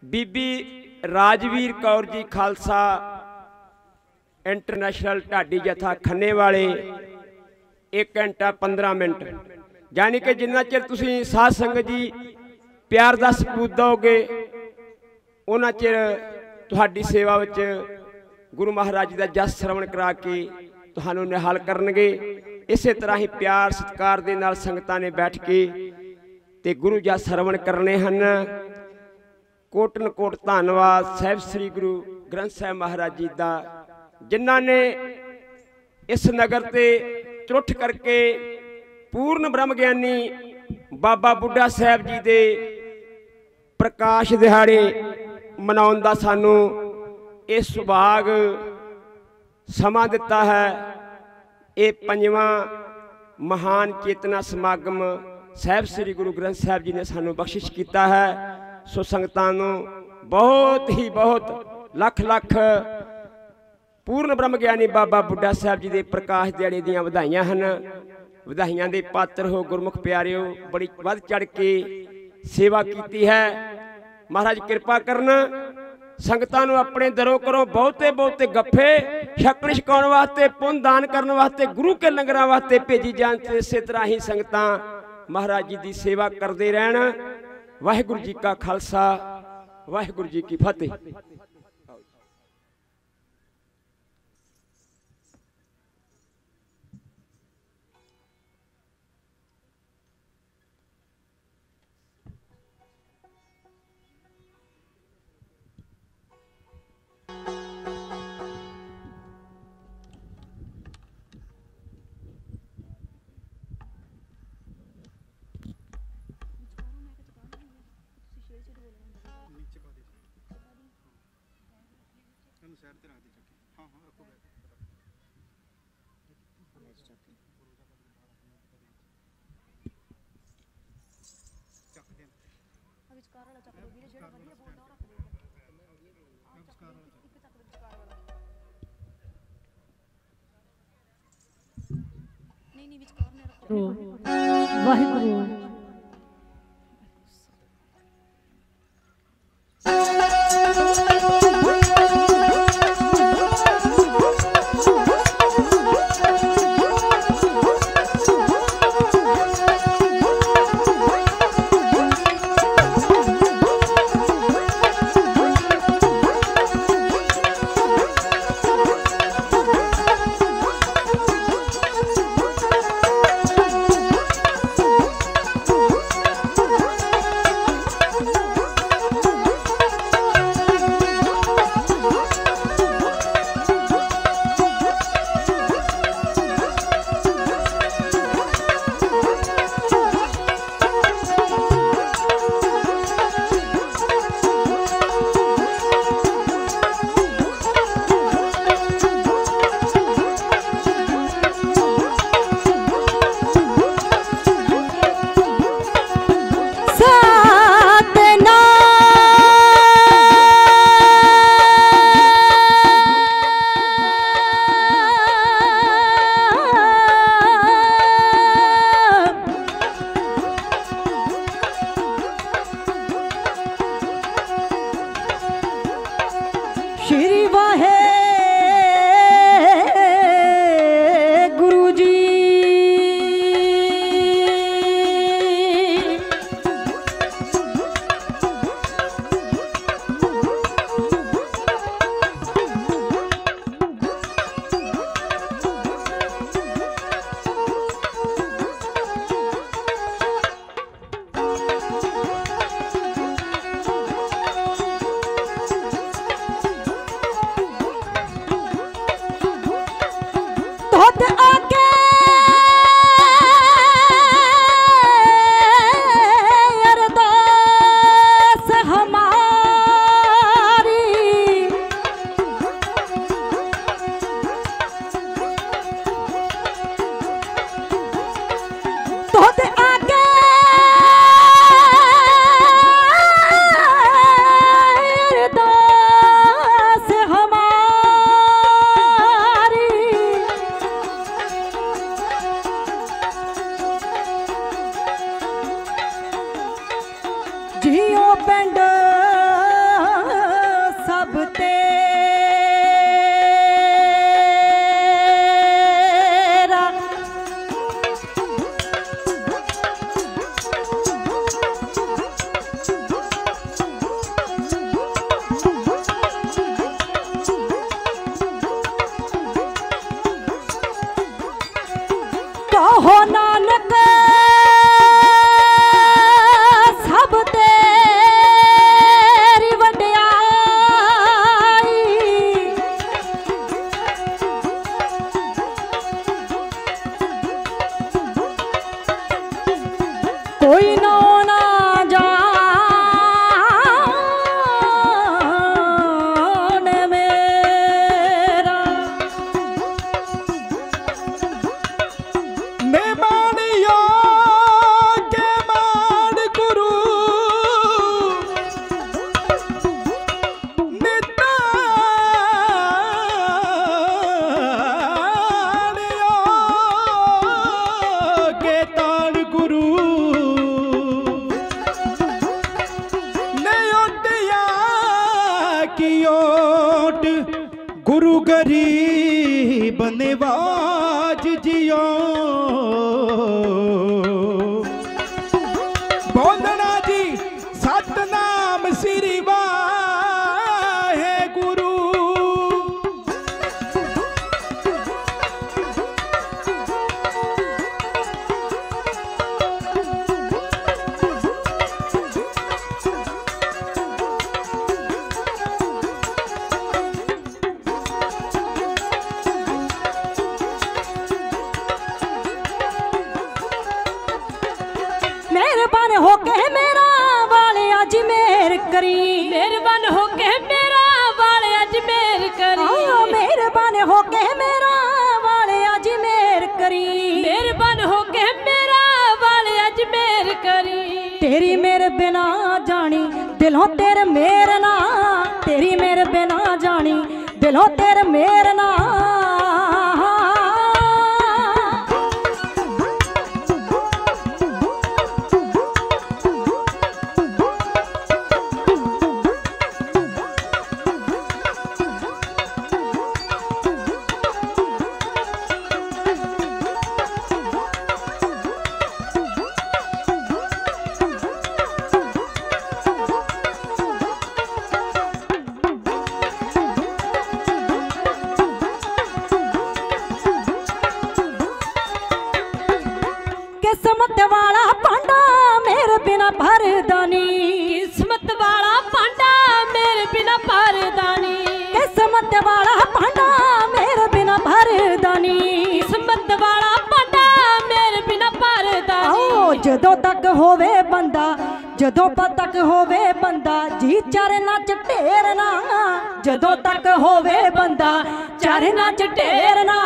बीबी Rajveer Kaur ji Khalsa international ढाडी जथा खन्ने वाले 1 घंटा 15 मिनट यानी कि जिन्ना चिर तुसीं साध संगत जी प्यार का सबूत दोगे उन्ना चिर तुहाडी सेवा विच गुरु महाराज जी का जस श्रवण करा के तुहानूं निहाल करनगे। इस तरह ही प्यार सत्कार दे नाल संगतां ने बैठ के ते गुरु जस श्रवण करने हैं। कोटन कोट धन्नवाद साहिब श्री गुरु ग्रंथ साहिब महाराज जी का जिन्हां ने इस नगर ते चुठ करके पूर्ण ब्रह्म ज्ञानी बाबा बुढ़ा साहब जी दे प्रकाश दिहाड़े मनाउण दा सानू ये सुभाग समा दिता है। ये 5वां महान चेतना समागम साहिब श्री गुरु ग्रंथ साहिब जी ने सानू बख्शिश किया है। सो संगतां नूं बहुत ही बहुत लख लख पूर्ण ब्रह्म ज्ञानी बाबा बुढ़ा साहब जी के प्रकाश दिहाड़े दीआं वधाइयां हन। वधाइयां दे पात्र हो गुरमुख प्यारिओ, बड़ी वध चढ़ के सेवा की है। महाराज कृपा करना संगतां नूं अपने दरों करो बहुते बहुते गफ्फे छकण छकाउण वास्ते पुन दान करने वास्ते गुरु के लंगरां वास्ते भेजी जाण ते इस तरह ही संगतां महाराज जी की सेवा करते रहन। वाहिगुरू जी का खालसा वाहिगुरू जी की फतेह। वाहिगुरू की ओट गुरु गरीब नवाज जियो। बोलना जी सतनाम श्री वाहेगुरु। मेहरबान होके मेरा वाले अज मेर करी, मेहरबान होके मेरा वाले अज मेर करी, मेहरबान होके मेरा वाले अज मेर करी, मेहरबान होके मेरा वाले अज मेर करी। तेरी मेरे बिना जानी दिलों तेरे मेरे ना, तेरी मेरे बिना जानी दिलों तेरे मेरे ना। किस्मत वाला पांडा मेरे बिना भरदानी, किस्मत वाला पांडा मेरे बिना भरदानी, किस्मत वाला पांडा मेरे बिना भरदानी, किस्मत वाला पांडा मेरे बिना भरदानी। जदों तक होवे बंदा, जदों तक होवे बंदा जी चारे नच ढेरना, जदों तक होवे बंदा चारे नच ढेरना।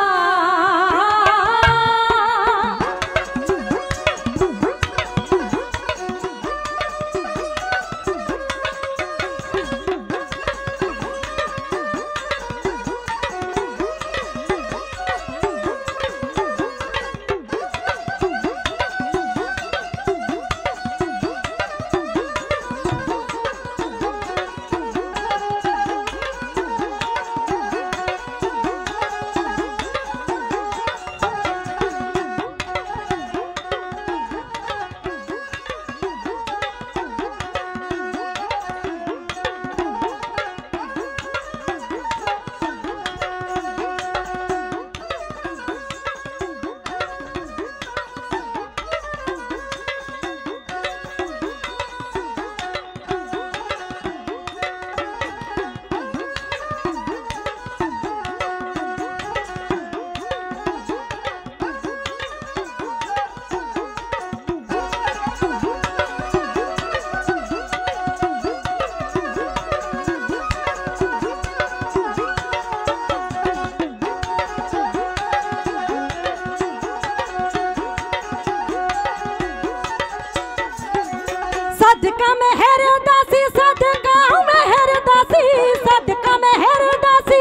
सदका मेहर दासी, सदका मेहर दासी, सदका मेहर दासी।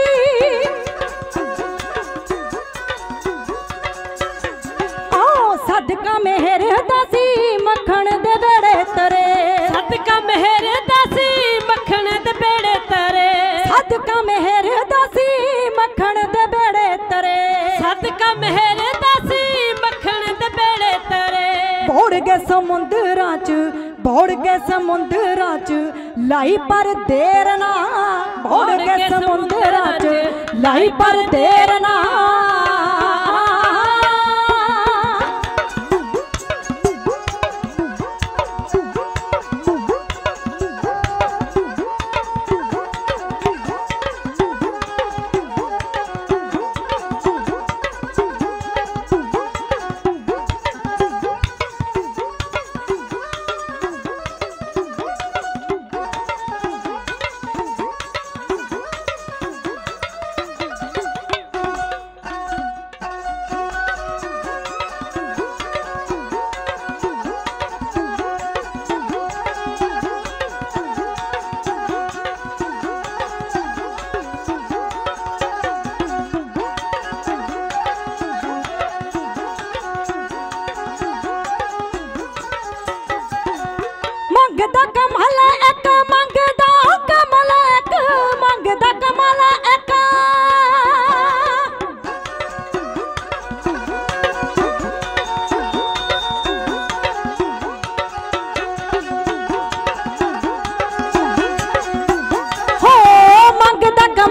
ओ सदका मेहर दासी मखन दे बेड़े तरे, सदका मेहर दासी मखन दे बेड़े तरे, सदका मेहर दासी मखन दे बेड़े तरे, सदका मेहर दासी मखन दे बेड़े तरे। बोड़ गए समुंदरां च, बोड़ गए समुंदरां च लाई पर देर ना, बोड़ गए समुंदरां च लाई पर देर ना।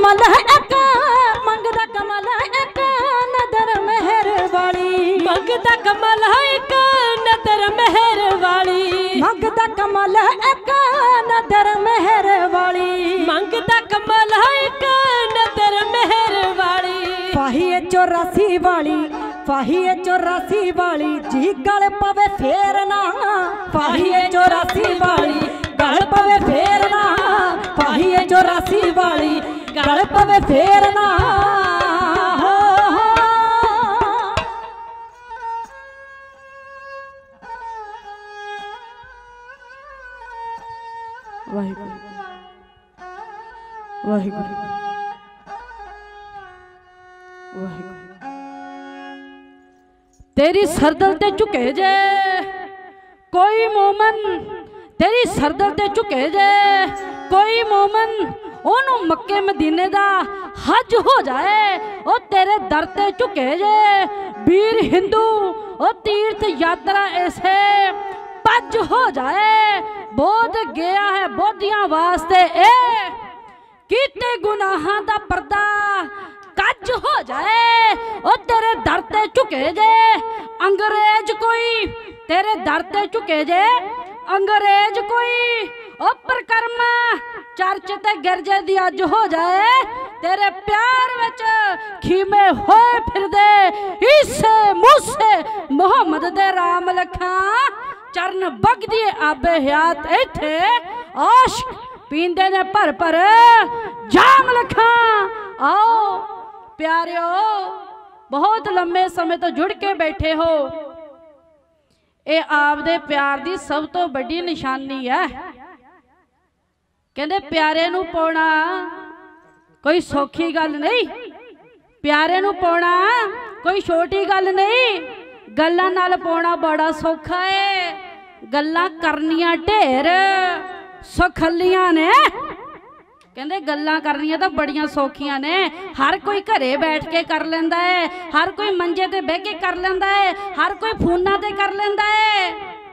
कमल एक मंगदा कमल एक नदर मेहर वाली मंगदा कमल एक नदर मेहर वाली मंगदा कमल एक नदर मेहर वाली मंगदा कमल एक नदर मेहर वाली फाहिए 84 वाली फाहिए 84 वाली जी गल पवे फेर ना फाहिए 84 वाली गल पवे फेर ना फाहिए 84 वाली गल पवे फेर ना वाहिगुरू वाहिगुरू वाहिगुरू तेरी सरदल ते झुके जे कोई मोमन तेरी सरदल ते झुके जे कोई मोमन ओनू मक्के मदीने दा हज हो जाए ओ तेरे दर ते झुके जे वीर हिंदू ओ तीर्थ यात्रा ऐसे पज हो जाए बोध गया है बोधियां वास्ते ए कीते गुनाहां दा पर्दा कज हो जाए ओ तेरे दर ते झुके जे अंग्रेज कोई तेरे दर ते झुके जे अंग्रेज कोई ओ परकर्म चर्च ते गिरजे दी अज हो जाए तेरे प्यार विच खीमे होए फिरदे ईसे मूसे मुहम्मद दे राम लखा चरण बगदी आबे हयात इथे आश पींदे ने भर भर जाम लखा आओ प्यारियो बहुत लंबे समय तो जुड़ के बैठे हो ये आपदे प्यार दी सब तो बड़ी निशानी है कहंदे प्यारे नू पाउणा कोई सौखी गल नहीं प्यारे नू पाउणा कोई छोटी गल नहीं गल्लां नाल पाउणा बड़ा सौखा है गल्लां करनियां ढेर सुखलियां ने कहंदे गल्लां करनियां तो बड़ियां सौखियां ने हर कोई घरे बैठ के कर लेंदा है हर कोई मंजे ते बह के कर लेंदा है हर कोई फोनां ते कर लेंदा है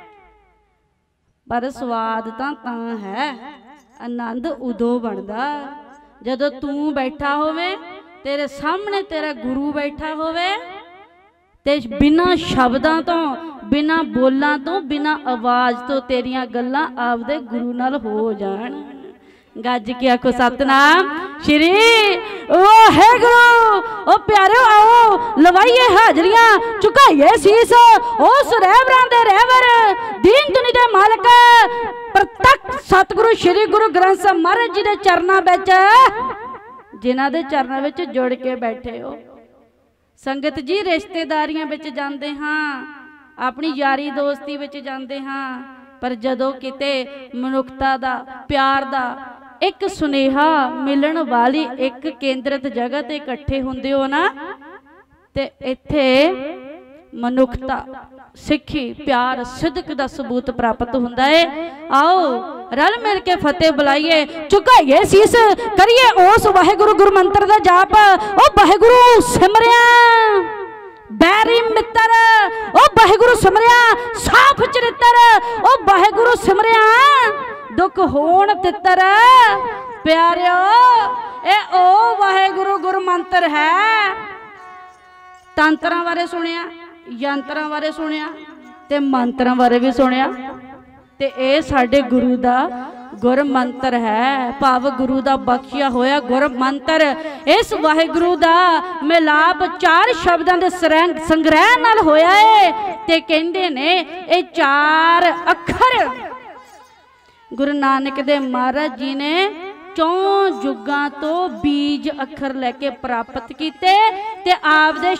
पर स्वाद तां है आनंद उदों बनदा जदों तू बैठा होवे तेरे सामने तेरा गुरु बैठा होवे ते बिना शब्दां तो बिना बोलां तो बिना आवाज तो तेरियां गल्लां आपदे गुरु नाल हो जाण गज के आखो सतनाम श्री वाहिगुरू ओ प्यारे आओ लवाइए हाजरियां झुकाइए शीस उस रहबरां दे रहबर दीन दुनी दे मालक प्रतख सतगुरु श्री गुरु ग्रंथ साहिब महाराज जी दे चरनां विच जिन्हां दे चरनां विच जुड़ के बैठे हो संगत जी रिश्तेदारियां विच जांदे हां अपनी यारी दोस्ती विच जांदे हां पर जदों किते मनुखता दा प्यार दा एक सुनेहा मिलन वाली एक केंद्रित जगह ते इकट्ठे हुंदे हो ना ते इत्थे मनुखता सिक्खी प्यार सिदक दा सबूत प्राप्त हुंदा है आओ रल मिल के फतेह बुलाइए झुकाइए शीस करिए उस वाहिगुरू गुरु मंत्र दा जाप ओ वाहिगुरू सिमरिया बैरी मित्र ओ वाहिगुरू सिमरिया साफ चरित्र ओ वाहिगुरू सिमरिया दुख होण तित्र प्यारियो ए ओ वाहिगुरू गुरु मंत्र है तंत्रां बारे सुनिया यंत्रां बारे सुनिया ते मंत्रां बारे भी सुनिया ते ए साडे गुरु दा गुर मंत्र है भाव गुरु दा बख्शिया होया गुर मंत्र इस वाहिगुरू दा मिलाप 4 शब्दां दे संग्रह नाल होया है ते कहंदे ने ए 4 अखर गुरु नानक देव महाराज जी ने 4 युगां तो बीज अखर लेके प्राप्त किते ते आपदे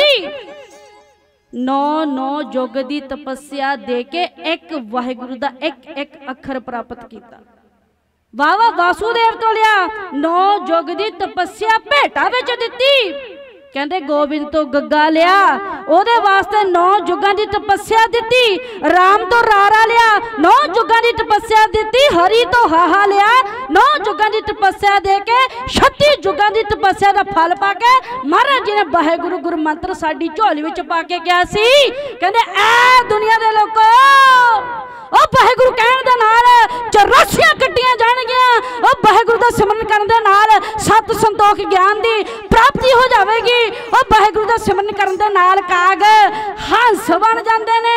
9 युग दी तपस्या दे के एक वाहिगुरू दा एक अखर प्राप्त किया बाबा वासुदेव तो लिया 9 युग दी तपस्या भेटा विच दित्ती कहंदे गोबिंद तो गग्गा लिया ओदे वास्ते 9 युगां दी तपस्या दित्ती राम तो रारा लिया 9 युगां दी तपस्या दित्ती हरि तो हाहा लिया 9 युगां दी तपस्या दे के 36 युगां दी तपस्या दा फल पा के महाराज जी ने वाहिगुरू गुरु मंत्र साडी झोली विच पा के गया सी कहंदे ए दुनिया दे लोको ਉਹ ਵਾਹਿਗੁਰੂ ਕਹਿਣ ਦੇ ਨਾਲ 84 ਕੱਟੀਆਂ ਜਾਣਗੀਆਂ। ਉਹ ਵਾਹਿਗੁਰੂ ਦਾ ਸਿਮਰਨ ਕਰਨ ਦੇ ਨਾਲ ਸਤ ਸੰਤੋਖ ਗਿਆਨ ਦੀ ਪ੍ਰਾਪਤੀ ਹੋ ਜਾਵੇਗੀ। ਉਹ ਵਾਹਿਗੁਰੂ ਦਾ ਸਿਮਰਨ ਕਰਨ ਦੇ ਨਾਲ ਕਾਗ ਹੰਸ ਬਣ ਜਾਂਦੇ ਨੇ।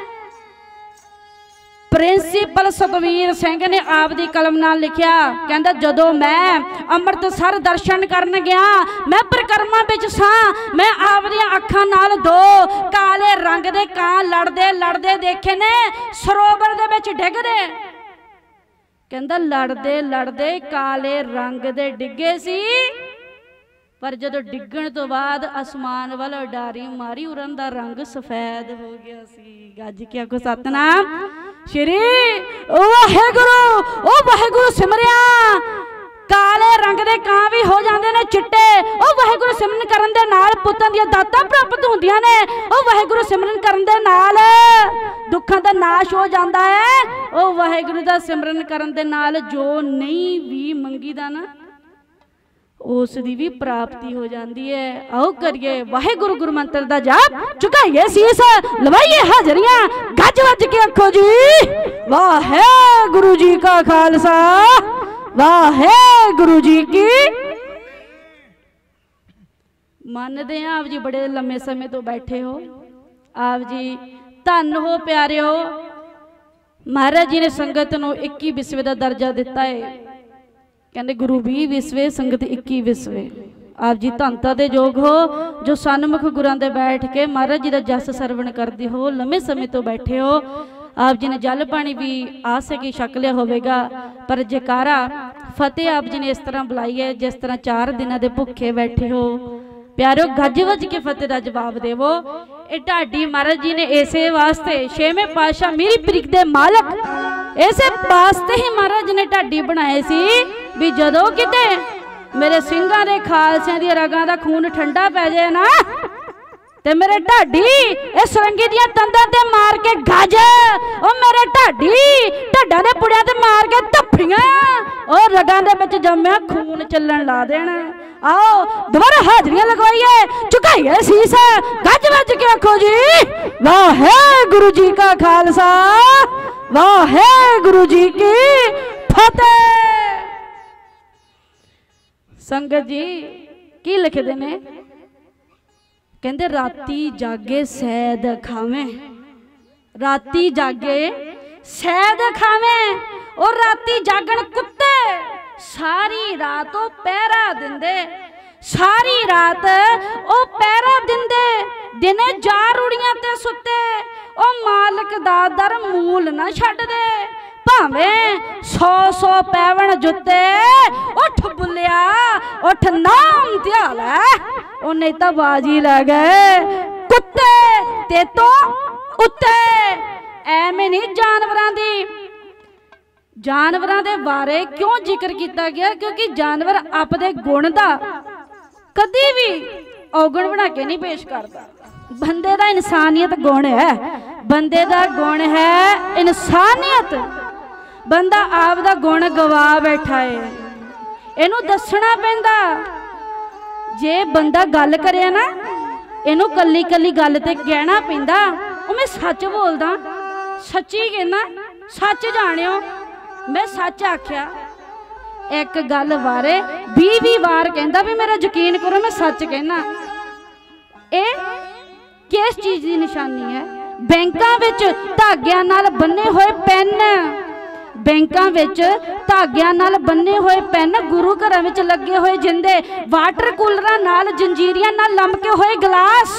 ਪ੍ਰਿੰਸੀਪਲ ਸਤਵੀਰ ਸਿੰਘ ਨੇ ਆਪ ਦੀ ਕਲਮ ਨਾਲ ਲਿਖਿਆ, ਕਹਿੰਦਾ ਜਦੋਂ ਮੈਂ ਅੰਮ੍ਰਿਤਸਰ ਦਰਸ਼ਨ ਕਰਨ ਗਿਆ, ਮੈਂ ਪਰਿਕਰਮਾ ਵਿੱਚ ਸਾਂ, ਮੈਂ ਆਪਦੀਆਂ ਅੱਖਾਂ ਨਾਲ 2 ਕਾਲੇ ਰੰਗ ਦੇ ਕਾਂ ਲੜਦੇ ਲੜਦੇ ਦੇਖੇ ਨੇ ਸਰੋਵਰ ਦੇ ਵਿੱਚ ਡਿੱਗਦੇ। ਕਹਿੰਦਾ ਲੜਦੇ ਲੜਦੇ ਕਾਲੇ ਰੰਗ ਦੇ ਡਿੱਗੇ ਸੀ, ਪਰ ਜਦੋਂ ਡਿੱਗਣ ਤੋਂ ਬਾਅਦ ਅਸਮਾਨ ਵੱਲ ਉਡਾਰੀ ਮਾਰੀ ਉਰਨ ਦਾ ਰੰਗ ਸਫੈਦ ਹੋ ਗਿਆ ਸੀ। ਗੱਜ ਕੇ ਆਖੋ ਸਤਨਾਮ ਸ਼੍ਰੀ ਵਾਹਿਗੁਰੂ। ਉਹ ਵਾਹਿਗੁਰੂ ਸਿਮਰਿਆ ਕਾਲੇ ਰੰਗ ਦੇ ਕਾਂ ਵੀ ਹੋ ਜਾਂਦੇ ਨੇ ਚਿੱਟੇ। ਉਹ ਵਾਹਿਗੁਰੂ ਸਿਮਰਨ ਕਰਨ ਦੇ ਨਾਲ ਪੁੱਤਾਂ ਦੀਆਂ ਦਾਤਾਂ ਪ੍ਰਾਪਤ ਹੁੰਦੀਆਂ ਨੇ। ਉਹ ਵਾਹਿਗੁਰੂ ਸਿਮਰਨ ਕਰਨ ਦੇ ਨਾਲ ਦੁੱਖਾਂ ਦਾ ਨਾਸ਼ ਹੋ ਜਾਂਦਾ ਹੈ। ਉਹ ਵਾਹਿਗੁਰੂ ਦਾ ਸਿਮਰਨ ਕਰਨ ਦੇ ਨਾਲ ਜੋ ਨਹੀਂ ਵੀ ਮੰਗੀਦਾ ਨਾ ਉਸ ਦੀ ਵੀ ਪ੍ਰਾਪਤੀ ਹੋ ਜਾਂਦੀ ਹੈ। ਆਓ ਕਰੀਏ ਵਾਹਿਗੁਰੂ ਗੁਰੂ ਮੰਤਰ ਦਾ ਜਾਪ, ਝੁਕਾਈਏ ਸੀਸ, ਲਵਾਈਏ ਹਾਜ਼ਰੀਆਂ, ਗੱਜ ਵੱਜ ਕੇ ਆਖੋ ਜੀ ਵਾਹਿਗੁਰੂ ਜੀ ਕਾ ਖਾਲਸਾ ਵਾਹਿਗੁਰੂ ਜੀ ਕੀ। ਮੰਨਦੇ ਹਾਂ ਆਪ ਜੀ ਬੜੇ ਲੰਮੇ ਸਮੇਂ ਤੋਂ ਬੈਠੇ ਹੋ। ਆਪ ਜੀ ਧੰਨ ਹੋ ਪਿਆਰਿਓ, ਮਹਾਰਾਜ ਜੀ ਨੇ ਸੰਗਤ ਨੂੰ 21 ਵਿਸਵੇ ਦਾ ਦਰਜਾ ਦਿੱਤਾ ਹੈ। ਕਹਿੰਦੇ ਗੁਰੂ 20 ਵਿਸਵੇ ਸੰਗਤ 21 ਵਿਸਵੇ। ਆਪ ਜੀ ਧੰਨਤਾ ਦੇ ਯੋਗ ਹੋ ਜੋ ਸਨਮੁਖ ਗੁਰਾਂ ਦੇ ਬੈਠ ਕੇ ਮਹਾਰਾਜ ਜੀ ਦਾ ਜਸ ਸਰਵਣ ਕਰਦੇ ਹੋ, ਲੰਮੇ ਸਮੇਂ ਤੋਂ ਬੈਠੇ ਹੋ। ਆਪ ਜੀ ਨੇ ਜਲ ਪਾਣੀ ਵੀ ਆ ਸਕੇ ਛਕ ਲਿਆ ਹੋਵੇਗਾ, ਪਰ ਜੈਕਾਰਾ ਫਤਿਹ ਆਪ ਜੀ ਨੇ ਇਸ ਤਰ੍ਹਾਂ ਬੁਲਾਈ ਹੈ ਜਿਸ ਤਰ੍ਹਾਂ 4 ਦਿਨਾਂ ਦੇ ਭੁੱਖੇ ਬੈਠੇ ਹੋ। ਪਿਆਰਿਓ ਗੱਜ ਵੱਜ ਕੇ ਫਤਿਹ ਦਾ ਜਵਾਬ ਦੇਵੋ। ਇਹ ਢਾਡੀ ਮਹਾਰਾਜ ਜੀ ਨੇ ਇਸੇ ਵਾਸਤੇ 6ਵੇਂ ਪਾਤਸ਼ਾਹ ਮੀਰੀ ਪ੍ਰੀਖ ਦੇ ਮਾਲਕ ਇਸੇ ਵਾਸਤੇ ਹੀ ਮਹਾਰਾਜ ਨੇ ਢਾਡੀ ਬਣਾਏ ਸੀ ਵੀ ਜਦੋਂ ਕਿਤੇ ਮੇਰੇ ਸਿੰਘਾਂ ਦੇ ਖਾਲਸਿਆਂ ਦੀ ਰਗਾਂ ਦਾ ਖੂਨ ਠੰਡਾ ਪੈ ਜਾਏ ਨਾ ਤੇ ਮੇਰੇ ਢਾਡੀ ਇਹ ਸਰੰਗੀ ਦੀਆਂ ਤੰਦਾਂ ਤੇ ਮਾਰ ਕੇ ਗੱਜ, ਉਹ ਮੇਰੇ ਢਾਡੀ ਢੱਡਾਂ ਦੇ ਪੁੜਿਆਂ ਤੇ ਮਾਰ ਕੇ ਧੱਫੀਆਂ ਉਹ ਰਗਾਂ ਦੇ ਵਿੱਚ ਜੰਮਿਆ ਖੂਨ ਚੱਲਣ ਲਾ ਦੇਣਾ। आओ दोबारा हाजरियां लगवाइए, झुकाइए शीस, गज वज के आखो जी वाहेगुरु जी का खालसा वाहेगुरु जी की फतेह। संगत जी की लिखते ने, कहते राती जागे सैद खावे, राती जागे सैद खावे और राती जागण कुत्ते सारी रात ओ पहरा दिंदे, सारी रात ओ पहरा दिंदे, दिने जा रूड़ियां ते सुते ओ मालक दा दर मूल ना छड्ड दे, भावें 100 पैवण जुत्ते उठ बुलिया उठ नाम ध्याल है ओ नहीं तो बाजी लै गए कुत्ते ते तो उत्ते। एवें नहीं जानवरां दी, जानवरां दे बारे क्यों जिक्र किया गया? क्योंकि जानवर आपदे गुण दा कदी भी औगण बना के नहीं पेश करता। बंदे दा इंसानियत गुण है, बंदे दा गुण है इंसानियत। बंदा आप दा गुण गवा बैठा है, इनू दसना पैंदा। जे बंदा गल करे ना इनू कली कली गल ते कहना पैंदा, ओ मैं सच बोलदा, सच्ची कहना, सच जानियो मैं सच आख्या। एक गल बारे 20 बार कहता भी मेरा यकीन करो मैं सच कहना। ये किस चीज की निशानी है? बैंकां विच धागियां नाल बन्ने हुए पेन, बैंकां विच धागियां नाल बन्ने हुए पेन, गुरु घरां विच लगे हुए जिंदे, वाटर कूलरां नाल जंजीरियां नाल लमके हुए गिलास।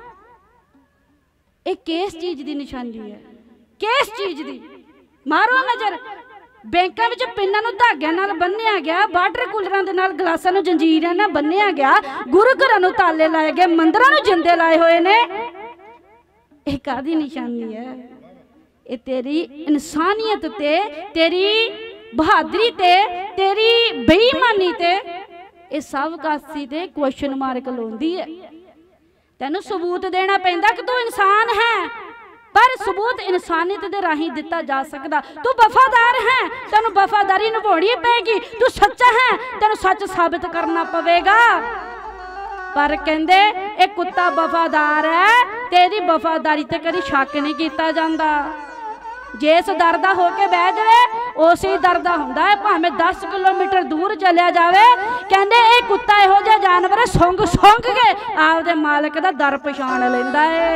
ये किस चीज की निशानी है? किस चीज की? मारो नजर। बैंकां विच पिन्नां नूं धागियां नाल बन्निया गया, वाटर कूलरां दे नाल गिलासां नूं जंजीरां नाल बन्निया गया, गुरु घरां नूं ताले लाए गए, मंदिरां नूं जिंदे लाए होए ने। इह कादी निशानी है? ये तेरी इंसानियत ते, तेरी बहादरी ते, तेरी बेईमानी ते, ये सब कासी ते क्वेश्चन मार्क लाउंदी है। तैनूं सबूत देना पैंदा कि तू इंसान है, पर सबूत इंसानियत दे राही दिता जा सकदा। तू वफादार है, तेनू वफादारी निभानी पेगी। तू सच्चा है, तेनू सच साबित करना पवेगा। पर कहंदे एक कुत्ता वफादार है, तेरी वफादारी ते कदी शक नहीं किया जांदा। जे इस दर दा होके बह जाए उसे दर दा हुंदा है, भावें 10 किलोमीटर दूर चलिया जाए। कहंदे ये कुत्ता इहो जिहा जानवर है सुंघ सुंघ के आपदे मालक दा दर पछाण लैंदा है।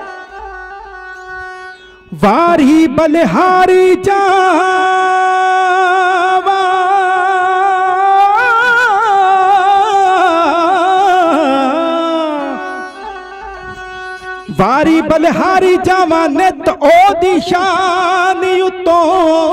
वारी बलिहारी जावा वारी बलिहारी जावा नित ओदी शान उतों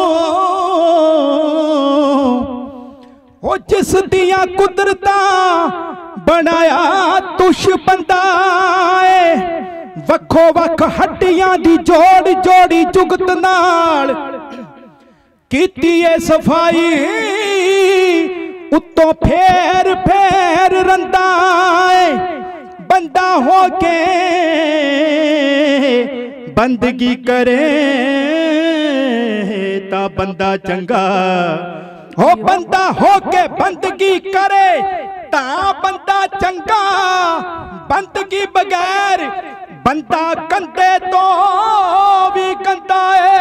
ओ जिस दियां कुदरतां बनाया तुश बंदा है। वखो वख हड्डियां दी जोड़ जोड़ी जुगत नाल कीती है सफाई उत्तों फेर फेर रंदा है। बंदा हो के बंदगी करे ता बंदा चंगा हो, बंदा हो के बंदगी करे ता बंदा चंगा। बंदगी बगैर बंदा कंधे तो भी कंधा है।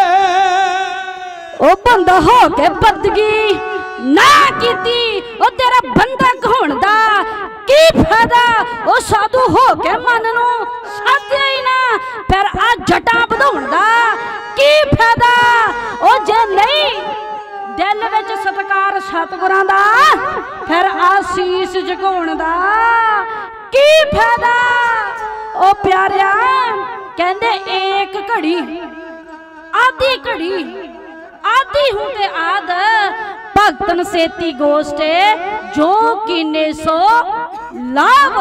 ओ बंदा हो के बंदगी ना कीती ओ तेरा बंदा होण दा की फायदा। ओ साधु हो के मन नू साधिया ही ना फिर आ जटा ਵਧਾਉਣ ਦਾ की फायदा। ओ जे नहीं दिल विच सत्कार सतगुरां दा फिर आसीस झुकाउण दा की फायदा। ओ प्यारिया कहंदे एक घड़ी आधी घड़ी आधी हूं ते आद भगतन सेती गोष्टे जो कीने सो लाभ।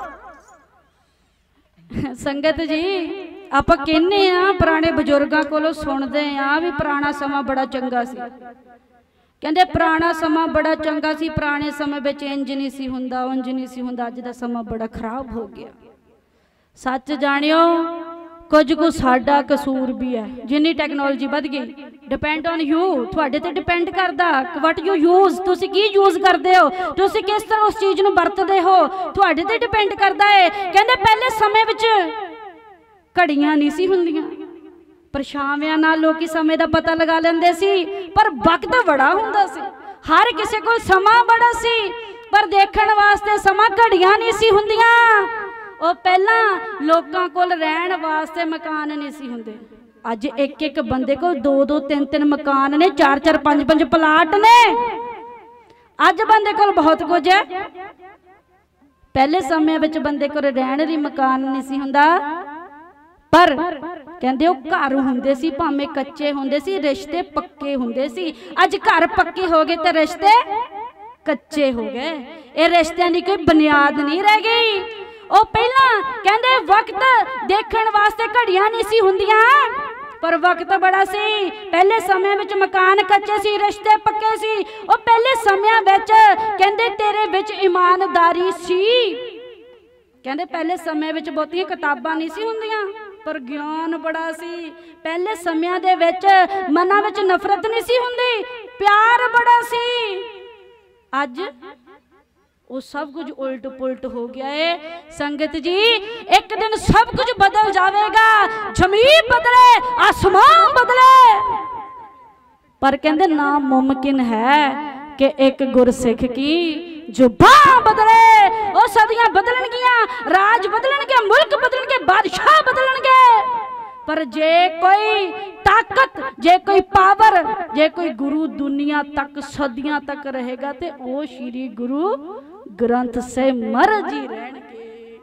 संगत जी आप कहने पुराने बजुर्गों कोलों सुनते भी पुराना समा बड़ा चंगा सी। कहते पुराना समा बड़ा चंगा सी, पुराने समय में इंज नहीं सी हुंदा उंज नहीं सी हुंदा, अज दा समा बड़ा खराब हो गया। सच जानियो कुछ कुछ साडा कसूर भी है। जिन्नी टैक्नोलॉजी बढ़ गई डिपेंड ऑन यू, तुहाडे ते डिपेंड करदा वट यू यूज, तुसी की यूज करदे हो, तुसी किस तरह उस चीज़ नूं वरतदे हो, तुहाडे ते डिपेंड करदा है। कहंदे पहले समय विच घड़ियां नहीं सी हुंदियां, परछावियां नाल लोकी समय दा पता लगा लैंदे सी, पर वक्त बड़ा हुंदा सी, हर किसी कोल समा बड़ा सी, पर देखण वास्ते समा घड़ियां नहीं सी हुंदियां। ਉਹ ਪਹਿਲਾਂ ਲੋਕਾਂ ਕੋਲ ਰਹਿਣ ਵਾਸਤੇ ਮਕਾਨ ਨਹੀਂ ਸੀ ਹੁੰਦੇ। ਅੱਜ ਇੱਕ ਇੱਕ ਬੰਦੇ ਕੋਲ 2-2 3-3 ਮਕਾਨ ਨੇ, 4-4 5-5 ਪਲਾਟ ਨੇ। ਅੱਜ ਬੰਦੇ ਕੋਲ ਬਹੁਤ ਕੁਝ ਹੈ। ਪਹਿਲੇ ਸਮਿਆਂ ਵਿੱਚ ਬੰਦੇ ਕੋਲ ਰਹਿਣ ਲਈ ਮਕਾਨ ਨਹੀਂ ਸੀ ਹੁੰਦਾ, ਪਰ ਕਹਿੰਦੇ ਉਹ ਘਰ ਹੁੰਦੇ ਸੀ ਭਾਵੇਂ ਕੱਚੇ ਹੁੰਦੇ ਸੀ, ਰਿਸ਼ਤੇ ਪੱਕੇ ਹੁੰਦੇ ਸੀ। ਅੱਜ ਘਰ ਪੱਕੇ ਹੋ ਗਏ ਤੇ ਰਿਸ਼ਤੇ ਕੱਚੇ ਹੋ ਗਏ। ਇਹ ਰਿਸ਼ਤਿਆਂ ਦੀ ਕੋਈ ਬੁਨਿਆਦ ਨਹੀਂ ਰਹਿ ਗਈ। ਉਹ ਪਹਿਲਾਂ ਕਹਿੰਦੇ ਵਕਤ ਦੇਖਣ ਵਾਸਤੇ ਘੜੀਆਂ ਨਹੀਂ ਸੀ ਹੁੰਦੀਆਂ, पर वक्त बड़ा सी। पहले समय विच मकान कच्चे सी, रिश्ते पक्के सी। ਉਹ ਪਹਿਲੇ ਸਮਿਆਂ ਵਿੱਚ ਕਹਿੰਦੇ ਤੇਰੇ ਵਿੱਚ ਇਮਾਨਦਾਰੀ ਸੀ। ਕਹਿੰਦੇ ਪਹਿਲੇ ਸਮੇਂ ਵਿੱਚ ਬਹੁਤੀਆਂ ਕਿਤਾਬਾਂ ਨਹੀਂ ਸੀ ਹੁੰਦੀਆਂ, पर ज्ञान बड़ा सी। पहले ਸਮਿਆਂ ਦੇ ਵਿੱਚ ਮਨਾਂ ਵਿੱਚ ਨਫ਼ਰਤ नहीं सी ਹੁੰਦੀ, प्यार बड़ा सी। ਅੱਜ वो सब कुछ उल्ट पुलट हो गया है। संगत जी एक दिन सब कुछ बदल जाएगा, जमीन बदले आसमान बदले, पर कहते नामुमकिन है कि एक गुरसिख की जुबान बदले। वो सदियां बदलनगियां, राज बदलणगे, मुल्क बदलणगे, बादशाह बदलणगे, पर जे कोई ताकत, जे कोई पावर, जे कोई गुरु दुनिया तक सदियां तक रहेगा तो वो श्री गुरु ग्रंथ से मर जी रहणगे।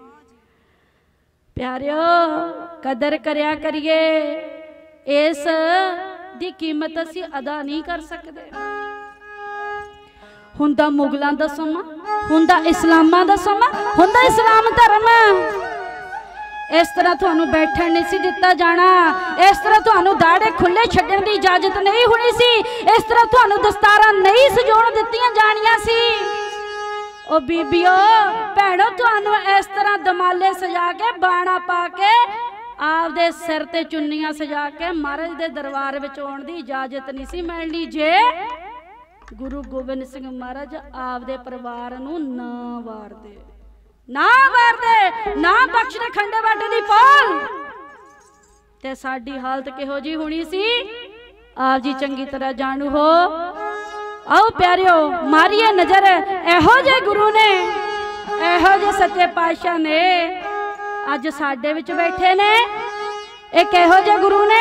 प्यारियो कदर करया करिए, इस दी कीमत असी अदा नहीं कर सकते। हुंदा मुगलों दा समा, हुंदा इस्लामां दा समा, हुंदा इस्लाम धर्म। इस तरह तुहानू बैठण नहीं सी दिता जाना, इस तरह तुहानू दाड़े खुले छड्डण दी इजाजत नहीं होनी सी, इस तरह तुहानू दस्तारां नहीं सजाउण दित्तियां जाणियां सी। ओ बीबियो भैणो तुहानू इस तरह दमाले सजा के, बाणा पा के, आपदे सिर ते चुन्नियां सजा के महाराज दे दरबार विच आउण दी इजाजत नहीं सी मिलनी जे गुरु गोबिंद सिंह महाराज आपदे परिवार नू ना वारदे, ना वारदे, ना बख्शदे खंडे बाटे दी पौल। ते साडी हालत किहो जी होनी सी आप जी चंगी तरह जानू हो। आओ प्यारियो मारिए नजर एहो जे गुरु ने एहो जे सच्चे पातशाह ने अज साडे विच बैठे ने। एक एहो जे गुरु ने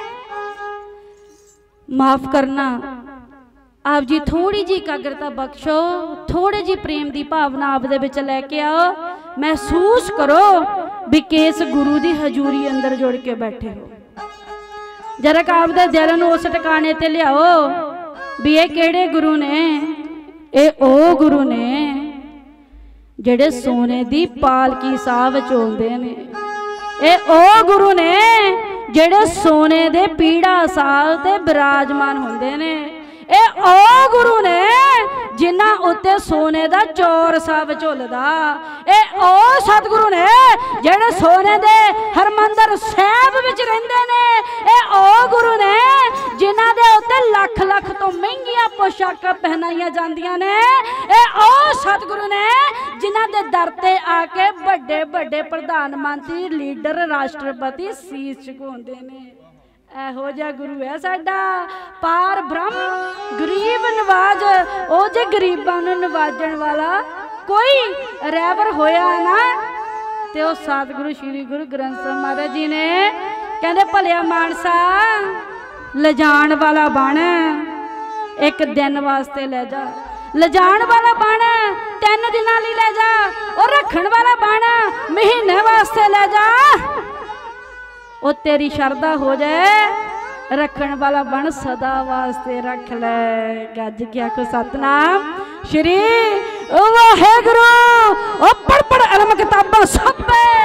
माफ करना आप जी थोड़ी जी एकाग्रता बख्शो, थोड़ी जी प्रेम की भावना आप दे विच लैके आओ। महसूस करो भी किस गुरु की हजूरी अंदर जुड़ के बैठे हो। जरा आप दे दिल नूं उस ठिकाने ते लियाओ भी ये किहड़े गुरु ने। ये ओ गुरु ने जिहड़े सोने दी पालकी साह विच आउंदे ने। ये ओ गुरु ने जिहड़े सोने दे पीड़ा साह ते विराजमान हुंदे ने। ए ओ गुरु ने जिन्ना उत्ते सोने दा चोर साहब झुलदा। ए ओ सतगुरु ने जेड़े सोने दे हरमंदर साहब विच रहिंदे ने। ए ओ गुरु ने जिन्ना दे उत्ते लख लख तो महंगियां पोशाकां पहनाइयां जांदियां ने। ए ओ सतगुरु ने जिन्ना दे दर ते आके बड़े बड़े प्रधानमंत्री लीडर राष्ट्रपति शीश झुकाउंदे ने। एहो जिहा गुरु है साडा पार ब्रह्म गरीब नवाज। ओ जे गरीबां नूं नवाजण वाला कोई रैवर होया ना ते ओ सतगुरु श्री गुरु ग्रंथ साहिब महाराज जी ने कहंदे भलिया मानसा लजाण वाला बण एक दिन वास्ते ले जा। लजाण वाला बण 3 दिनां लई ले जा। और रखण वाला बण महीने वास्ते ले जा। ओ तेरी शरदा हो जाए रखण वाला बन सदा वास्ते रख ले। गज क्या को सतनाम श्री वाहेगुरु। ओ पढ़ पढ़ इल्म किताबां सब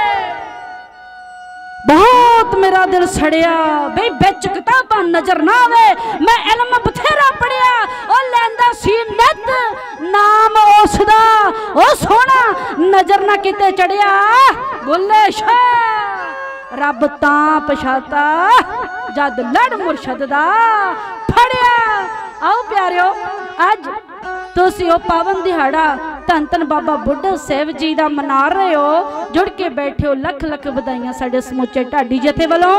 बहुत मेरा दिल सड़िया बई बिच किताबां नजर ना आवे। मैं इल्म बथेरा पढ़िया ओ लैंदा सी नित नाम उसदा ओ सोना नजर ना किते चढ़िया। बुल्ले शाह रब तां पछाता जद लड़ मुर्शद दा फड़िया। आओ प्यारियो अज तुसी ओ पावन दिहाड़ा धन धन बाबा बुढ़ा साहिब जी दा मना रहे हो। जुड़ के बैठे हो लख लख बधाइयां साडे समूचे ढाडी जथे वालों।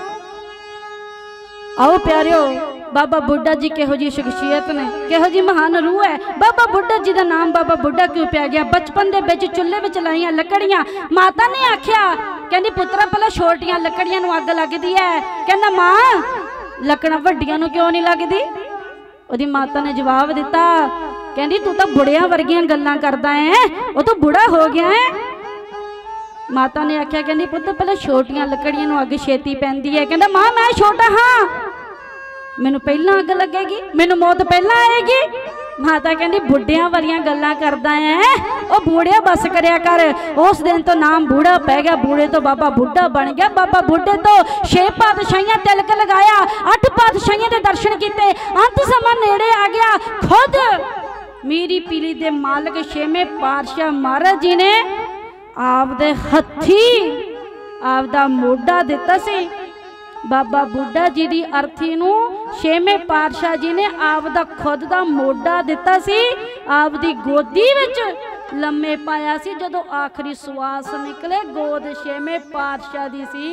आओ प्यारियो बाबा बुढ़ा जी किहो जी शख्सियत ने, किहो जी महान रूह है। बाबा बुढ़ा जी दा नाम बाबा बुढ़ा क्यों पिया गया? बचपन दे विच चुल्हे विच लाइयां लकड़ियां माता ने आख्या कहंदी पुत्रा पहला छोटियां लकड़ियां नूं अग लगदी है। कहंदा मां लकड़ां वड्डियां नूं क्यों नहीं लगदी? ओदी माता ने जवाब दिता कहंदी तू तां बुढ़ियां वर्गियां गल्लां करदा है, ओ तू बुढ़ा हो गया है। माता ने आख्या कहंदी पुत्त पहला छोटियां लकड़ियां नूं अग छेती पैंदी है। कहंदा मां मैं छोटा हाँ मैनू पहला अग लगेगी, मैनू मौत पहला आएगी। माता कहती बुढ़िया वालियां गल्लां करदा है ओ बूढ़िया बस करया कर। उस दिन तो नाम बूढ़ा पै गया, बूढ़े तो बाबा बुढ़ा बन गया। बाबा बुढ़े तो 6 पातशाहियां तिलक लगाया, 8 पातशाहियां दे दर्शन किते। अंत समा नेड़े आ गया। खुद मीरी पीली दे मालक 6वें पातशाह महाराज जी ने आप दे हथी आप दा मोढा दिता सी। बाबा बुढ़ा जी दी अर्थी नूं 6वें पातशाह जी ने आप दा खुद दा मोढा दिता सी। आप दी गोदी विच लम्मे पाया सी। जदों आखिरी सुआस निकले गोद 6वें पातशाह दी सी।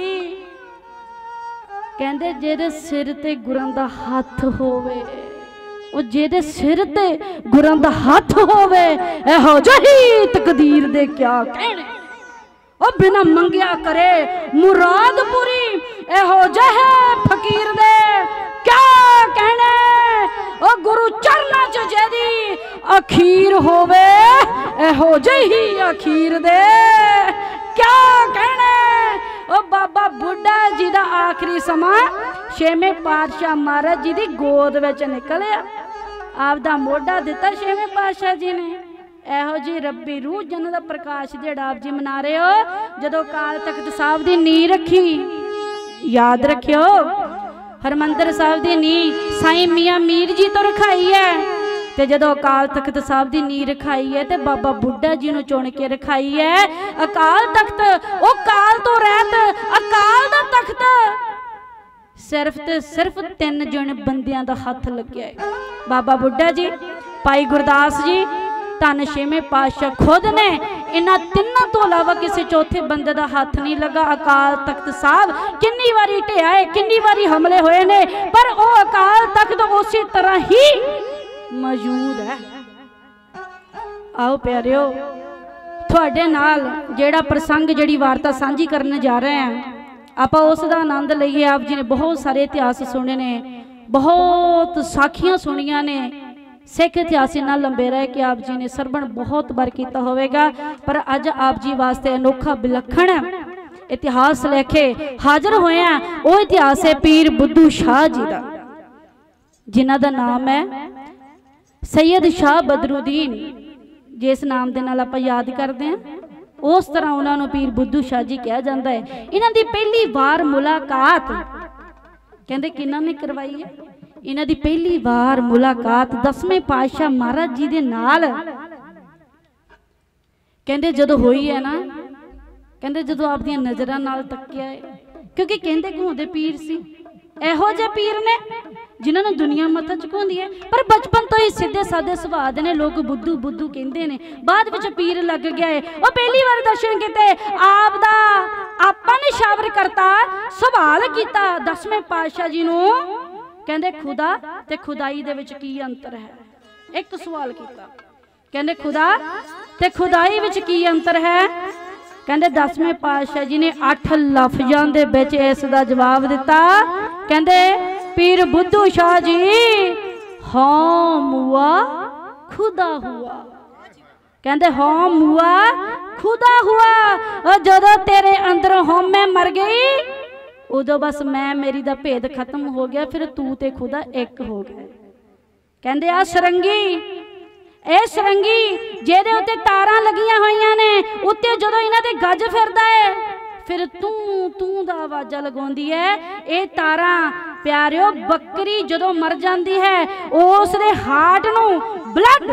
कहंदे जेदे सिर ते गुरां दा हथ होवे, ओ जेदे सिर ते गुरां दा हथ होवे, एहो जही तकदीर दे क्या कहने। ओ बिना मंगिया करे मुराद पूरी, एहो जहे फकीर दे क्या कहने। ओ गुरु चरना च जेदी अखीर होवे, एहो जही अखीर दे क्या कहने। ओ बाबा बुढ़ा जी दा आखिरी समा 6वें पातशाह महाराज जी दी गोद विच निकलिया। आप दा मोढा दिता 6वें पातशाह जी ने। एहो जी रब्बी रूह जन दा प्रकाश जेड़ा आप जी मना रहे हो। जदों काल तख्त साहब दी नींह रखी, याद रखियो हरमंदर साहब दी नींह साईं मियां मीर जी तो रखाई है। ते जदों अकाल तख्त साहब दी नींह रखाई है ते बाबा बुढ़ा जी नूं चुन के रखाई है। अकाल तख्त ओ काल तो रहत अकाल दा तख्त सिर्फ ते सिर्फ 3 जण बंदियां दा हथ लग्या है। बाबा बुढ़ा जी, भाई गुरदास जी, धन 6वें पातशाह खुद ने इन्हां तिन्हां तो इलावा किसी चौथे बंदे दा हाथ नहीं लगा। अकाल तख्त साहब किन्नी वारी ढिया है, किन्नी वारी हमले हुए ने, पर वो अकाल तख्त उसी तरह ही मौजूद है। आओ प्यारिओ, तुहाडे नाल जेड़ा प्रसंग जेड़ी वार्ता सांझी करने जा रहे हैं, आप उसका आनंद लईए। आप जी ने बहुत सारे इतिहास सुने ने, बहुत साखियां सुनिया ने, सिख इतिहास इन्ना लंबे रहे कि आप जी ने सरवण बहुत बार किया होवेगा, पर अज आप जी वास्ते अनोखा विलखण इतिहास लेके हाजिर होए हैं। वो इतिहास है पीर बुद्धू शाह जी का, जिन्हां दा नाम है सैयद शाह बदरुद्दीन। जिस नाम दे नाल आपां याद करते हैं उस तरह उन्होंने पीर बुद्धू शाह जी कहा जाता है। इन्हां दी पहली बार मुलाकात कहंदे किन्हां ने करवाई है? इन्हां दी पहली बार मुलाकात 10वें पातशाह महाराज जी दे नाल कहंदे जदों होई है ना, कहंदे जदों आप दी नज़रां नाल तकिया है, क्योंकि कहंदे घूंदे पीर सी, इहो जे पीर ने जिन्होंने दुनिया मत्था झुकाउंदी है, पर बचपन तो ही सीधे साधे सुभाअ दे ने, लोग बुद्धू बुद्धू कहंदे ने, बाद विच पीर लग गया है। वो पहली बार दर्शन किते, आप दा आपां ने शावर करता सवाल किया 10वें पातशाह जी नूं, कहंदे खुदा ते खुदाई दे विच की अंतर है? एक सवाल किया, कहंदे खुदा ते खुदाई विच की अंतर है? कहंदे 10वें पातशाह जी ने 8 लफ्जां दे विच इस दा जवाब दिता। कहंदे पीर बुद्धू शाह जी, हाँ मुआ खुदा हुआ। कहंदे हाँ मुआ खुदा हुआ, और जदों तेरे अंदर हौमे मर गई उदों बस मैं मेरी दा भेद खत्म हो गया, फिर तू ते खुदा एक हो गए। कहंदे आ सरंगी, ए सरंगी जेदे उत्ते तारां लगियां होईयां ने, उत्ते जदों इन्हां दे गज फिरदा है, फिर तू तू दा आवाज़ा लगाउंदी है। ये तारां प्यारिओ बकरी जदों मर जाती है उस दे हार्ट नूं ब्लड,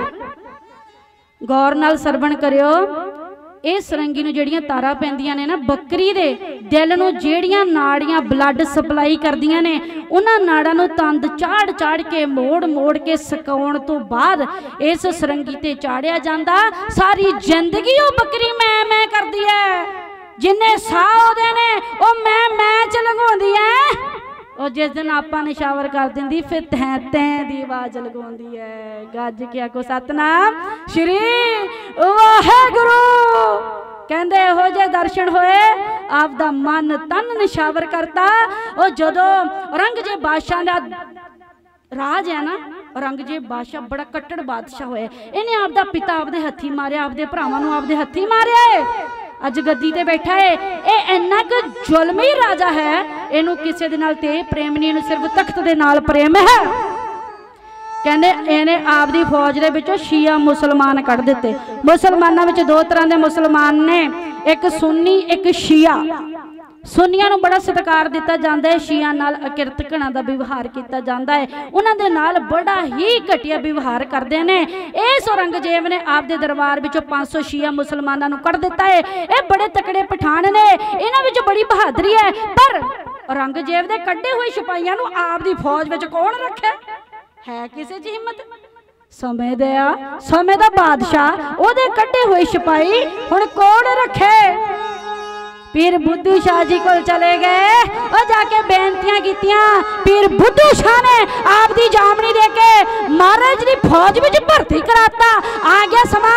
गौर नाल सरवण करियो, ये सरंगी नूं जेड़ियां तारां पैंदियां ने ना, बकरी दे दिल नूं जेड़ियां नाड़ियां ब्लड सप्लाई करदियां ने, उन्हां नाड़ां नूं तंद चाड़ चाड़ के मोड़ मोड़ के सकाउण तो बाद इस सरंगी ते चाड़िया जांदा। सारी जिंदगी वो बकरी मैं करदी है, जिन्ने साह ओहदे ने वो मैं च लंघाउंदी है, और जिस दिन आपां ने शावर कर दिंदी फिर तैं तैं दी आवाज़ लगवाउंदी है। गज के आखो सतनाम श्री वाहेगुरु। कहंदे इहो जे दर्शन होए, आप दा मन तन निशावर करता। और जदों औरंगजेब बादशाह दा राज है ना, औरंगजेब बादशाह बड़ा कट्टर बादशाह होया, इन्हें आप दा पिता आपदे हत्थी मारिया, आपदे भरावां नूं आपदे हत्थी मारिया है, अज गद्दी ते बैठा है। ये इन्ना क जुलमी राजा है, इनू किसी दे नाल ते प्रेम नहीं, इनू सिर्फ तख्त दे नाल प्रेम है। कहंदे इन्हें आप दी फौज दे विचों शिया मुसलमान कढ़ दिते। मुसलमानां विच दो तरह के मुसलमान ने, एक सुन्नी एक शिया। सुन्नियां नूं बड़ा सत्कार दिता जाता है, शिया नाल अकिरत घना दा व्यवहार किया जाता है, उन्हां दे नाल बड़ा ही घटिया व्यवहार करते हैं। इस औरंगजेब ने आप दे दरबार विचों 500 शिया मुसलमानां नूं कढ़ दिता है। ये बड़े तकड़े पठान ने, इन्हां विच बड़ी बहादरी है, पर औरंगजेब दे कड्ढे हुए सिपाहियां नूं आप दी फौज विच कौन रखे? है किसी च हिम्मत? समय दया समय दा बादशाह, ओहदे कड्ढे हुए सिपाही हुण कौन रखे? पीर बुद्धू शाह जी को चले गए और जाके बेनतियां कीतियां। पीर बुद्धू शाह ने आप दी जामनी दे के महाराज दी फौज में भर्ती कराता। आ गया समा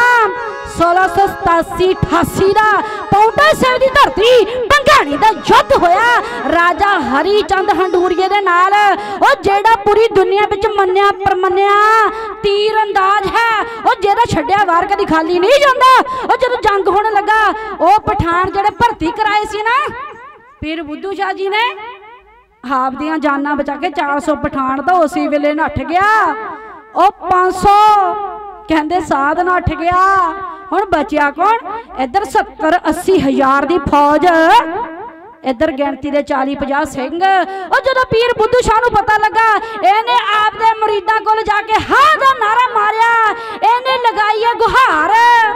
1687-88 का पाउंटा साहिब की धरती भंगाणी का युद्ध होया राजा हरी चंद हंडूरिए दे नाल। और जेड़ा पूरी दुनिया विच मन्निया परमन्निया तीर अंदाज है, और जेड़ा छड्डिया वार कदी खाली नहीं जांदा। और जदों जंग होने लगा, वो पठान जेड़े भर्ती कराए सी ना, पीर बुद्धू शाह जी ने आप दियां जानां बचा के 400 पठान तो उसी वेले नठ गया। और 500 कहंदे साध नठ गया। हुण बचिया कौन? इधर 70-80 हज़ार की फौज, इधर गिनती दे 40-50 सिंह। और जदों पीर बुद्धू शाह नूं पता लगा, इहने आप दे मुरीदां कोल जाके हां दा नारा मारिया, इहने लगाई है गुहार।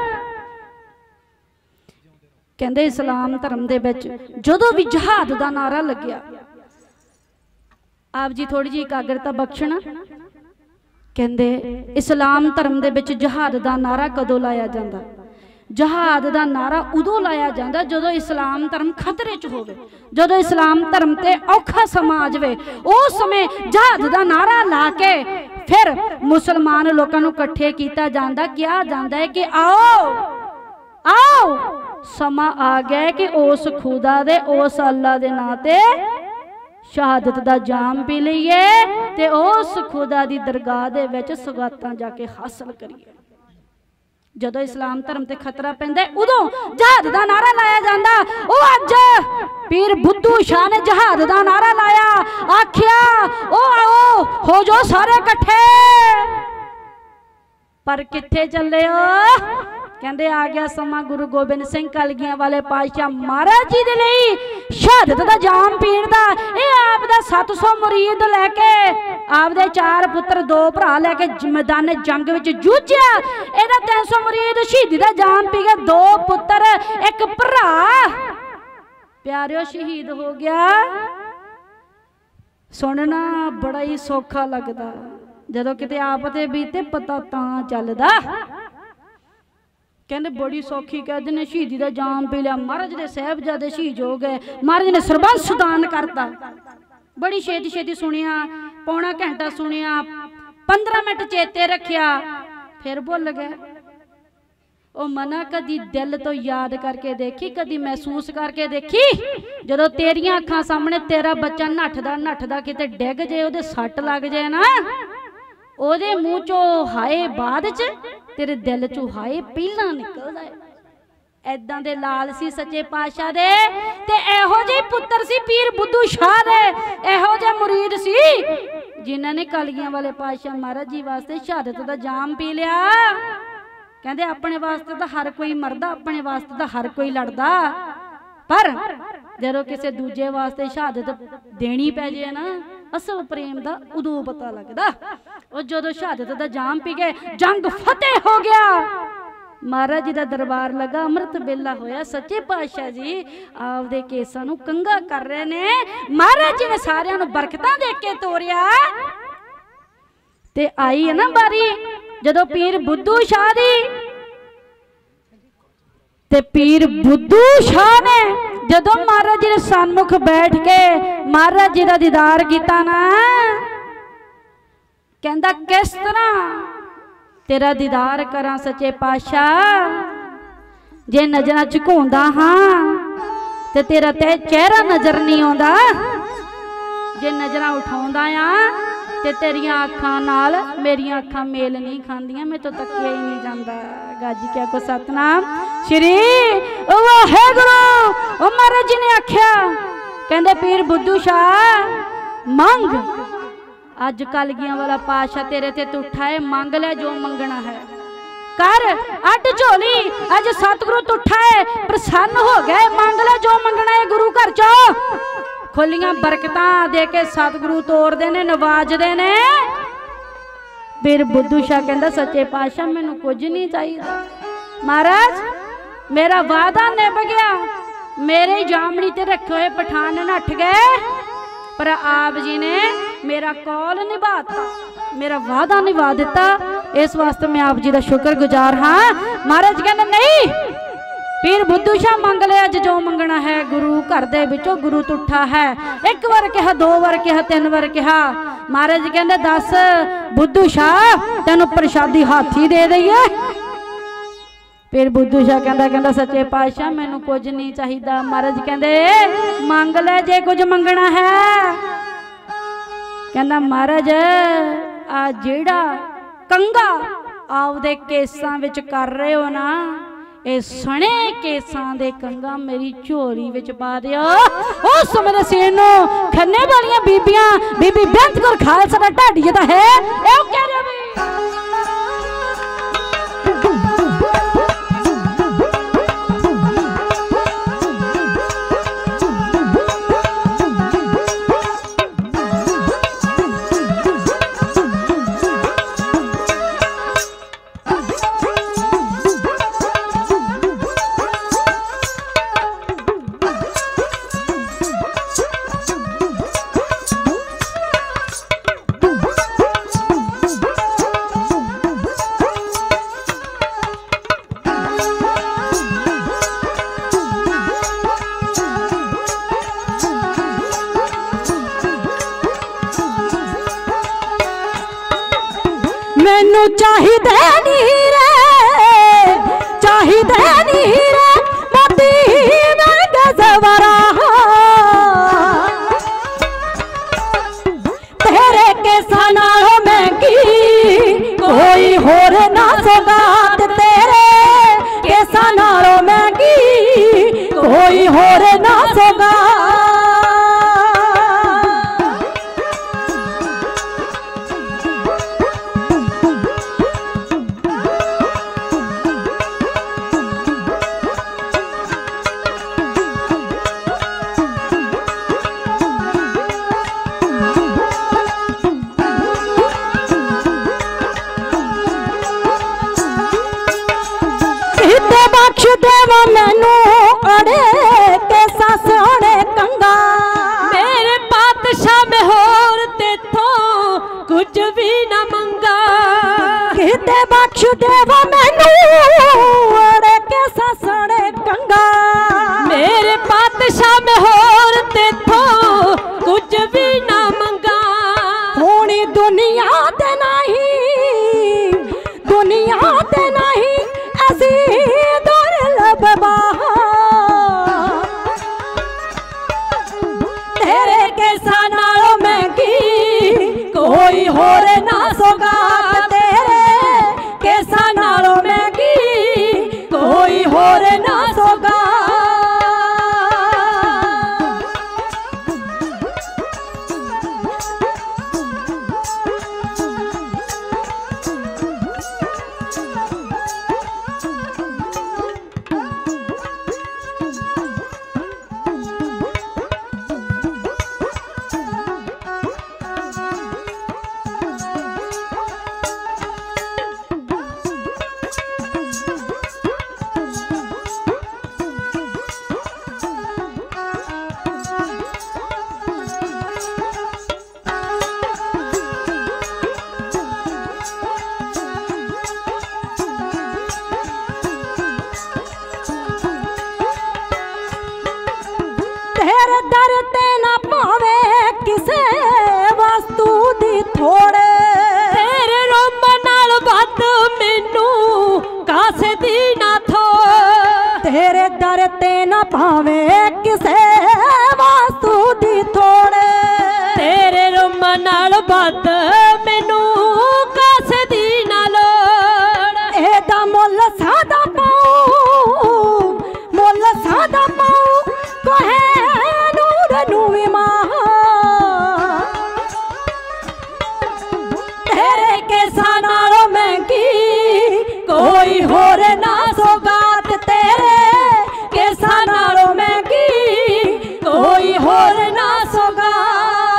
कहंदे इस्लाम धर्म दे विच जदों भी जिहाद दा नारा लग्या, आप जी थोड़ी जी एकाग्रता बख्शना। कहंदे इस्लाम धर्म दे विच जिहाद दा नारा कदों लाया जांदा? जहाद का नारा उदों लाया जाता जदों इस्लाम धर्म खतरे च होवे, जदों इस्लाम धर्म ते औखा समा आ जाए, उस समय जहाद का नारा ला के फिर मुसलमान लोगों को इकट्ठे किया जाता, कहा जाता है कि आओ आओ समा आ गया कि उस खुदा दे उस अल्लाह दे नां ते शहादत दा जाम पी लईए ते उस खुदा दी दरगाह दे विच सुगातां जाके हासिल करिए। जदों इस्लाम धर्म ते खतरा पैंदा उदों जहाद दा नारा लाया जांदा। ओ अज पीर बुद्धू शाह ने जहाद दा नारा लाया, आखिया ओ आओ हो जो सारे इकट्ठे, पर किथे चले हो? कहते आ गया समा गुरु गोबिंद सिंह कलगियां वाले पातशाह महाराज जी दे लई शहादत दा जाम पीण दा। ये आप दा 700 मुरीद लैके आप दे 4 पुत्र 2 भरा लैके मैदान जंग विच जूझिया, एदा 300 मुरीद शहीदी दा जाम पी गए, 2 पुत्र 1 भरा प्यारिओ शहीद हो गया। सुनना बड़ा ही सौखा लगदा, जदों किते आप ते बीते पता तां चलदा। कहते बड़ी सौखी कहते ने शहीदी का जाम पी लिया, महाराज ने साहबजादे शहीद हो गए, महाराज ने सरबंस दान करता। बड़ी छेती छेती सुनिया, पौना घंटा सुनिया, 15 मिनट चेते रखिया, फिर भुल गए। ओ मना कदी दिल तो याद करके देखी, कदी महसूस करके देखी, जदों तेरियां अखां सामने तेरा बच्चा नठदा नठदा किते डिग जाए, ओदे सट लग जाए ना, ओदे मुंह चो हाए बाद च, तेरे दिल चो हाए पहला निकलदा है। ऐदां दे लाल सी सच्चे पातशाह दे, ते एहो जे पुत्र सी पीर बुद्धू शाह दे, एहो जे मुरीद सी जिन्हां ने कलगियां वाले पातशाह महाराज जी वास्ते शहादत दा जाम पी लिया। कहंदे अपने वास्ते तो हर कोई मरदा, अपने वास्ते तो हर कोई लड़दा, पर जदों किसी दूजे वास्ते शहादत देनी पै जाए ना, असल प्रेम दा उदों पता लगदा। और जदों शहादत दा जाम पी गए, जंग फतेह हो गया, महाराज जी दा दरबार लगा, अमृत बेला होया। सच्चे पातशाह जी आपदे केसां नूं कंघा कर रहे ने, महाराज जी ने सारियां नूं बरकतां दे के तोरिया। ते आई है ना बारी जदों पीर बुद्धू शाह दी, ते पीर बुद्धू शाह ने जदों महाराज जी ने सन्मुख बैठ के महाराज जी का दीदार किया ना, कहंदा किस तरह तेरा दीदार करा सच्चे पातशाह, जे नजरां झुकाउंदा हाँ ते तेरा ते चेहरा नजर नहीं आउंदा, जे नजरां उठाउंदा आ ते तेरियां अखां नाल मेरियां अखां मेल नहीं खांदियां, मैं तो तकिया ही नहीं जांदा। गाजी क्या को सतनाम श्री वाहेगुरू। ओ महाराज जी ने आख्या, कहंदे पीर बुद्धू शाह मंग, अज कलगियां वाला पातशाह तेरे ते तुठा है, मंग ले जो मंगना है कर, अड झोली अज सतगुरु तुठा है, प्रसन्न हो गए, मंग ले जो मंगना है गुरु घर चो। खुलियां बरकतां दे के सतगुरु तोड़दे ने, नवाजदे ने। फिर बुद्धू शाह कहंदा सच्चे पातशाह मैनू कुछ नहीं चाहिए, महाराज मेरा वादा निभ गया, मेरे जामनी ते रखे हुए पठान नठ गए, पर आप जी ने मेरा कौल निभाता, मेरा वादा निभा दिता, इस वास्ते मैं आप जी का शुक्रगुजार हाँ। महाराज कहंदे नहीं पीर बुद्धू शाह मंग ले अज जो मंगना है, गुरु घर दे विचों गुरु तुठा है। 1 बार कहा, 2 बार कहा, 3 बार कहा। महाराज कहंदे दस बुद्धू शाह तेनू प्रसादी हाथी दे दईए। फिर बुद्धू शाह कहंदा सच्चे पातशाह मैनू कुछ नहीं चाहिदा। महाराज कहंदे मंग ले जे कुछ मंगना है। कहंदा महाराज आ जेड़ा कंघा आपदे केसां विच कर रहे हो ना, ए सने केसां दे कंघा मेरी झोली विच पा दिओ। उस मेरे सिर नूं खन्ने वालियां बीबियां, बीबी बेअंत कौर खालसा दा ढाडी दा है, ए कह रहे भी चाहिदे नी हीरे चाहिदे नी हीरे मोती महंगे ज़ेवरा तेरे केसां नालों महंगी कोई होर ना सौगात तेरे केसां नालों महंगी कोई होर ना सौगात बख्श देव मैनू अड़े कैसा सोने कंगा मेरे पातशाह में होर तेथों कुछ भी न मंगा किते बख्श देव मैनू अड़े कैसा सोने कंगा मेरे पातशाह में होर तेथों कुछ भी न मंगा होनी दुनिया ते नहीं दुनिया ते नहीं ऐसी तेरे केसां नालों महंगी कोई होर ना सौगात तेरे केसां नालों महंगी कोई होर ना सौगात तेरे दर ते ना पावे किसे वस्तु दी थोड़े तेरे रोम नाल बद मैनू कासे दी ना थोड़ तेरे दर ते ना पावे किसे वस्तु दी थोड़े तेरे रोम नाल बद मैनू कासे दी ना लोड़ एदा मुल सादा पाऊं मुल सादा पाऊं कोहे तेरे केसां नालों महंगी कोई होर ना सौगात तेरे केसां नालों महंगी कोई होर ना सौगात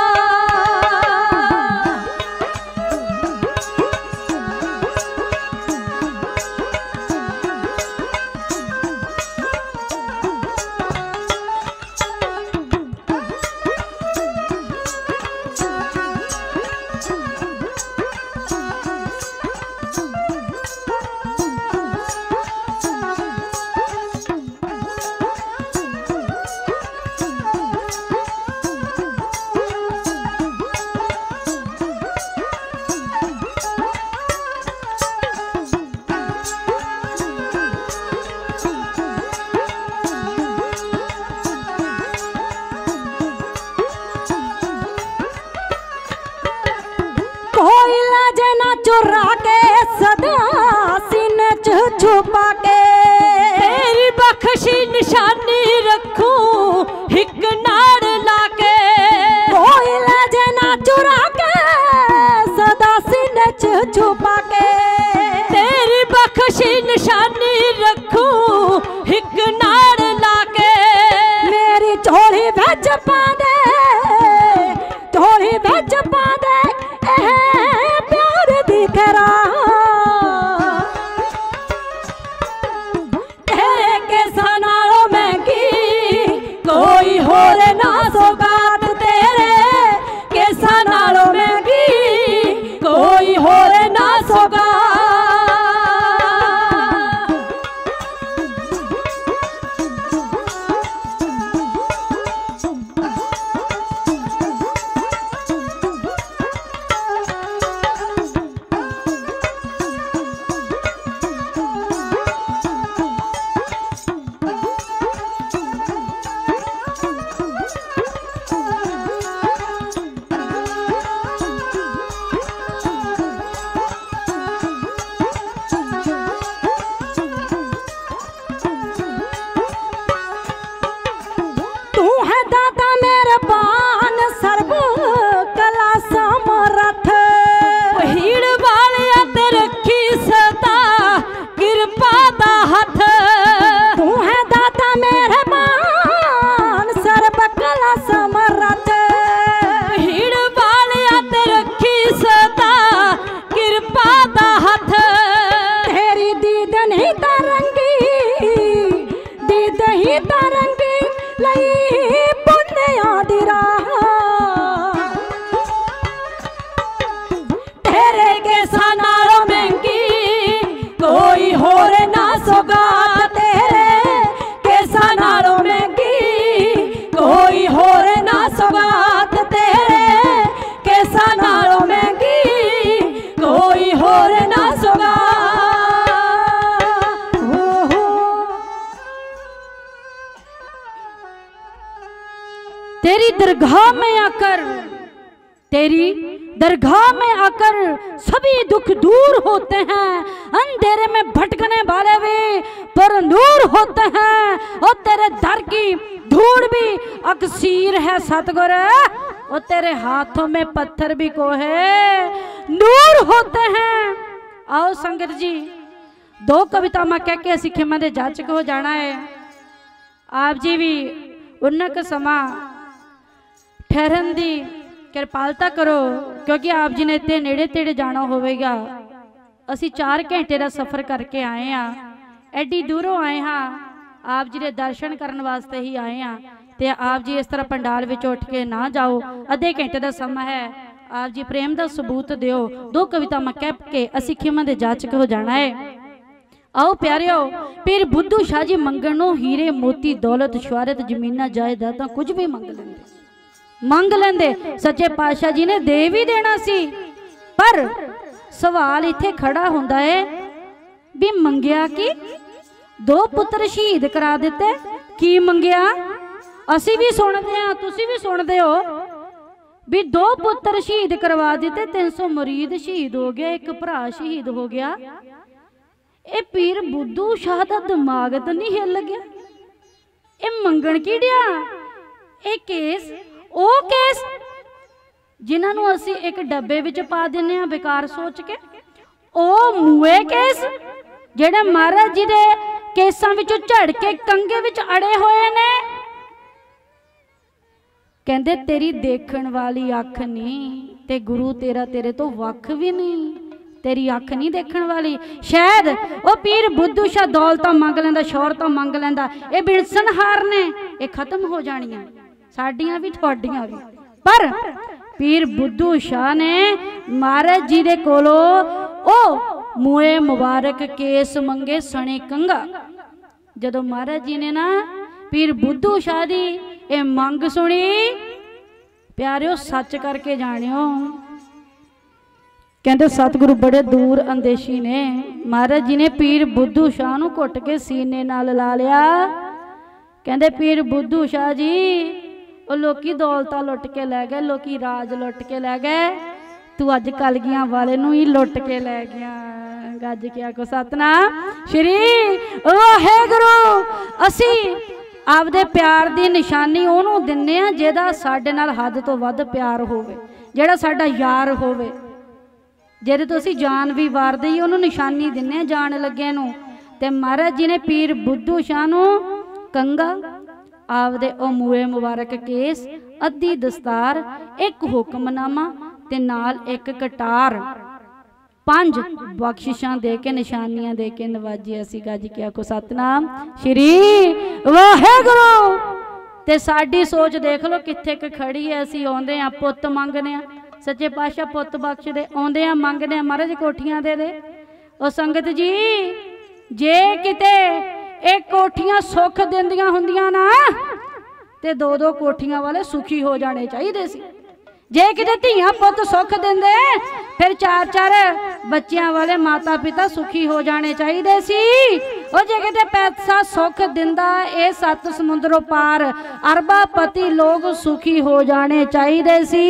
चुरा के सदा सीने च छुपा के तेरी बख्शी निशानी रखूं हिक नाड़ लाके कोई ले ना चुरा के सदा सीने च छुपा के तेरी बख्शी निशानी रखूं हिक नाड़ लाके मेरी झोली बिच पा दे झोली बिच पा दे तेरे केसां नालों महंगी कोई होर ना सौगात तेरे केसां नालों महंगी कोई होर ना सौगात तरंगी लई पुन्निया दी राह तेरे केसां नालों महंगी कोई होर ना सौगात तेरे केसां नालों महंगी कोई होर ना सौगात तेरे केसां नालों महंगी कोई होर ना सौगात। तेरी दरगाह में आकर तेरी दरगाह में आकर सभी दुख दूर होते हैं, अंधेरे में भटकने वाले भी पर नूर होते हैं। और तेरे दर की धूड़ भी अक्सीर है सतगुर, और तेरे हाथों में पत्थर भी कोहे नूर होते हैं। आओ संगत जी, दो कविता मैं कह के असीं खेमां दे जाचक हो जाना है। आप जी भी उन्ना क समा ठहरन दी किरपालता करो, क्योंकि आप जी ने इतने नेड़े तेड़े जाना होवेगा। असी 4 घंटे का सफ़र करके आए हाँ, एडी दूरों आए हाँ, आप जी के दर्शन करने वास्ते ही आए हाँ। तो आप जी इस तरह पंडाल विच उठ के ना जाओ, आधे घंटे का समा है, आप जी प्रेम का सबूत दिओ। दो कविता मैं कह के असी खेमां दे जाचक हो जाना है। आओ प्यारिओ, पीर बुद्धू शाह जी मंगणों हीरे मोती दौलत शौहरत जमीना जायदादां कुछ भी मंग लेंदे। सच्चे पातशाह जी ने दे भी देना सी, पर सवाल इत्थे खड़ा हुंदा है भी मंगिया की 2 पुत्र शहीद करा दिते, की मंगिया? असी भी सुनते हैं, तुसी भी सुनते हो भी 2 पुत्र शहीद करवा दिते, 300 मुरीद शहीद हो गया, एक भरा शहीद हो गया। ये पीर बुद्धू शाह दा दिमाग तो नहीं हिल गया? ये मंगण की डिया? ये केस ओ केस जिन्होंने असी एक डब्बे विच पा दिने आ बेकार सोच के, ओ मूए केस जेड़े महाराज जी दे केसां विचों झड़ के कंगे विच अड़े होए ने। कहंदे तेरी देखण वाली अख नहीं ते गुरु तेरा तेरे तो वख भी नहीं, तेरी अख नहीं देखण वाली। शायद वो पीर बुद्धू शाह दौलतां मंग लैंदा, शौहरतां मंग लैंदा, ये बिनसनहार ने, ये खत्म हो जाणियां साडियां भी तुहाडियां भी। पर पीर बुद्धू शाह ने महाराज जी दे कोलों ओ मूए मुबारक केस मंगे सने कंगा। जदों महाराज जी ने ना पीर बुद्धू शाह दी ये मंग सुनी, प्यारिओ सच करके जानियो, कहते सतगुरु बड़े दूर अंदेशी ने। महाराज जी ने पीर बुद्धू शाह नूं घुट के सीने नाल ला लिया। कहते पीर बुद्धू शाह जी वो लोकी दौलतां लुट के लै गए, लोकी राज लुट के लै गए, तू अज कलगियां वाले नूं ही लुट के लै गया। गज के आखो सतनाम श्री वाहेगुरू। असी आपदे प्यार दी निशानी ओनूं दिन्ने आ जिहदा साडे नाल हद तो वध प्यार होवे, जिहड़ा साडा यार होवे, जिहदे तो असी जान भी वारदे ही ओनूं निशानी दिन्ने जान लगे नूं। ते महाराज जी ने पीर बुद्धू शाह नूं कंगा, आपदे ओ मूए मुबारक केस, अद्धी दस्तार, एक हुक्मनामा ते नाल एक कटार, 5 बख्शिशां दे के निशानियां दे के नवाजी। असी गज के आखो सतनाम श्री वाहेगुरू। ते साडी सोच देख लो कित्थे क खड़ी है। असी आउंदे आ पुੱਤ मंगने आ, सच्चे पातशाह पुੱਤ बख्श दे, आउंदे आ मंगने आ महाराज कोठियां दे दे। ओ संगत जी जे किते एक कोठियां सुख दिंदियां हुंदियां ना ते 2-2 कोठियां वाले सुखी हो जाने चाहिए सी। जे किते धीआं पुੱਤ सुख दिंदे फिर 4-4 बच्चियां वाले माता पिता सुखी हो जाने चाहिए सी। और जे किते पैसा सुख दिंदा ए 7 समुद्रों पार अरबापति लोग सुखी हो जाने चाहिए सी।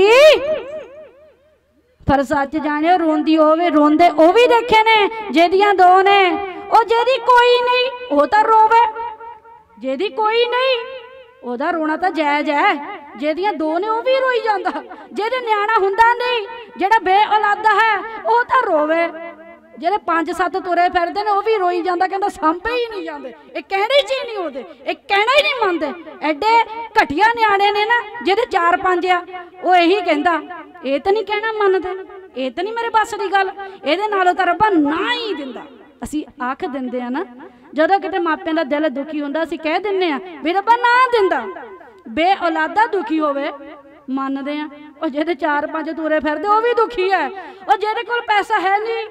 पर सच जाने रोंदी होवे, रोंदे ओ भी देखे ने जेदियां 2 ने, ओ जेदी कोई नहीं ओ तां रोवे, जेदी कोई नहीं ओदा रोना तां जायज़ है, जेदियां 2 ने ओ भी रोई जांदा, जेदे न्याणा हुंदा नहीं, जेड़ा बे औलादा है ओ तां रोवे, जेडे 5-7 तुरे फिरदे ने ओ भी रोई जांदा, कहंदा सांभे ही नहीं जांदे, ये कहने च ही नहीं होंदे, ये कहना ही नहीं मनदे। एडे घटिया न्याणे ने ना जेदे 4-5 आ, ओ यही कहंदा ये तो नहीं कहना मनदे, ये तो नहीं मेरे बस की गल, इहदे नालों तां रब्बा ना ही दिंदा, ਅਸੀਂ ਆਖ ਦਿੰਦੇ ਆ ਨਾ, ਜਦੋਂ ਕਿਤੇ ਮਾਪਿਆਂ ਦਾ ਦਿਲ ਦੁਖੀ ਹੁੰਦਾ ਅਸੀਂ ਕਹਿ ਦਿੰਦੇ ਆ ਵੀ ਰੱਬਾ ਨਾ ਦਿੰਦਾ। ਬੇ ਔਲਾਦਾ ਦੁਖੀ ਹੋਵੇ ਮੰਨਦੇ ਆ, ਉਹ ਜਿਹਦੇ 4-5 ਤੁਰੇ ਫਿਰਦੇ ਉਹ ਵੀ ਦੁਖੀ ਹੈ। ਉਹ ਜਿਹਦੇ ਕੋਲ ਪੈਸਾ ਹੈ ਨਹੀਂ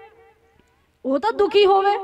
ਉਹ ਤਾਂ ਦੁਖੀ ਹੋਵੇ,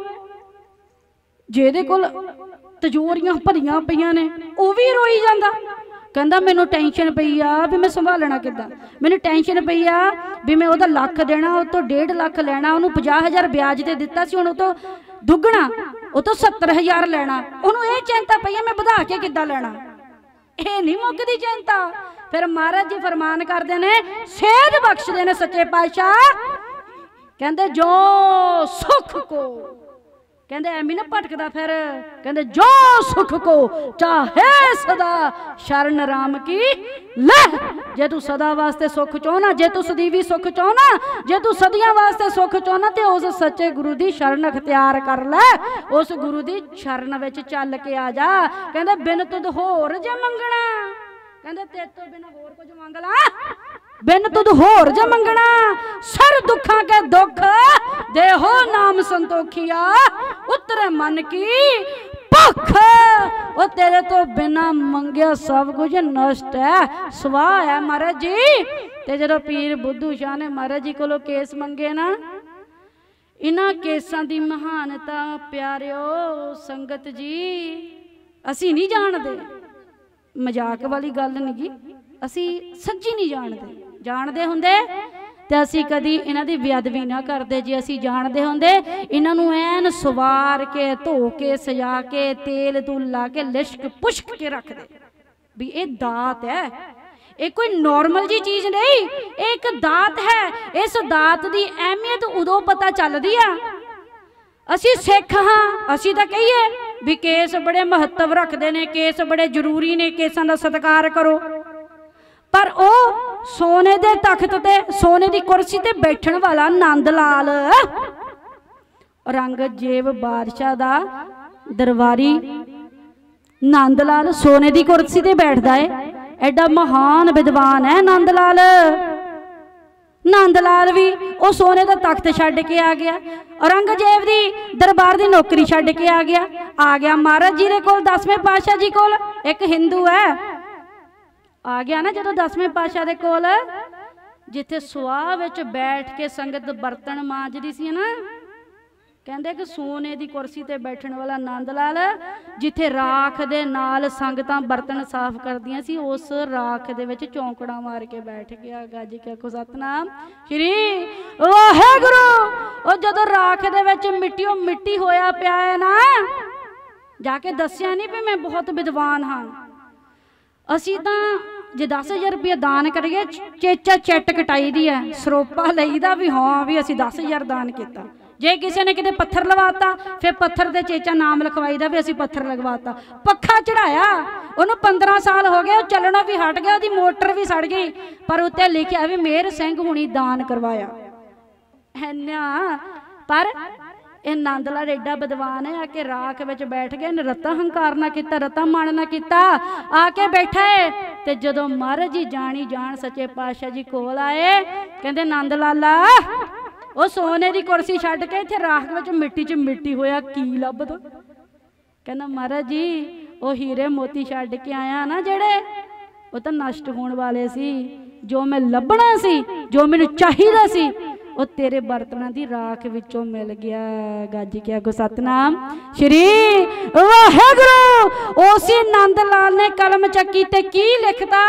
ਜਿਹਦੇ ਕੋਲ ਤਜੋਰੀਆਂ ਭਰੀਆਂ ਪਈਆਂ ਨੇ ਉਹ ਵੀ ਰੋਈ ਜਾਂਦਾ, ਕਹਿੰਦਾ ਮੈਨੂੰ ਟੈਨਸ਼ਨ ਪਈ ਆ ਵੀ ਮੈਂ ਸੰਭਾਲਣਾ ਕਿੱਦਾਂ, ਮੈਨੂੰ ਟੈਨਸ਼ਨ ਪਈ ਆ ਵੀ ਮੈਂ ਉਹਦਾ ਲੱਖ ਦੇਣਾ, ਉਹ ਤੋਂ 1.5 ਲੱਖ ਲੈਣਾ, ਉਹਨੂੰ 50,000 ਵਿਆਜ ਤੇ ਦਿੱਤਾ ਸੀ, ਹੁਣ ਉਹ ਤੋਂ ਦੁੱਗਣਾ, ਉਹ ਤੋਂ 70,000 ਲੈਣਾ, ਉਹਨੂੰ ਇਹ ਚਿੰਤਾ ਪਈ ਆ ਮੈਂ ਵਧਾ ਕੇ ਕਿੱਦਾਂ ਲੈਣਾ। ਇਹ ਨਹੀਂ ਮੁੱਕਦੀ ਚਿੰਤਾ। ਫਿਰ ਮਹਾਰਾਜ ਜੀ ਫਰਮਾਨ ਕਰਦੇ ਨੇ, ਸੇਧ ਬਖਸ਼ਦੇ ਨੇ ਸੱਚੇ ਪਾਤਸ਼ਾਹ, ਕਹਿੰਦੇ ਜੋ ਸੁਖ ਕੋ, ਕਹਿੰਦੇ ਐਵੇਂ ਨਾ ਭਟਕਦਾ ਫਿਰ, ਕਹਿੰਦੇ ਜੋ ਸੁਖ ਕੋ ਚਾਹੇ ਸਦਾ ਸ਼ਰਨ ਰਾਮ ਕੀ ਲੈ। ਜੇ ਤੂੰ ਸਦਾ ਵਾਸਤੇ ਸੁਖ ਚਾਹਣਾ, ਜੇ ਤੂੰ ਸਦੀਵੀ ਸੁਖ ਚਾਹਣਾ, ਜੇ ਤੂੰ ਸਦੀਆਂ ਵਾਸਤੇ ਸੁਖ ਚਾਹਣਾ ਤੇ ਉਸ ਸੱਚੇ ਗੁਰੂ ਦੀ ਸ਼ਰਨ ਅਖਤਿਆਰ ਕਰ ਲੈ, ਉਸ ਗੁਰੂ ਦੀ ਸ਼ਰਨ ਵਿੱਚ ਚੱਲ ਕੇ ਆ ਜਾ। ਕਹਿੰਦੇ ਬਿਨ ਤੁਧ ਹੋਰ ਜੇ ਮੰਗਣਾ, ਕਹਿੰਦੇ ਤੇਰੇ ਤੋਂ ਬਿਨ ਹੋਰ ਕੁਝ ਮੰਗ ਲਾ, ਬਿਨ ਤੁਧ ਹੋਰ ਜੇ ਮੰਗਣਾ, ਸਰ ਦੁੱਖਾਂ ਕੇ ਦੁੱਖ ਦੇਹੋ ਨਾਮ ਸੰਤੋਖੀਆ, ਉਤਰੇ ਮਨ ਕੀ ਭੁੱਖ। ਉਹ तेरे तो बिना मंगे सब कुछ नष्ट है, सवाह है महाराज जी। ते जो पीर बुद्धू शाह ने महाराज जी को केस मंगे ना, इन्हां केसां दी महानता प्यारिओ संगत जी असी नहीं जानते, मजाक वाली गल नहीं, असी सच्ची नहीं जानते। जानते हुंदे ते असी कदी इन्हां दी बेअदबी ना करदे। जे असी जानते हुंदे इन्हां नूं ऐन सवार के धो के सजा के तेल तूल ला के लिश्क पुश्क के रख दे भी ये दात है, ये कोई नॉर्मल जी चीज़ नहीं, एक दात है। इस दात की अहमियत उदों पता चलदी आ। असी सिख हाँ, असी तां कहीए भी केस बड़े महत्व रखते ने, केस बड़े जरूरी ने, केसां दा सत्कार करो, पर ओ सोने दे तख्त ते सोने दी कुर्सी ते बैठण वाला नंद लाल औरंगजेब बादशाह दा दरबारी नंद लाल सोने दी कुर्सी ते बैठदा है। एडा महान विद्वान है नंद लाल। नंद लाल भी वो सोने का तख्त छड्ड के आ गया, औरंगजेब दी दरबार दी नौकरी छड्ड के आ गया महाराज जी दे कोल, 10वें पातशाह जी कोल। एक हिंदू है आ गया ना जो 10वें पातशाह दे कोल, जिथे सुआह विच बैठ के संगत बर्तन मांजदी सी ना, कहंदे कि सोने दी कुर्सी ते बैठण वाला नंद लाल जिथे राख दे नाल संगतां बर्तन साफ करदियां सी, उस राख दे विच चौंकड़ा मार के बैठ गया। गज के आखो सतनाम श्री वाहेगुरू। ओ जदों राख दे विच मिट्टियों मिट्टी होया पिया है ना, जाके दस्सिया नहीं भी मैं बहुत विद्वान हाँ। असी तां जे 10,000 रुपया दान करिए चेचा चैट कटाई दी है, सरोपा लईदा भी हाँ भी असी 10,000 दान किया। जे किसी ने किते पत्थर लवाता फिर पत्थर दे चेचा नाम लिखवाईदा भी असी पत्थर लगवाता। पक्खा चढ़ाया उन्होंने 15 साल हो गए, चलना भी हट गया, मोटर भी सड़ गई, पर उत्ते लिखिया भी मेहर सिंह हुणी दान करवाया है। पर यह नंद लाल एडा विद्वान है, आके राख विच बैठ गए, रत्ता हंकार ना किता, रत्ता मान ना किता, आके बैठा है। ते जदों महाराज जी जानी जान सच्चे पातशाह जी कोल आए, कहंदे नंद लाला वो सोने की कुर्सी छड्ड के इत्थे राख विच मिट्टी होया की लभदा? कहना महाराज जी वो हीरे मोती छड्ड के आया ना जेड़े, वो तो नष्ट होने वाले सी, जो मैं लभना सी, जो मैनूं चाहिदा सी, वो तेरे बर्तनां दी राख विचों मिल गया। गज के आखो सतनाम श्री वाहेगुरू। उसी नंद लाल ने कलम चक्की ते की लिखता?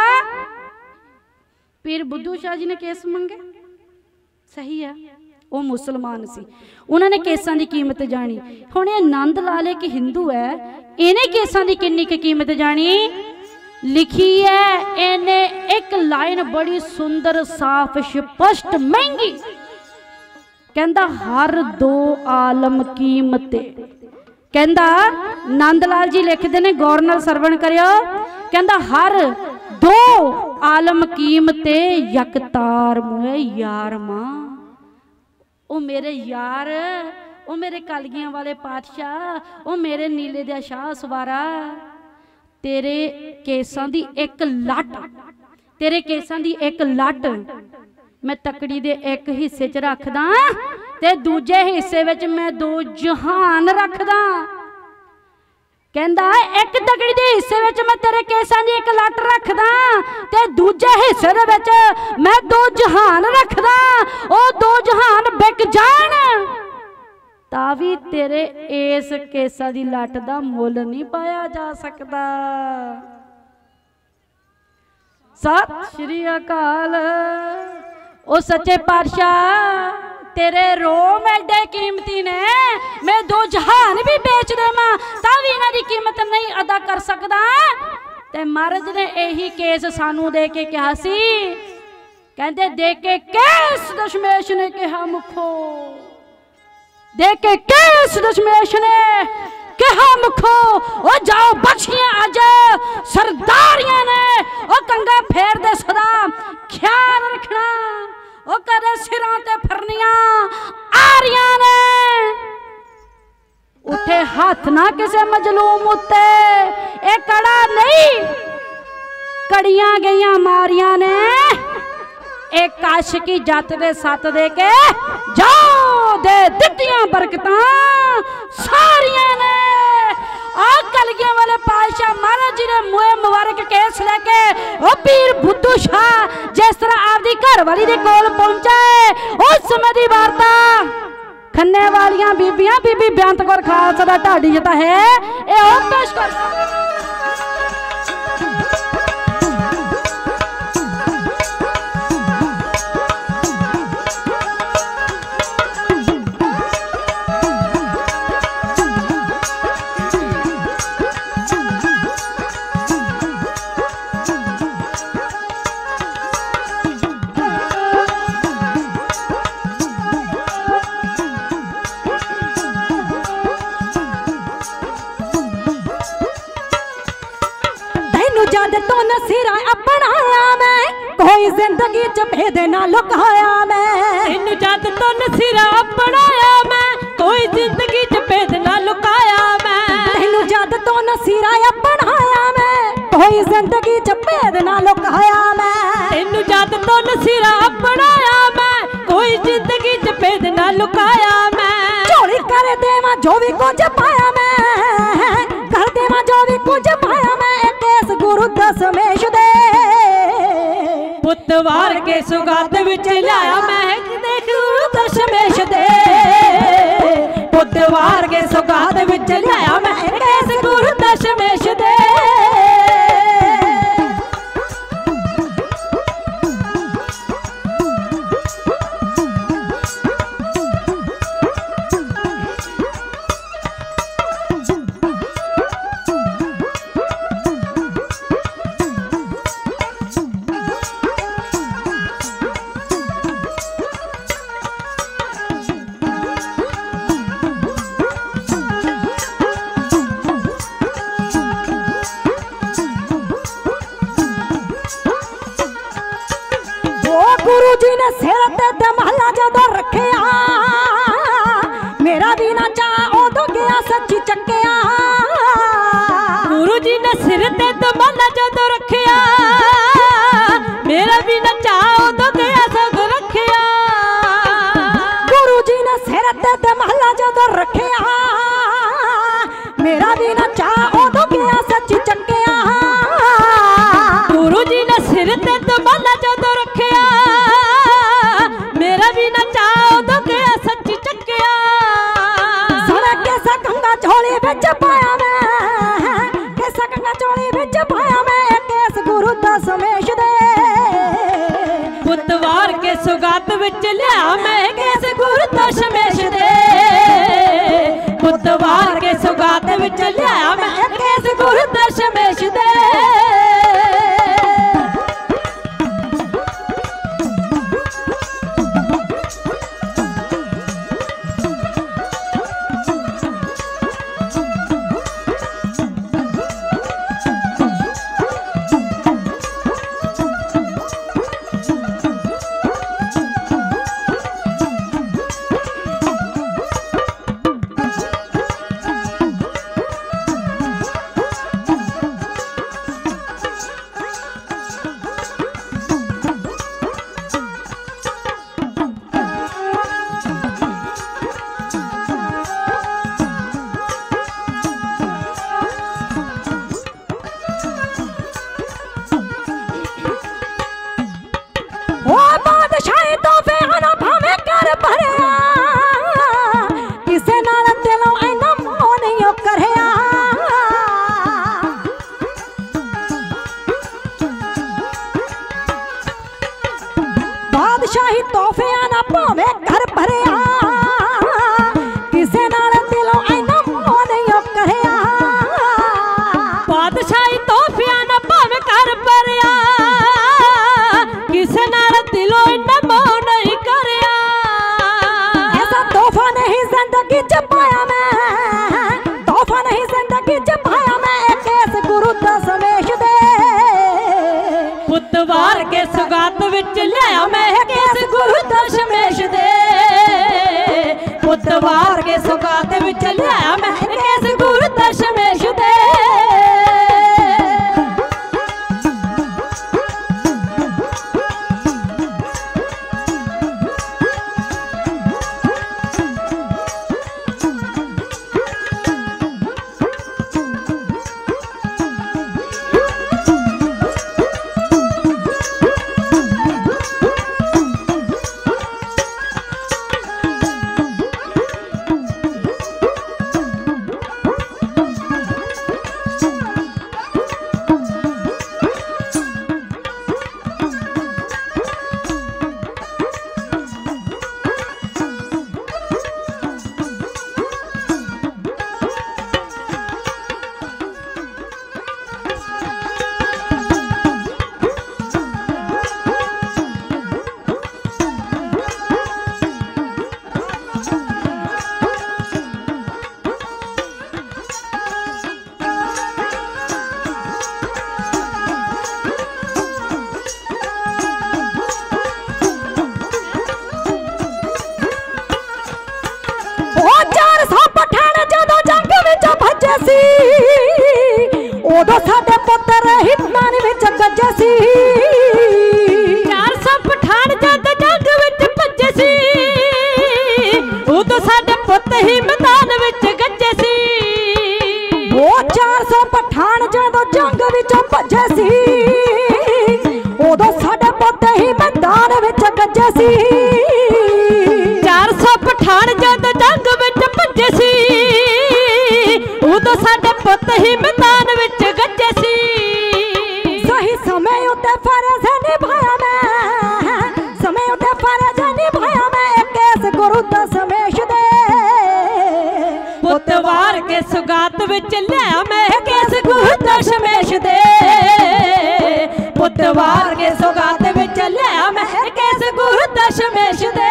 पीर बुद्धू शाह जी ने केस मंगे, सही है, वो मुसलमान सी, उन्होंने केसां दी कीमत जानी। हुण ये नंद लाल एक हिंदू है, इन्हें केसां दी किन्नी की कीमत जानी? लिखी है इन्हें एक लाइन बड़ी सुंदर साफ स्पष्ट महंगी, कहंदा हर 2 आलम कीमते। कहंदा नंद लाल जी लिखते ने, गौर नाल सरवण करियो, कहंदा हर 2 आलम कीमते यकतार मुए यार मां। ओ मेरे यार, ओ मेरे कलगियां वाले पातशाह, ओ मेरे नीले दे शाह सवारा, तेरे केसां दी एक लट, तेरे केसां दी एक लट मैं तकड़ी दे एक हिस्से च रखदा ते दूजे हिस्से विच मैं दो जहान रखदा। कहंदा एक तगड़ी दे हिस्से विच मैं तेरे केसां दी एक लट रखदा ते दूजे हिस्से दे विच मैं दो जहान रखदा। ओ दो जहान बिक जाण तावी तेरे इस केसा दी लट दा मुल नहीं पाया जा सकदा। सत श्री अकाल। ओ सच्चे पातशाह तेरे रोम एडे कीमती ने, मैं दो जहान भी बेच देवां तां भी इन्हां दी कीमत नहीं अदा कर सकदा। ते महाराज ने यही केस सानू दे के कहा सी, कहंदे दे के केस दशमेश ने कहा मुखो, दे के केस दशमेश ने कहा मुखो। ओ जाओ बख्शियां अज सरदारियां ने, ओ कंगा फेर दे सदा ख्याल रखना। ओ कदे सिरां ते फरनियां आ रहियां ने, उठे हाथ ना किसे मजलूम उत्ते, ए कड़ा नहीं कड़ियां गईयां मारियां ने। एक काश की जत दे सत दे के जाओ दे दित्तियां बरकतां सारियां ने। आ कलगियां वाले पातशाह महाराज जी ने मुए मुबारक केस लेके ओ पीर बुद्धू शाह जिस तरह आपदी घर वाली दे कोल पहुंचा है उस समय दी वार्ता खन्ने वालियां बीबियां बीबी बेअंत कौर खालसा दा ढाडी जता है ए और पेश कर। जद तो नसीरा अपनाया मैं कोई जिंदगी च भेद ना लुकाया मैं। जद तो नसीरा अपनाया मैं कोई जिंदगी च भेद ना लुकाया मैं। जद तो नसीरा अपनाया मैं कोई जिंदगी च भेद ना लुकाया मैं। जद तो नसीरा अपनाया मैं कोई जिंदगी च भेद ना लुकाया मैं। झोली कर देवा जो भी कुछ पाया मैं, कर देवा जो भी कुछ पाया मैं। गुरु दशमेश दे पुतवार के सुगात विच लाया मैं, गुरु दशमेश दे पुतवार के सुगात विच लाया मैं, गुरु दशमेश दे। गुरु जी ने सिर ते दमहला जदों रखिया, मेरा भी ना चाह उदों गया सच्ची चक्किया। गुरु जी ने सिर ते दमहला जदों रखिया, मेरा भी ना चाह उदों गया सग रखिया। गुरु जी ने सिर ते दमहला जदों रखिया, मेरा भी ना चाह उदों गया सच्ची चक्किया। गुरु जी ने सिर ते दमहला जदों रखिया, मेरा भी ना चाह उदों गया सच्ची चक्किया। सड़ा कैसा कंगा झोली विच पाया मैं, कैसा कंगा झोली विच पाया मैं, केस गुरु दशमेश दे पुतवार के सुगात विच लिया मैं, केस गुरु दशमेश दे पुतवार के सुगात विच लिया मैं, केस गुरु दशमेश दे। पुतवार के सुगात विच लिया मैं केस गुरु दशमेश दे। पुतवार के सुगात विच लिया मैं केस गुरु दशमेश दे। उदो साडे पुत्र हितान विच गज्जे सी। 400 पठान जद जंग विच भज्जे सी। उदो साडे पुत ही मैदान विच गज्जे सी। वो 400 पठान जद जंग विच भज्जे सी। उदो साडे पुत ही मैदान विच गज्जे सी। 400 पठान जद जंग विच भज्जे सी। उदो साडे पुत ही मैदान विच गज्जे सी। सही समय उत्ते फर्ज निभाया मैं। समय उत्ते फर्ज निभाया मैं केस गुरु दशमेश दे। पुतवार के सुगात विच लिया मैं केस गुरु दशमेश दे। पुतवार के सुगात विच लिया मैं केस गुरु दशमेश दे।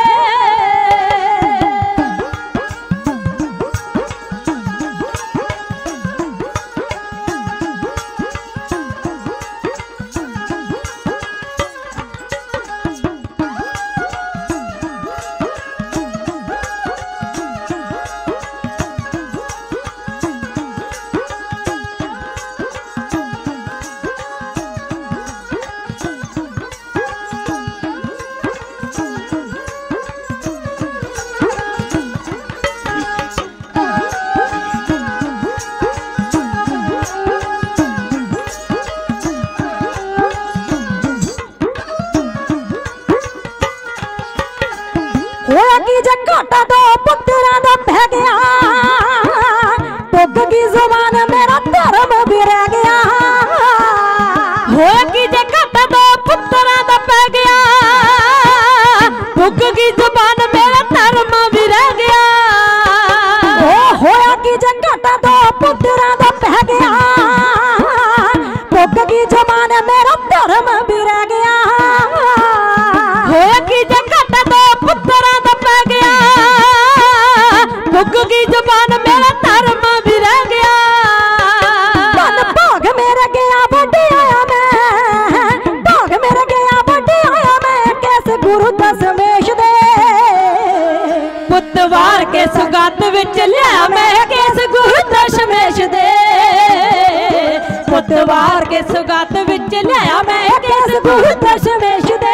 होया की जघाटा दो पुत्रा दा पै गया। पुग की जुबान मेरा धर्म भी रह गया। होया की जघाटा दो पुत्रा दा पै गया। पुग की जुबान मेरा धर्म भी रह गया। होया की जघाटा दो पुत्रा दा पै गया। पुग की जुबान मेरा धर्म भी रह गया। होया की जघाटा दो पुत्रा दा पै गया। पुग की जुबान मेरा धर्म भी रह गया। धन भाग मेरा गया बड़े आया मैं। भाग मेरा गया बड़े आया मैं कैसे गुरु दशमेश दे। पुतवार के सुगात विच लिया मैं केस गुरु दशमेश दे। पुतवार के सुगात विच लिया मैं केस गुरु दशमेश दे।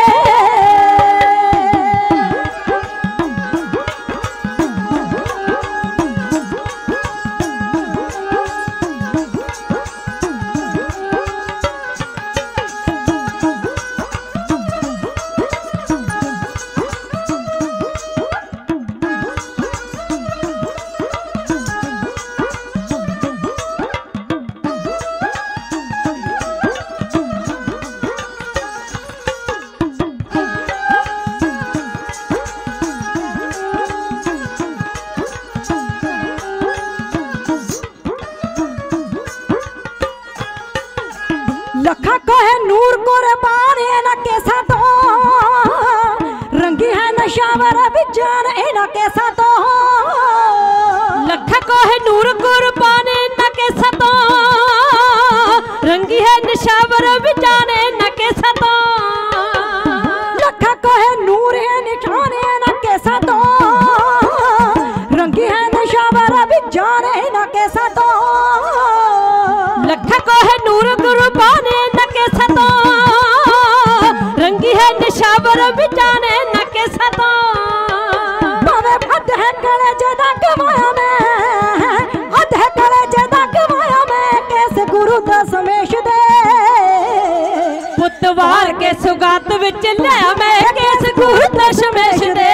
लखा को है नूर कुर्बान इना कैसा तो। रंगी है नशावर विजान इना कैसा तो। लखा को है नूर कुर्बान इना कैसा तो। रंगी है नशावर विजान इना कैसा तो। सौगात विच लिया मैं केस गुरु दशमेश दे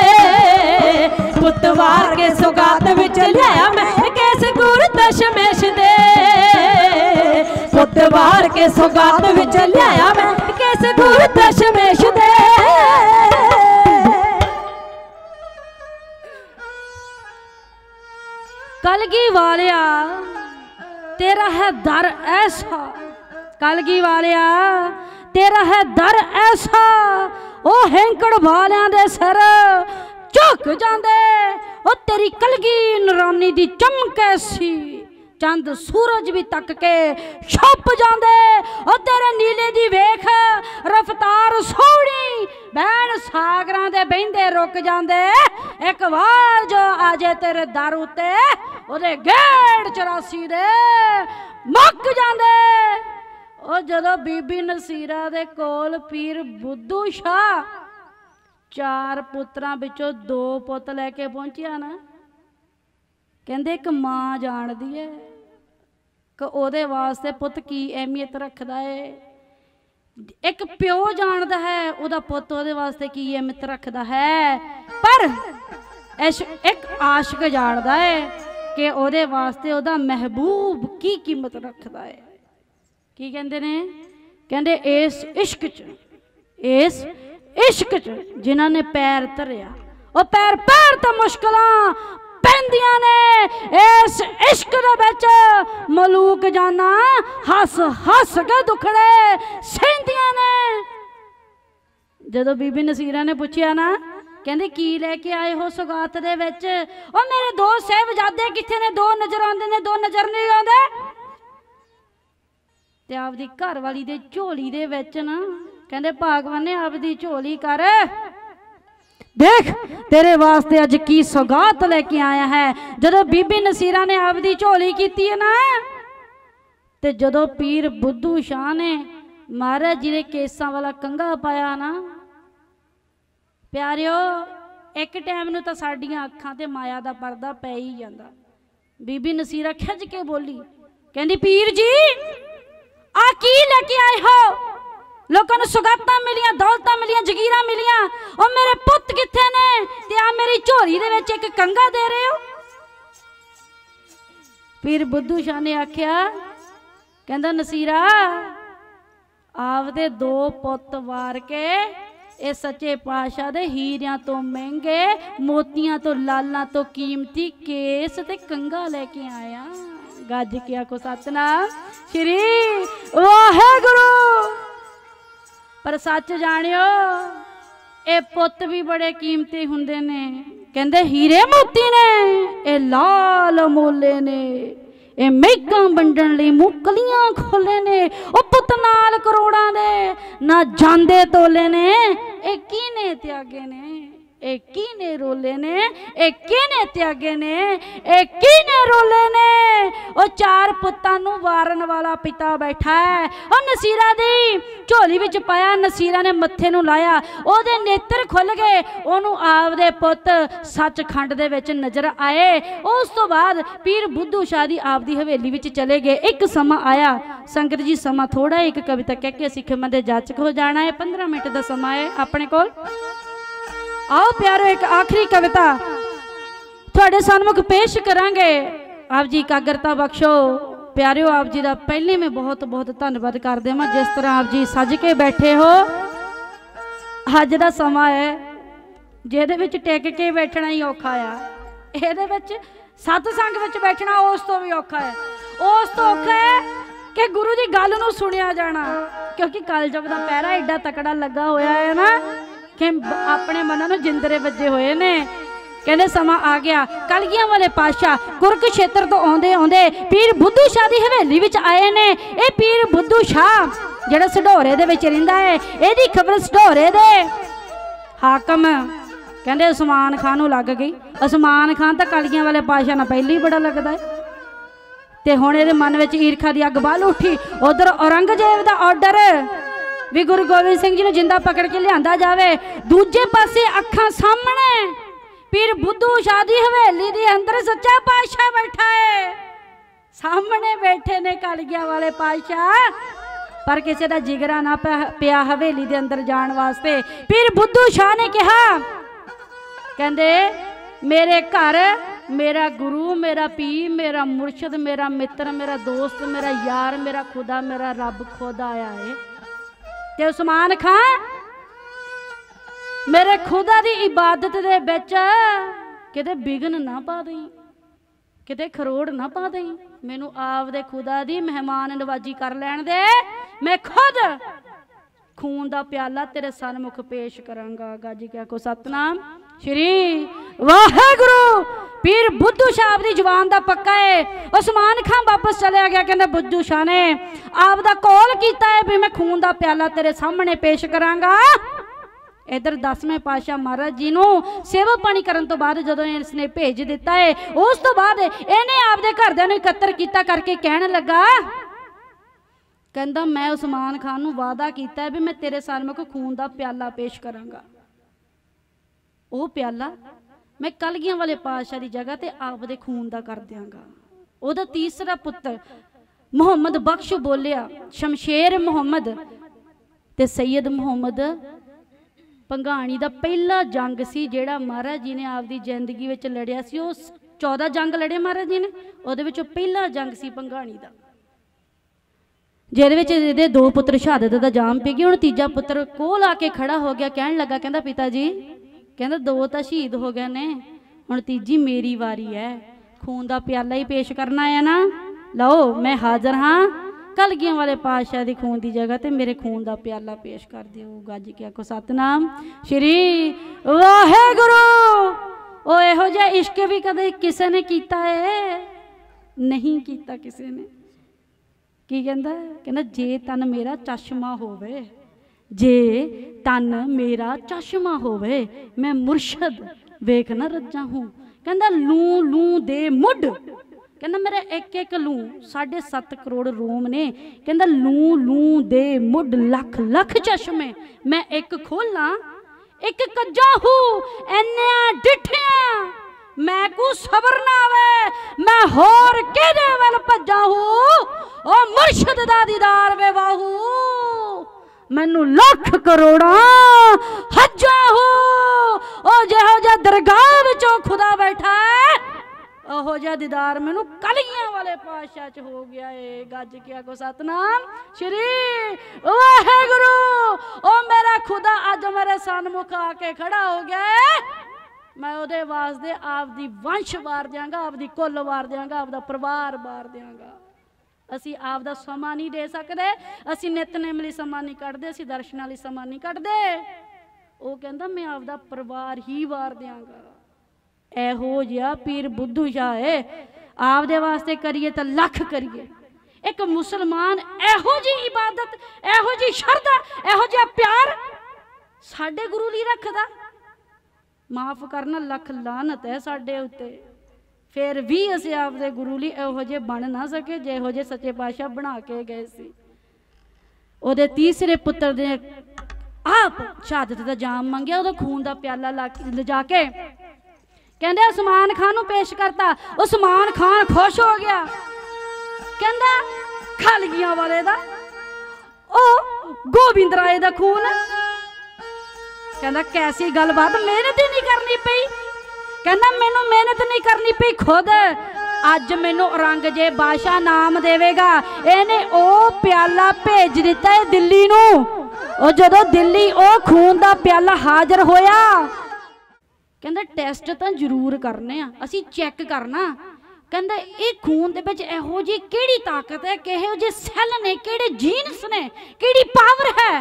पुतवार के सौगात विच लिया मैं केस गुरु दशमेश दे पुतवार के सौगात विच लिया मैं केस गुरु दशमेश दे कलगी वालिया तेरा है दर ऐसा कलगी वालिया तेरा है दर ऐसा ओ हैंकड़ वालियां दे सिर झुक जांदे ओ तेरी कलगी नरानी दी चमक ऐसी चंद सूरज भी तक के छुप जांदे ओ तेरे नीले दी वेख रफ्तार सोहनी बैन सागरां दे बहिंदे रुक जांदे एक बार जो आजे तेरे दर उत्ते ओदे गेड़ 84 दे मुक जांदे ओ जदों बीबी नसीरा दे कोल पीर बुद्धू शाह 4 पुत्रां विचों 2 पुत लैके पहुंचिया ना कहंदे एक मां जानदी है कि ओदे वास्ते पुत की अहमियत रखदा है एक प्यो जानदा है ओदा पुत ओदे वास्ते की अहमियत रखदा है पर एक आशिक जानदा है कि ओदे वास्ते ओदा महबूब की कीमत रखदा है की कहंदे ने कहंदे इस इश्क च जिन्हां ने पैर धरिया ओ पैर तो मुश्किलां पैंदियां ने इस इश्क दे विच मलूक जाना हस हस के दुखड़े सहंदियां ने जदों बीबी नसीरा ने पूछया ना कहंदे की लेके आए हो सौगात दे विच ओ मेरे 2 साहिबजादे किथे ने 2 नजर आंदे ने 2 नजर नहीं आंदे ते आपदी घर वाली दे झोली दे विच ना कहंदे भागवान ने आपदी झोली कर देख तेरे वास्ते अज की सौगात लेके आया है जदों बीबी नसीरा ने आपदी झोली कीती है ना ते जदों पीर बुद्धू शाह ने महाराज जी ने केसां वाला कंघा पाया ना प्यारिओ एक टाइम नूं तां साडीआं अखां ते माया दा पर्दा पै ही जांदा बीबी नसीरा खिज के बोली कहंदी पीर जी आ की लेके आए हो लोगों ने सौगातां मिलियां दौलतां मिलियां जगीरां मिलियां और मेरे पुत किथे ने ते आ मेरी झोली दे विच एक कंघा दे रहे हो पीर बुद्धू शाह ने आख्या कहंदा नसीरा आपदे 2 पुत वार के ए सच्चे पातशाह दे हीरियां तो महंगे मोतियां तो लालां तो कीमती केस ते कंघा लेके आया गज के आखो सतनाम श्री वाहेगुरु पर सच जानियो ए पुत भी बड़े कीमती हुंदे ने कहंदे हीरे मोती ने ए लाल मोले ने ए मेघां बंडण लई मुकलियां खोले ने ओ पुत नाल करोड़ां दे ना जांदे तोले ने ए कीने त्यागे ने ए कीने रोले ने ए कीने त्यागे ने ए कीने रोले ने ओ 4 पुत्तां नूं वारन वाला पिता बैठा है ओ नसीरा दी झोली विच पाया नसीरा ने मत्थे नूं लाया ओदे नेत्र खुल गए ओनूं आपदे पुत्त सचखंड दे विच नजर आए उस तो बाद पीर बुद्धू शाह दी आपदी हवेली विच चले गए एक समा आया संगत जी समा थोड़ा एक कविता कह के असीं खिमा दे जाचक हो जाना है 15 मिनट दा समा है अपने कोल आओ प्यारो एक आखिरी कविता थोड़े सन्मुख पेश करांगे आप जी एकाग्रता बख्शो प्यारिओ आप जी दा पहले मैं बहुत बहुत धन्यवाद कर देवां जिस तरह आप जी सज के बैठे हो अज दा समा है जिहदे विच टिक के बैठना ही औखा आ इहदे विच सतसंग विच बैठना उस तो भी औखा है उस तो औखा है कि गुरु दी गल नूं सुनिया जाना क्योंकि कलयुग दा पैरा एडा तकड़ा लगा होया है ना कि अपने मनां नूं जिंदरे वजे होए ने कहंदे समा आ गया कलगियां वाले पातशाह कुरुक्षेत्र तो आउंदे आउंदे पीर बुद्धू शाह दी हवेली विच आए ने ए पीर बुद्धू शाह जिहड़ा सढौरे दे विच रहिंदा है एदी खबर सढौरे दे हाकम कहंदे उस्मान खान नूं लग गई उस्मान खान तां कलगियां वाले पातशाह नाल पहले ही बड़ा लगदा है ते हुण इहदे मन विच ईरखा दी अग बाल उठी उधर औरंगजेब दा आर्डर भी गुरु गोबिंद सिंह जी ने जिंदा पकड़ के लिया जाए दूजे पासे अखां सामने पीर बुद्धू शाह दी हवेली दे अंदर सच्चा पातशाह बैठा है सामने बैठे ने कलगियां वाले पातशाह पर किसी का जिगरा ना पिया हवेली के अंदर जाने वास्ते। पीर बुद्धू शाह ने कहा, कहते मेरे घर मेरा गुरु, मेरा पीर, मेरा मुर्शद, मेरा मित्र, मेरा दोस्त, मेरा यार, मेरा खुदा, मेरा रब खुद आया है। ते उस्मान खां मेरे खुदा की इबादत दे विच किते बिघन ना पा दई, किते खरोड़ ना पा दई। मैनू आप दे खुदा दी मेहमान नवाजी कर लैण दे, मैं खुद खून दा प्याला तेरे सन्मुख पेश करांगा। गाजी क्या को सतनाम श्री वाहेगुरु। पीर बुद्धू शाह दी जवान दा पक्का है। उस्मान खां वापस चलिया गया, कहंदा बुद्धू शाह ने आप दा कॉल कीता है भी मैं खून दा प्याला तेरे सामने पेश करांगा। इधर 10वें पातशाह महाराज जी नूं सेवा पानी करन तो बाद जदों इसने भेज दिता है, उस तो बाद इहने आपदे घरदिआं नूं इकत्तर कीता करके कहण लगा, कहंदा मैं उस्मान खान नूं वादा कीता है भी मैं तेरे सन्मुख खून दा प्याला पेश करांगा। वो प्याला मैं कलगियां वाले पातशाह की जगह ते आपदे खून दा कर दियांगा। ओहदा तीसरा पुत्र मुहम्मद बख्श बोलिया, शमशेर मुहम्मद ते सैयद मुहम्मद भंगाणी दा पहला जंग सी जिहड़ा महाराज जी ने आपदी जिंदगी विच लड़िया सी। वो 14 जंग लड़े महाराज जी ने, उहदे विच पहला जंग सी भंगाणी दा, जिहदे विच इहदे 2 पुत्र शहादत दा जाम पी गए। हुण तीजा पुत्र कोल आके खड़ा हो गया, कहण लगा, कहंदा पिता जी, कहंदा 2 तां शहीद हो गए ने, हुण तीजी मेरी वारी है, खून दा प्याला ही पेश करना है ना। लो मैं हाज़र हाँ, कलगियां वाले पातशाह दी खून दी जगह ते मेरे खून दा प्याला पेश कर दिओ। गज के आखो सतनाम श्री वाहेगुरु। ओ इहो जिहा इश्क भी कदे किसी ने कीता है? नहीं कीता किसी ने। की कहंदा? कहंदा जे तन मेरा चश्मा होवे, जे तन मेरा चश्मा होवे, मैं मुर्शद वेख न रज्जा हूँ। कहंदा लू लू दे मुड, कहंदा मेरा एक एक लू 7.5 करोड़ रोम ने, कहंदा लू लू दे मुड लख लख चश्मे, मैं एक खोला एक कज्जा हूँ, एनिया डिठिया मैं को सबर ना आवे, मैं होर केदे वल भज्जा हूँ, ओ मुर्शद दा दीदार वे वाहू, मैनू लख करोड़ा हज्जा हूँ, ओ जेहो जा दरगाह विचों खुदा बैठा है, ओहो जा दीदार मैनू कलियां वाले पातशाह च हो गया है। गज के आखो सतनाम श्री वाहेगुरु। ओ मेरा खुदा अज मेरे सन्मुख आके खड़ा हो गया है, मैं उहदे वास्ते आपदी वंश वार देंगा, आपदी कुल वार देंगा, आपदा परिवार वार देंगा। असी आपदा समा नहीं दे सकते, असी नितनेम लई समा नहीं कढ़दे, असी दर्शनां लई समा नहीं कढ़दे। वो कहंदा मैं आपदा परिवार ही वार देंगा। एहो जिहा पीर बुद्धू शाह है, आपदे वास्ते करिए तो लख करिए। एक मुसलमान एहो जी इबादत, एहो जी शरधा, एहो जिहा प्यार साडे गुरु लई रखदा। माफ करना लख लानत है साडे उत्ते, फिर भी असी आपदे गुरु लई एहो जे बन ना सके जेहो जे सच्चे पातशाह बना के गए सी। ओहदे तीसरे पुत्र ने आप शहादत दा जाम मंगिया, ओहदा खून दा प्याला लिजा के कहंदे उस्मान खान नूं पेश करता। उस्मान खान खुश हो गया, कहंदा कलगियां वाले दा ओ गोबिंद राय दा खून, कहंदा कैसी गलबात, मेहनत ही नहीं करनी पई, कहंदा मैनू मेहनत नहीं करनी पई, खुद अज मैनू औरंगजेब बादशाह नाम देवेगा। इहने ओ प्याला भेज दिता है दिल्ली नूं। ओ जदों दिल्ली ओ खून दा प्याला हाजिर होया, कहंदा टेस्ट तो जरूर करने आ, असी चेक करना, कहंदा ये खून दे विच इहो जी किहड़ी ताकत है, किहो जे सैल ने, किहड़े जीन्स ने, किहड़ी पावर है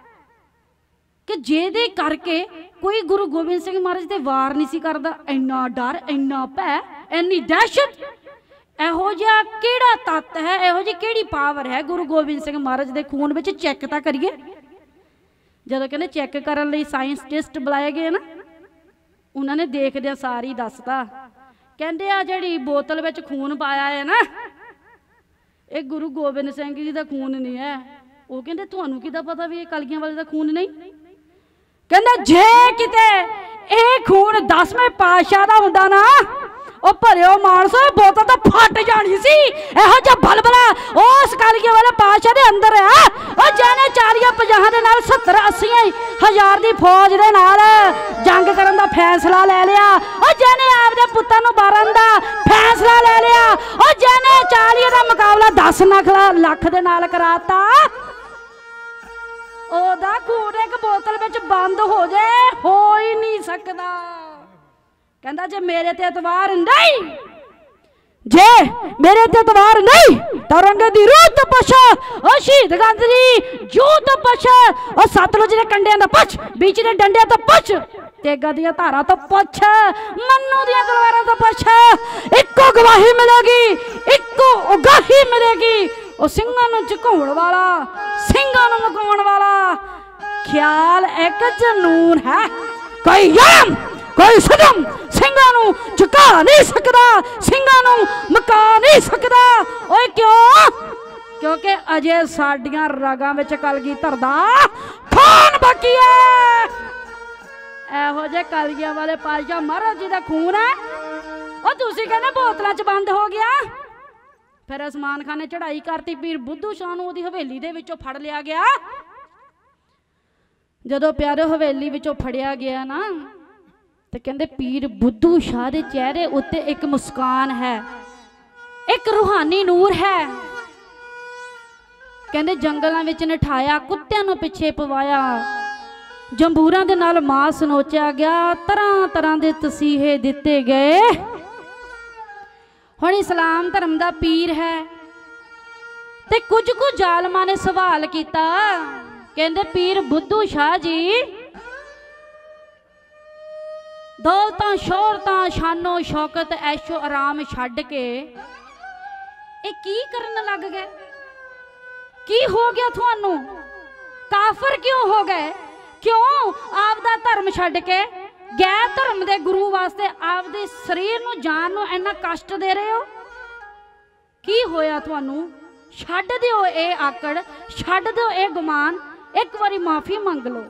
कि जेदे करके कोई गुरु गोबिंद सिंह महाराज ते वार नहीं सी करदा। इन्ना डर, इन्ना भै, इन्नी दहशत, इहो जिहा किहड़ा तत्त है, इहो जी किहड़ी पावर है गुरु गोबिंद सिंह महाराज दे खून विच, चेक तां करिए। जदों कहंदे चेक करन लई साइंटिस्ट बुलाए गए ना, उन्होंने देखदे सारी दसता, कहंदे आ जिहड़ी बोतल विच खून पाया है ना, ये गुरु गोबिंद सिंह जी दा खून नहीं है। वो कहंदे तुहानूं किदां पता भी ये कलगियां वाले दा खून नहीं? कहंदा जे किते ये खून 10वें पातशाह दा हुंदा ना, ओ भरिओ मानसो बोतल तो फट जानी सी। इहो जिहा बलबला उस कलगियां वाले पातशाह दे अंदर है, 1000 ਦੀ फौज दे नाल जंग करन दा फैसला ले लिया। ओ जिहने आपदे पुत्तां नूं मारन दा फैसला ले लिया, ओ जिहने 40 दा मुकाबला 10 लाख दे नाल कराता, ओदा खून एक बोतल विच बंद हो जाए, हो ही नहीं सकदा। कहंदा जे मेरे ते एतवार नहीं, जे मेरे ते एतवार नहीं तो रंगे दी रूह तो पुछ, ओ शहीद गांधी जी जू तो पुछ, ओ सतलुज दे कंडियां दा पुछ, बीच दे डंडियां तो पुछ, तेगा दियां धारां तो पुछ, मन्नू दियां तलवारां तो पुछ। इक्को गवाही मिलेगी, इक्को उगाही मिलेगी। ओ सिंघां नूं झुकाउण वाला, सिंघां नूं मुकाउण वाला ख्याल एक जनून है। कोई यम कोई सदम ਸਿੰਘਾਂ ਨੂੰ ਝੁਕਾ नहीं सकता, ਸਿੰਘਾਂ ਨੂੰ ਮੁਕਾ नहीं सकता। ओए क्यों? क्योंकि अजे साडियां रगां विच कलगीधर दा खून बाकी है। ਇਹੋ ਜਿਹੇ ਕਲਗੀਆਂ वाले पातशाह महाराज जी दा खून है। ਉਹ ਤੁਸੀਂ ਕਹਿੰਦੇ ਬੋਤਲਾਂ 'ਚ ਬੰਦ ਹੋ ਗਿਆ। फिर उस्मान खान ने चढ़ाई करती, पीर बुद्धू शाह नूं ਉਹਦੀ हवेली दे विचों फड़ लिया गया। जदों प्यारे हवेली विचों फड़िया गया ना, तो कहते पीर बुद्धू शाह के चेहरे उत्ते एक मुस्कान है, एक रूहानी नूर है। कहते जंगलों में नठाया, कुत्तियां नूं पिछे पवाया, जंबूरां दे नाल मांस नोचा गया, तरह तरह के तसीहे दिते गए। हुण इस्लाम धर्म दा पीर है ते कुछ कुछ जालमां ने सवाल किया। कहते पीर बुद्धू शाह जी दौलतां शोहरतां शानो शौकत ऐशो आराम छड्ड के ये की करन लग गए? की हो गया थानू? काफर क्यों हो गए? क्यों आपदा धर्म छड्ड के गैर धर्म दे गुरु वास्ते आपदे शरीर नू जान नू इन्ना कष्ट दे रहे हो? की होया थानू? छड्ड दिओ ए आकड़, छड्ड दिओ ए गुमान, एक बारी माफी मंग लो।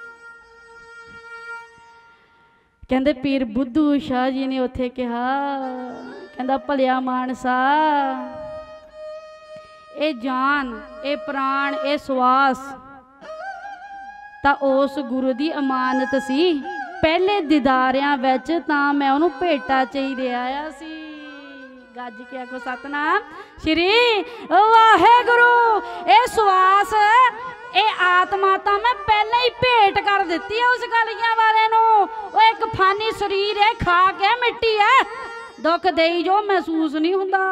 कहते पीर बुद्धू शाह जी ने उत्थे कहा, कहता भलिया मानसा, ए जान, ए प्राण, ए सुआस ता उस गुरु दी अमानत सी। पहले दीदारियां विच तां मैं उहनूं भेटा च ही दे आया सी। गज के आखो सतनाम श्री वाहेगुरु। ए सुआस, ए आत्मा तो मैं पहले ही भेंट कर दी है उस गलियां वाले नूं। वो एक फानी शरीर है, खा के मिट्टी है, दुख देई जो महसूस नहीं हुंदा।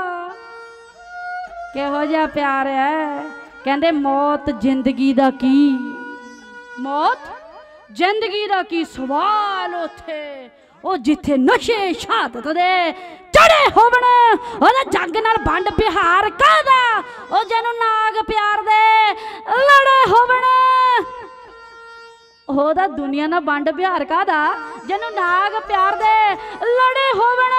किहो जिहा प्यार है। कहंदे मौत जिंदगी दा की, मौत जिंदगी दा की सवाल उथे ओ जिथे नशे शहादत दे चढ़े होवन, ओदा जग नाल बंड बिहार कहदा, ओ जैनू नाग प्यार दे लड़े होवन, ओदा दुनिया नाल बंड बिहार कहदा जैनू नाग प्यार दे लड़े होवन।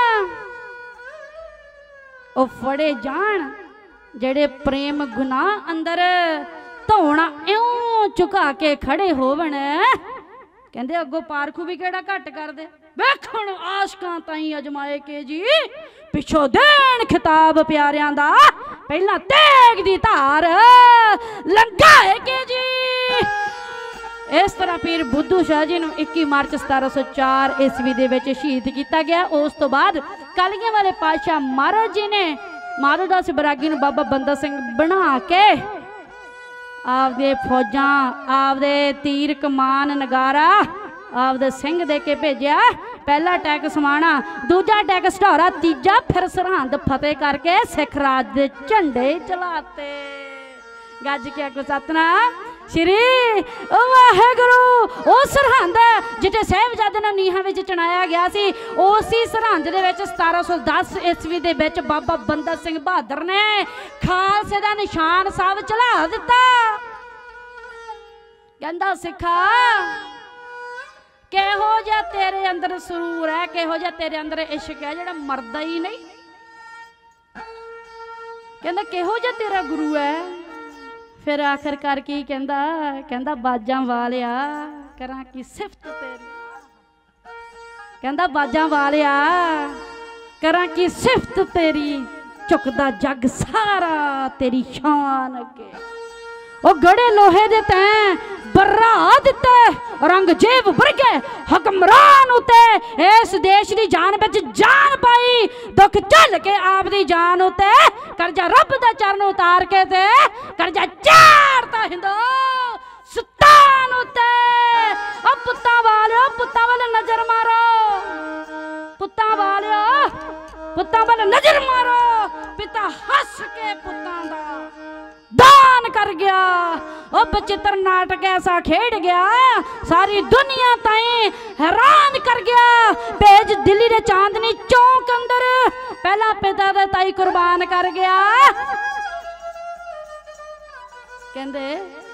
ओ फड़े जान जेड़े प्रेम गुनाह अंदर धौना इउं झुका के खड़े होवन। कहंदे अगों पारखू भी केड़ा घट कर दे, वेखण आशकां ताईं अजमाए के जी, पिछों देण खिताब प्यारियां दा, पहला तेग दी धार लंघाए के जी। इस तरह पीर बुद्धू शाह जी नूं 21 मार्च 1704 ईस्वी दे विच शहीद किया गया। उस तो बाद कलगियां वाले पातशाह महाराज जी ने माधोदास बरागी नूं बाबा बंदा सिंह बना के आपदे फौजां, आपदे तीर कमान नगारा आपदे सिंह दे के भेजा। पहला अटैक समाणा, दूजा अटैक सढौरा, तीजा फिर सरहंद फतेह करके सिख राज दे झंडे चलाते। गज के आखो सतनाम श्री वाहेगुरु। ओ सरहंद जिथे साहिबजादे ने नीहां विच चुनाया गया सी, उसी सरहंद दे विच 1710 ईस्वी दे विच बाबा बंदा सिंह बहादुर ने खालसे दा निशान साहब चला दिता। कहंदा सिखा किहो जिहा तेरे अंदर सुरूर है, किहो जिहा तेरे अंदर इश्क है जिहड़ा मरदा ही नहीं। कहंदा किहो जिहा तेरा गुरु है। फिर आखिरकार की कहंदा, कहंदा बाजां वालिया करां की सिफत तेरी, कहंदा बाजां वालिया करां की सिफत तेरी, झुकदा जग सारा तेरी शान अगे। ओ गड़े लोहे दे तैं बर्रा दिते औरंगजेब वर्गे हुक्मरान उते इस देश की जान बिच जान पाई दुख झल के आप दी जान उते करजा रब दे चरण उतार के ते करजा चारता हिंदो सुल्तान उते। ओ पुत्ता वाले नजर मारो, पुत्ता वाले नजर मारो। पिता हस के पुत्तां दा दान कर गया। ओ बचित्र नाटक ऐसा खेड़ गया सारी दुनिया ताई हैरान कर गया। भेज दिल्ली दे चांदनी चौक अंदर पहला पिता दे ताई कुर्बान कर गया। कहंदे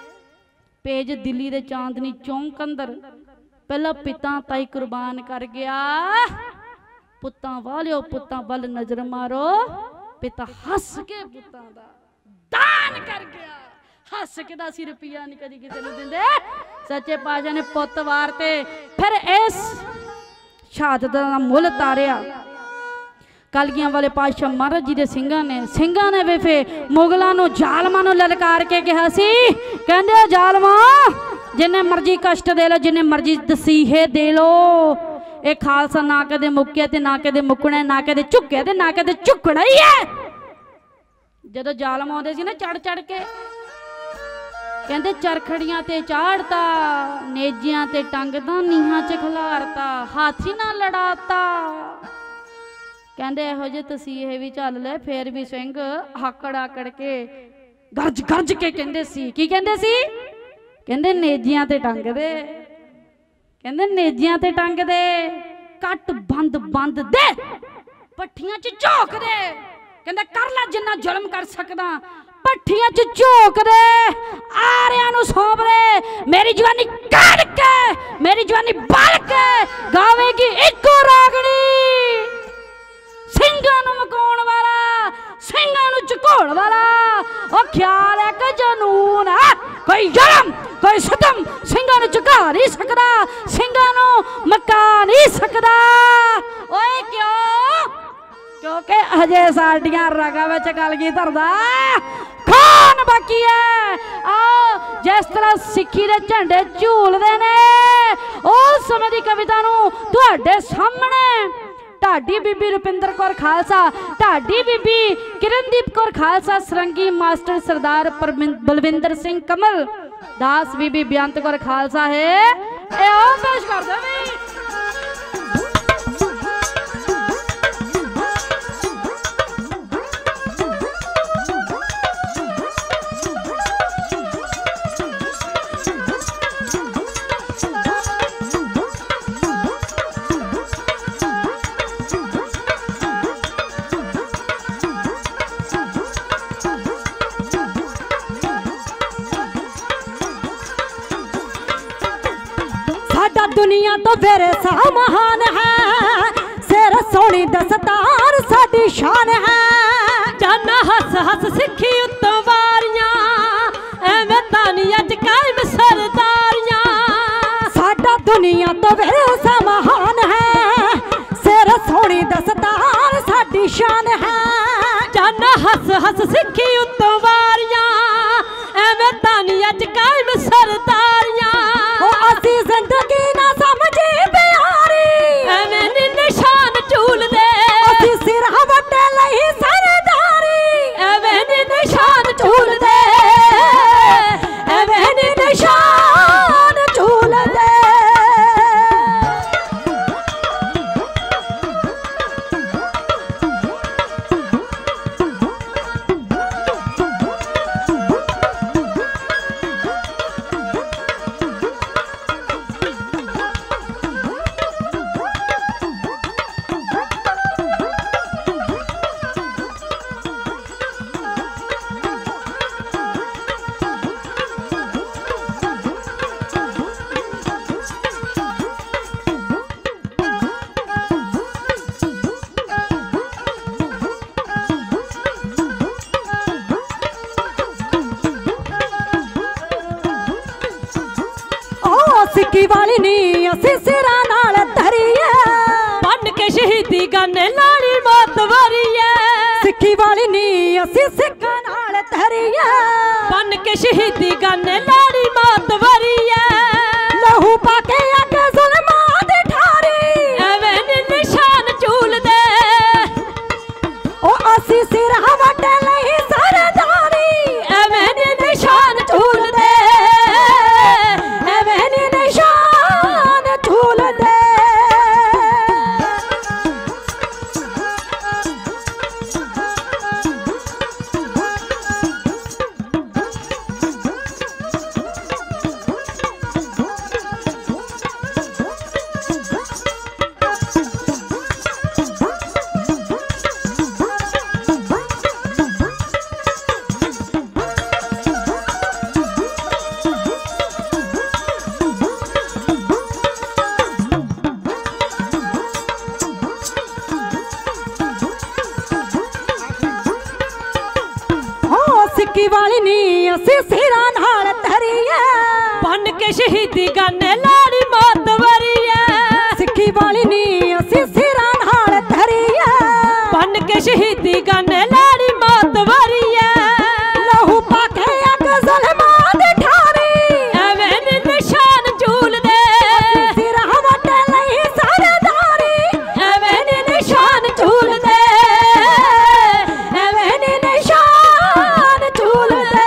भेज दिल्ली दे चांदनी चौक अंदर पहला पिता ताई कुर्बान कर गया। पुत्तां वालियो पुत्तां वल नजर मारो। पिता हस के पुत्तां दा दान कर गया। हस के दा सी रुपया नहीं कदी किसी नूं दिंदे। सच्चे पातशाह ने पुत्त वारते फिर इस शहादत दा मुल तारिया। कलगियां वाले पातशाह महाराज जी दे सिंघां ने वे फिर मुगलों नूं जालमां नूं ललकार के कहा सी कहंदे जालमा जिन्ने मर्जी कष्ट दे लो जिन्ने मर्जी दसीहे दे लो ये खालसा ना कदे मुक्के ते ना कदे मुकने ना कदे झुके ते ना कदे झुकना ही है। जदों जालम आउंदे सी ना चढ़ चढ़ के कहंदे चरखड़ियां ते चाड़ता नेजियां ते टंगदा नीहां च खलारता हाथी ना लड़ाता। कहंदे इहो जे तसीहे भी चल ले फिर भी सिंह आकड़ आकड़ के गरज गरज के कहंदे सी की कहंदे सी कहंदे नेजियां ते टंग दे कहंदे नेजियां ते टंग दे कट बंद बंद दे पट्ठियां च झोक दे कहंदे कर ला जिन्ना जुल्म कर सकदा पट्ठियां च झोक दे आरियां नूं सौंप दे मेरी जवानी काढ़ के मेरी जवानी बाल के गावेगी इको रागड़ी ਸਿੰਘਾਂ ਨੂੰ ਮਕਾਉਣ ਵਾਲਾ ਸਿੰਘਾਂ ਨੂੰ ਝਕੋਣ ਵਾਲਾ। ਉਹ ਖਿਆਲ ਹੈ ਕਿ ਜਨੂਨ ਹੈ ਕੋਈ ਜ਼ੁਲਮ ਕੋਈ ਸਿਤਮ ਸਿੰਘਾਂ ਨੂੰ ਝੁਕਾ ਨਹੀਂ ਸਕਦਾ ਸਿੰਘਾਂ ਨੂੰ ਮਕਾ ਨਹੀਂ ਸਕਦਾ। ਓਏ ਕਿਉਂ क्योंकि अजे साडियां रगा विच कलगीधर दा खान बाकी है। आओ जिस तरह सिक्खी दे झंडे झूलदे ने उस समय दी कविता नूं तुहाडे सामने ढाडी बीबी रुपिंदर कौर खालसा ढाडी बीबी किरणदीप कौर खालसा सरंगी मास्टर सरदार बलविंदर सिंह कमल दास बीबी बेअंत कौर खालसा है ए आओ पेश कर दे भी। दुनिया तो फिर सा महान है सिर सोनी दस्तार साडी शान है। जाना हस हस सिखी उत्तों वारियां एवें तानी अज कायम सरदारियां। साडा दुनिया तो फिर सा महान है सिर सोनी दस्तार साडी शान है। जाना हस हस सिखी उत्तों वारियां एवें तानी अज कायम सरदारियां। असी जिंदगी ना समझी प्यारी एवें नी निशान झूल दे असी सिर वटे लई सरदारी एवें नी निशान झूल दे एवें नी निशान झूल दे। सिक्की वाली नी असी सिरा नाल धरीए बन के शहीदी गाने लाड़ी मौत वरीए। सिक्की वाली नी असी सिक्का नाल धरिया बन के शहीदी गाने लाड़ी मात वरिया लहू पाके अग जुल्मा दी ठारी एवें निशान झूल दे ओ असी सिर वटे लही सरदारी एवें निशान झूल दे एवें निशान झूल दे सिक्की वाली नी असी सिरा नाल धरिया बन के शहीदी गाने लाड़ी मात वरिया सिक्की वाली नी असी सिरा नाल धरिया बन के शहीदी गाने लाड़ी मात वरिया लहू पाके अग जुल्मा दी ठारी एवें निशान झूल दे सिर वटे लही सरदारी एवें निशान झूल दे एवें निशान झूल दे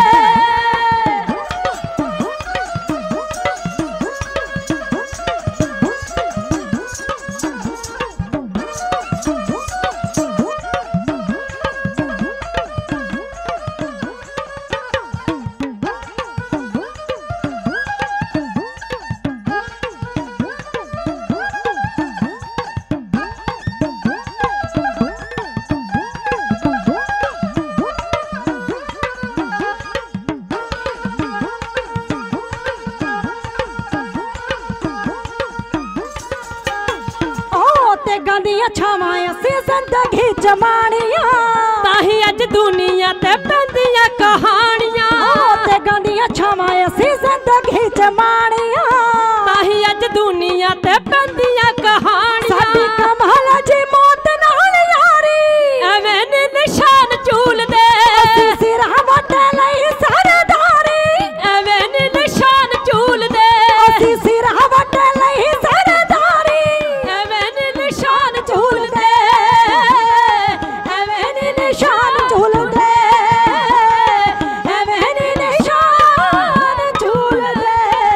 गंदियां छावां असी जिंदगी जमानियां ताही अज दुनिया ते पैंदियां कहानियां ते गंदियां छावां असी जिंदगी जमानियां ताही अज दुनिया ते पैंदियां कहानियां साडी कमाल जी मौत नाल यारी एवें निशान झूल दे सिर वटे लही सरदारी एवें निशान झूल दे असी सिर वटे लही सरदारी एवें निशान झूल दे एवें निशान झूल दे एवें निशान झूल दे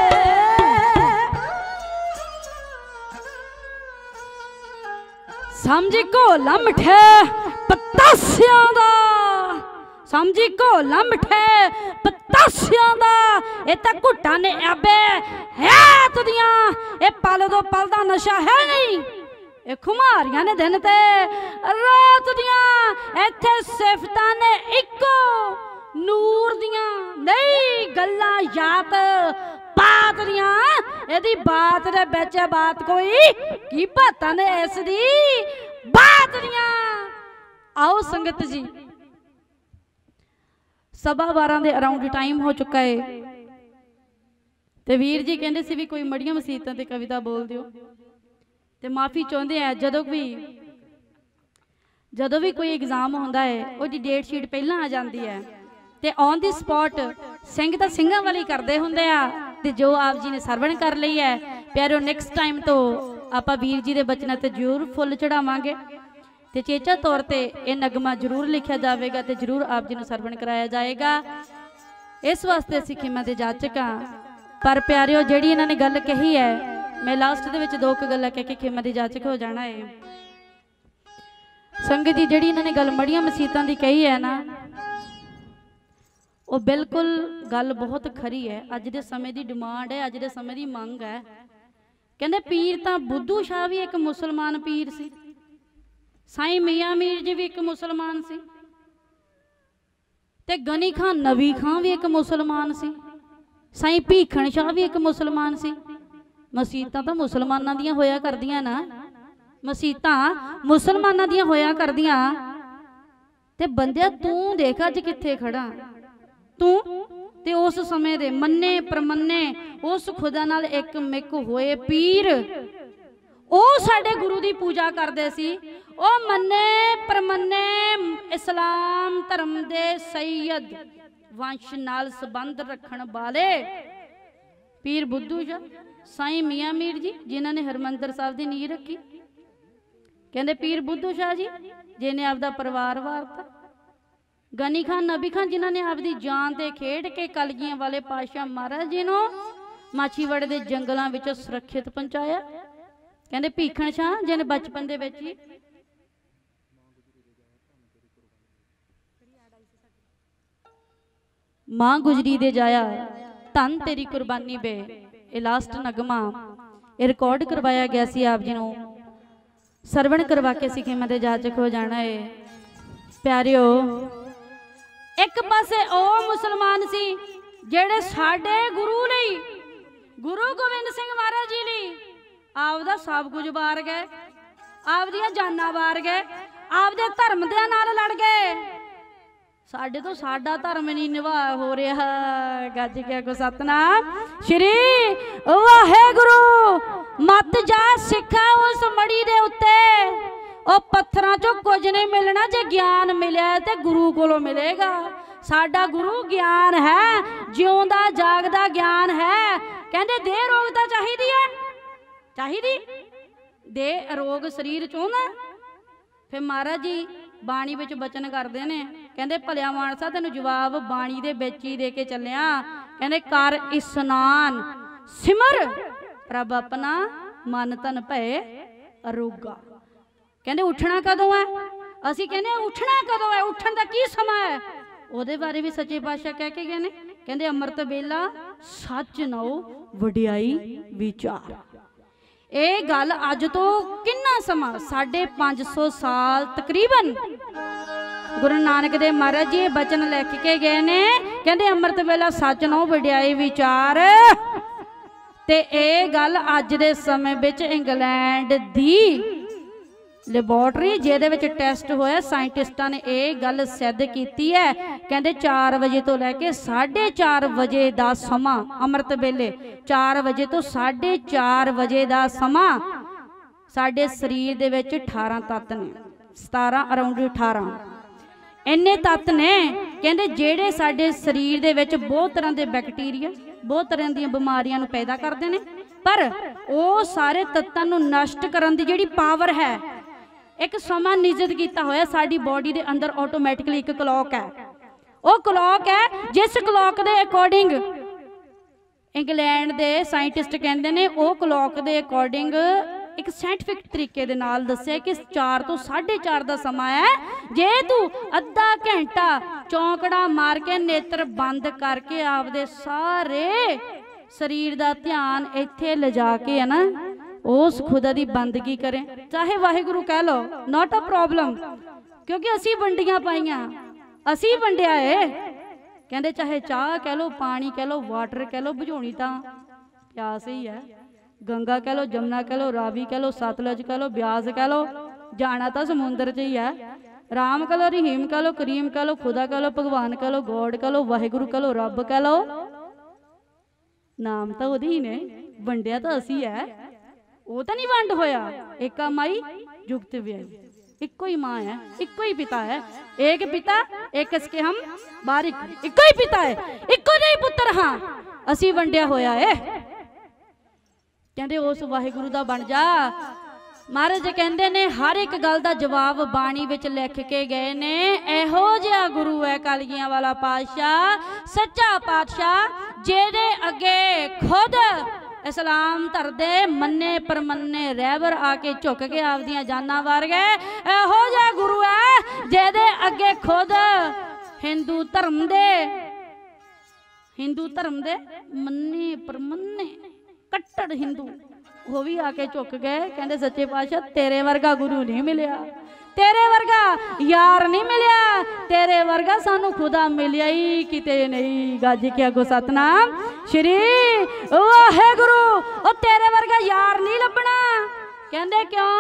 समझी घोला मिठे पतासियां दा समझी घोला मिठे पतासियां दा ये तां घुट्टां ने आबे है तुदियां ये पल दो पल दा नशा है नहीं ये खुमारियां ने दिन ते रात दियां इत्थे सिफतां ने इक्को नूर दियां नहीं गल्लां यात बात दियां एदी बात दे विच बात कोई की बातां ने इस दी बात दियां। आओ संगत जी सभा 12 ਦੇ ਅਰਾਊਂਡ ਟਾਈਮ ਹੋ ਚੁੱਕਾ ਹੈ ਤੇ ਵੀਰ ਜੀ ਕਹਿੰਦੇ ਸੀ ਵੀ ਕੋਈ ਮੜੀਆਂ ਮਸੀਤਾਂ ਤੇ ਕਵਿਤਾ ਬੋਲ ਦਿਓ ਤੇ ਮਾਫੀ ਚਾਹੁੰਦੇ ਆ ਜਦੋਂ ਵੀ ਕੋਈ ਐਗਜ਼ਾਮ ਹੁੰਦਾ ਹੈ ਉਹਦੀ ਡੇਟ ਸ਼ੀਟ ਪਹਿਲਾਂ ਆ ਜਾਂਦੀ ਹੈ ਤੇ ਔਨ ਦੀ ਸਪੌਟ ਸਿੰਘ ਤਾਂ ਸਿੰਘਾਂ ਵਾਲੀ ਕਰਦੇ ਹੁੰਦੇ ਆ ਤੇ ਜੋ ਆਪ ਜੀ ਨੇ ਸਰਵਣ ਕਰ ਲਈ ਹੈ ਪਿਆਰੋ ਨੈਕਸਟ ਟਾਈਮ ਤੋਂ ਆਪਾਂ ਵੀਰ ਜੀ ਦੇ ਬਚਨਾਂ ਤੇ ਜ਼ਰੂਰ ਫੁੱਲ ਚੜਾਵਾਂਗੇ ਤੇ ਚੇਚਾ ਤੌਰ ਤੇ ਇਹ ਨਗਮਾ ਜ਼ਰੂਰ ਲਿਖਿਆ ਜਾਵੇਗਾ ਤੇ ਜ਼ਰੂਰ ਆਪ ਜੀ ਨੂੰ ਸਰਵਣ ਕਰਾਇਆ ਜਾਏਗਾ। ਇਸ ਵਾਸਤੇ ਅਸੀਂ ਖਿਮਾ ਦੇ ਜਾਚਕ ਹਾਂ ਪਰ ਪਿਆਰਿਓ ਜਿਹੜੀ ਇਹਨਾਂ ਨੇ ਗੱਲ ਕਹੀ ਹੈ मैं लास्ट दे विच दो गल्लां कह के खेमा दी जाचक हो जाना है। संगत जी जिहड़ी इन्हां ने गल मड़ियां मसीतां दी कही है ना वो बिल्कुल गल बहुत खरी है। अज दे समय दी डिमांड है, अज दे समय दी मंग है। कहंदे पीर तां बुद्धू शाह भी एक मुसलमान पीर सी, साईं मियां मीर जी भी एक मुसलमान सी, ते गनी खान नवी खान भी एक मुसलमान सी, साईं भीखण शाह भी एक मुसलमान सी। मसीतां तां मुसलमानां दियां होया करदियां ना, मसीतां मुसलमानां दियां होया करदियां। ते बंदिया तू देख अज कित्थे खड़ा, तू ते उस समय दे मन्ने परमन्ने उस खुदा नाल एक मिक होए पीर ओ साडे गुरु दी पूजा करदे सी। ओ मन्ने परमन्ने इस्लाम धर्म दे सैयद वंश नाल संबंध रखण वाले पीर बुद्धू शाह साईं मियाँ मीर जी जिन्हां ने हरमंदर साहब की नींह रखी। कहते पीर बुद्धू शाह जी जिन्हें आपदा परिवार वारता, गनी खान नबी खान जिन्हां ने आपदी जान ते खेड के कलगियां वाले पातशाह महाराज जी नूं माछीवाड़े दे जंगलों विचों सुरक्षित पहुंचाया। कहते भीखण शाह जिन्हें बचपन दे विच ही मां गुजरी दे जाया धन तेरी कुर्बानी बे, ये लास्ट नगमा ये रिकॉर्ड करवाया गया सी आप जी नूं सरवण करवा के सिखें दे जाचक हो जाना है। प्यारिओ एक पासे ओ मुसलमान सी जेड़े साडे गुरु लई गुरु गोबिंद सिंह महाराज जी लई आपदा सब कुछ वार गए, आपदियां जानां वार गए, आपदे धर्म दे नाल लड़ गए। साडे तो साडा धर्म नहीं निभा हो रहा। गज के को सतनाम श्री वाहेगुरु। मत जा सिखा उस मड़ी दे उत्ते ओ पत्थरां चों कुछ नहीं मिलना, जे ज्ञान मिले ते गुरु कोलों मिलेगा। साडा गुरु ज्ञान है, जिउंदा जागदा ज्ञान है। कहंदे दे रोगता चाहिदी है, चाहिदी दे रोग शरीर चों ना। फिर महाराज जी बाणी विच बचन करते ने, कहंदे भलिया मानसा तेनू जवाब बाणी दे विच ही दे के चलिया। कहंदे कर इस्नान सिमर प्रभ अपना मन तन भय अरोगा। कहंदे उठना कदों है, असीं कहने उठना कदों है, उठन दा की समा है, ਉਹਦੇ बारे भी सच्चे पातशाह कह के गए ने। कहंदे अमृत बेला सच नौ वडियाई विचार। ये गल अज तो किन्ना समा 550 साल तकरीबन गुरु नानक देव महाराज जी बचन लिख के गए ने। कहंदे अमृत वेला सच नौ वडियाई विचार। ते ये गल अज दे समय विच इंग्लैंड दी लैबोरेटरी जिहदे विच टेस्ट होया साइंटिस्टां ने यह गल सिद्ध कीती है। कहंदे 4 बजे तो लैके 4:30 बजे दा समा अमृत वेले 4 बजे तो 4:30 बजे दा समा साडे शरीर दे विच 18 तत्त ने, 17 अराउंड 18 इन्ने तत्त ने। कहंदे जेड़े साडे शरीर दे विच बहुत तरह के बैक्टीरिया बहुत तरह दी बीमारियां नूं पैदा करदे ने, पर वो सारे तत्तां नूं नष्ट करन दी जिहड़ी पावर है एक समा निश्चित किया होया साडी बॉडी दे अंदर ऑटोमैटिकली एक क्लॉक है। वो क्लॉक है जिस क्लॉक दे अकॉर्डिंग इंग्लैंड दे साइंटिस्ट कहंदे ने वो क्लॉक दे अकॉर्डिंग एक साइंटिफिक तरीके दे नाल दस्सिया कि 4 तो 4:30 का समा है। जे तू अद्धा घंटा चौंकड़ा मार के नेत्र बंद करके आपदे सारे शरीर का ध्यान इत्थे लिजा के है ना उस खुदा की बंदगी करें, चाहे वाहिगुरु कह लो, नॉट अ प्रॉब्लम, क्योंकि असी वंडियां पाइया असी वंडिया है। कहंदे चाहे चाह कह लो, पानी कह लो, वाटर कह लो, बुझाउणी तां प्यास ही है। गंगा कह लो, जमुना कह लो, रावी कह लो, सतलुज कह लो, ब्यास कह लो, जाना तो समुंदर च ही है। राम कह लो, रहीम कह लो, करीम कह लो, खुदा कह लो, भगवान कह लो, गॉड कह लो, वाहिगुरु कह लो, रब कह लो, नाम तो वही ही ने, वंडिया तो असी है। वो तो नहीं वंड होया। एका माई जुगत व्याई, इको ही माँ है, इको ही पिता है, एक पिता एक इसके हम बारिक, इको ही पिता है, इको ही पुत्र हाँ, असी वंडिया होया है। कहंदे उस वाहिगुरु दा बन जा। महाराज कहंदे ने हर एक गल दा जवाब बाणी विच लिख के गए ने। एहो जिहा गुरु है कलगियां वाला पातशाह, सच्चा पातशाह जेदे अगे खुद इस्लाम धरदे मन्ने परमन्ने रहबर आके झुक के आपदियां जानां वार गए। एहो जिहा गुरु है जेदे अगे खुद हिंदू धर्म दे मन्ने परमन्ने कट्टर हिंदू वो भी आके झुक गए। कहंदे सच्चे पातशाह तेरे वर्गा गुरु नहीं मिलिया, तेरे वर्गा यार नहीं मिलिया, तेरे वर्गा सानू खुदा मिलिया ही किते नहीं। गज के अगो सतनाम श्री वाहेगुरु। ओ तेरे वर्गा यार नहीं लभना। कहंदे क्यों?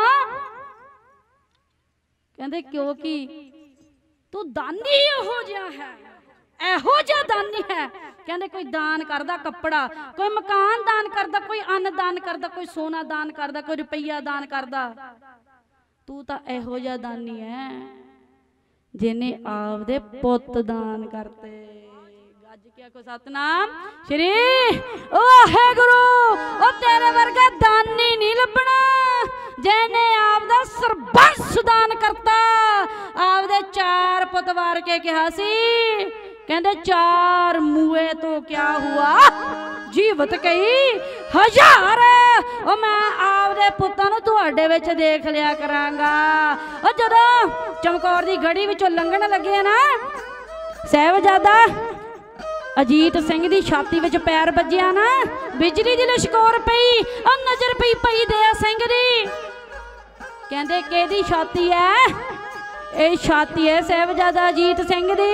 कहंदे क्योंकि तू दानी हो जिहा है, एहो जिहा दानी है। कहंदे कोई दान करदा कपड़ा, कोई मकान दान करदा, कोई अन्न दान करदा, कोई सोना दान करदा, कोई रुपया दान करदा, तू तो एहो जिहा दानी है। जिन्हें आपदे पुत दान करते। गज के आखो सतनाम श्री वाहेगुरु। ओ तेरे वर्गा दानी नहीं लभना जिन्हें आपदा सरबंस दान करता। आपदे 4 पुत वार के कहा सी, कहते 4 मुए तो क्या हुआ, जीवत कई 1000। ओ मैं आपदे पुत्तां नूं तुहाडे विच देख लिया करांगा। ओ जदों चमकौर दी गढ़ी विचों लंघण लगे ना, साहिबजादा अजीत सिंह दी छाती विच पैर वज्जिया ना, बिजली दी लश्कोर पई। ओ नज़र पई पई दया सिंह दी। कहंदे किहदी छाती है? ये छाती है साहिबजादा अजीत सिंह दी।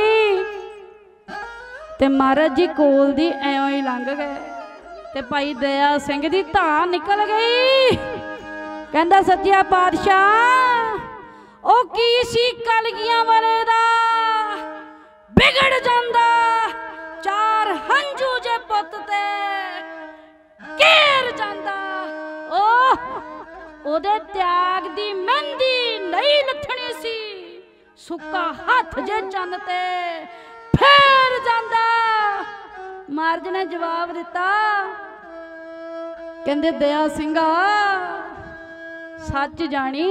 ते महाराज जी कोल दी ऐं ही लंघ गए ते भाई दया सिंह दी धार निकल गई। कहंदा सच्चा पातशाह ओ की सी कलगियां वाले दा बिगड़ जांदा, 4 हंजू जे पुत ते घेर जांदा। ओदे त्याग दी मेहंदी नहीं लथणी सी, सुक्का हथ जे चंद ते फेर जांदा। महाराज ने जवाब दिता, कहंदे दया सिंघा सच जानी,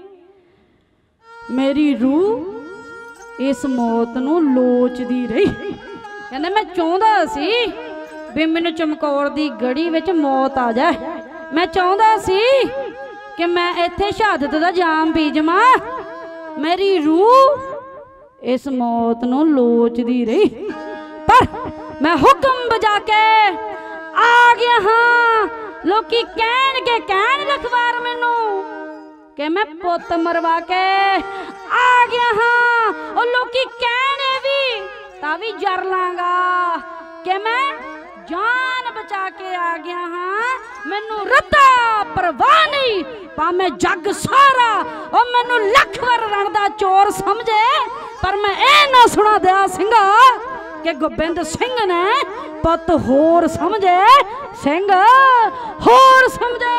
मेरी रूह इस मौत नूं लोचदी रही। कहंदे मैं चाहुंदा सी भी मैनूं चमकौर दी गढ़ी विच मौत आ जाए। मैं चाहुंदा सी कि मैं इत्थे शहादत दा जाम पी जावां। मेरी रूह इस मौत नूं लोचदी रही, पर मैं हुक्म बजा के आ गया हाँ। लोकी कहण लखवार मैनू कि मैं पुत मरवा के आ गया हाँ। और लोकी कहने भी ता भी जर लांगा कि मैं जान बचा के आ गया हाँ। मैनू रत्ता परवाह नहीं, भावें जग सारा और मैनू लखवर रण दा चोर समझे, पर मैं ए ना सुना दया सिंघा कि गोबिंद सिंह ने पुत होर समझे, सिंह होर समझे।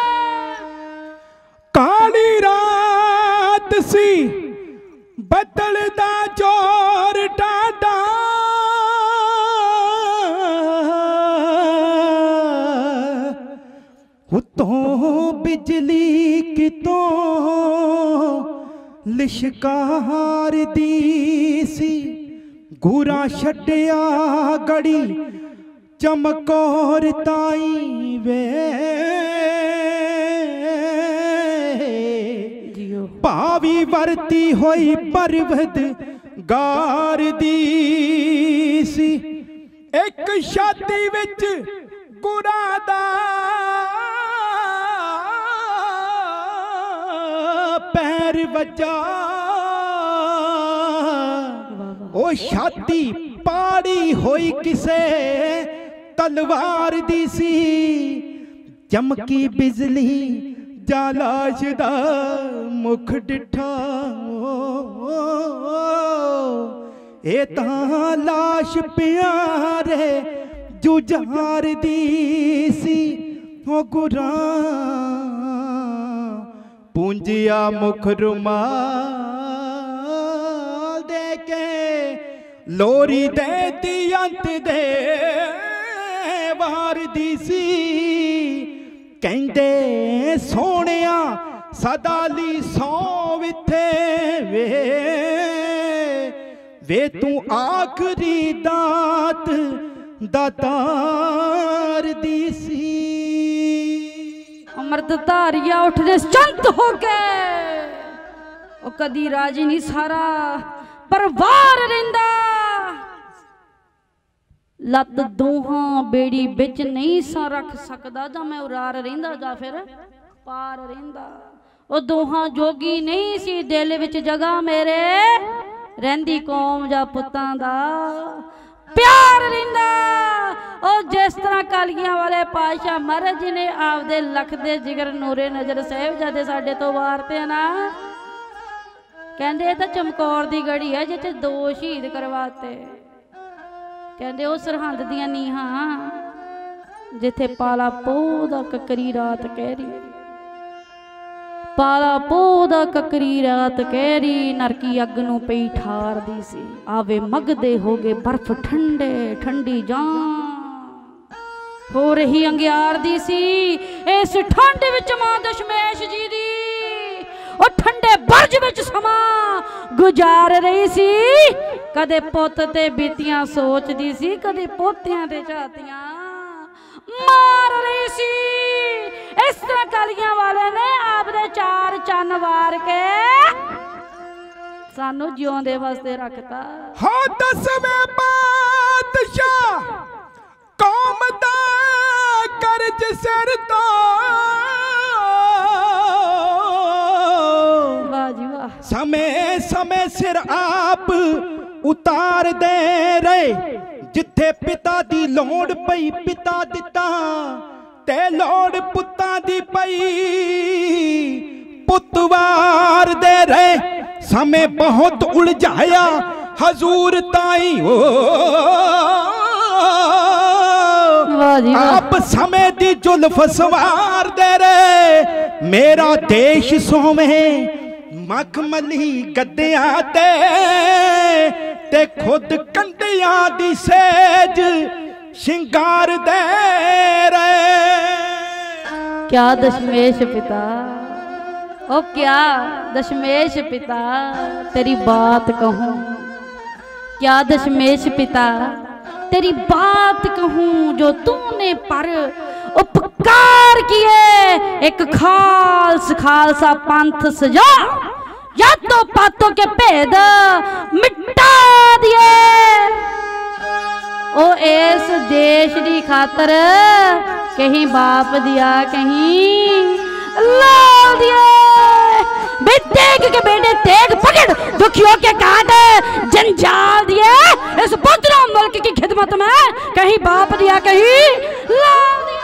काली रात सी बदल दा जोर डाडा, उतों बिजली कितों लिशकार दी सी। गुरा छड्डिया गड़ी चमकौर ताई वे, भावी वरती होई परवत गार दी सी। एक छाती विच गुरा दा पैर वजा, ओ छाती पाड़ी होई किसे तलवार दी सी। चमकी बिजली जालाश दा मुख डिठा, ए तां लाश प्यारे जुझार दी सी। ओ गुरा पूंजिया मुख रुमाल दे के लोरी दे दी अंत दे वार दी सी। कहंदे सोहणिया सदाली सौ विथे वे तू आखरी दात दातार दी सी। अमृत धारिया उठ निश्चंत हो गए, ओ कदी राजी नहीं सारा परवार रहिंदा। लत दोहां बेड़ी बिच नहीं सा रख सकदा, जां मैं उरार रहिंदा जां फिर पार रहिंदा। ओ दोहां जोगी नहीं सी दिल विच जगह मेरे, रहिंदी कौम जां पुत्तां दा प्यार रहिंदा। और जिस तरह कलगियां वाले पातशाह महाराज जी ने आपदे लखदे जिगर नूरे नजर साहिबजादे साडे तो वारते ना, कहंदे तां चमकौर दी गढ़ी है जिथे 2 शहीद करवाते। कहंदे ओ सरहंद दियां नीहां जिथे पाला पौह दा ककरी रात कह रही। पाला पोदा ककरी रात कहरी नरकी अग नूं पई ठारदी सी आवे मगदे हो गए बर्फ ठंडे ठंडी जान हो रही अंगियार दी सी इस ठंड विच मां दशमेश जी दी और ठंडे बरज विच समा गुजार रही सी कदे पुत ते बीतियां सोचदी सी कदे पोतियां ते चाहतियां मार रही सी। इस तरह कलियां वाले ने आपदे 4 चन्न वार के सानू जिउंदे वास्ते रखता। हो 10वें पातशाह कौम दा कर्ज सिर तो समय समय सिर आप उतार दे रहे जिथे पिता दी लोड़ पई पिता दिता ते लोड़ पुत्ता दी पई पुतवार दे रहे समय बहुत उलझाया हजूर ताई ओ आप समय दी जुल्फ सवार दे रहे मेरा देश सोवे मखमली गद्दियां ते खुद कंडियां दी सेज शिंगार दे रहे। क्या दशमेश पिता ओ क्या दशमेश पिता तेरी बात कहूँ क्या दशमेश पिता तेरी बात कहूँ जो तूने पर उपकार किए एक खालसा पंथ सजा या तो पातों के भेद मिटा दिए ओ इस देश दी खातर कहीं बाप दिया कहीं लाल दिया बेटेग के बेटे तेग पकड़ दुखियों के काट जंजाल दिए इस पुत्र मुल्क की खिदमत में कहीं बाप दिया कहीं लाल दिया।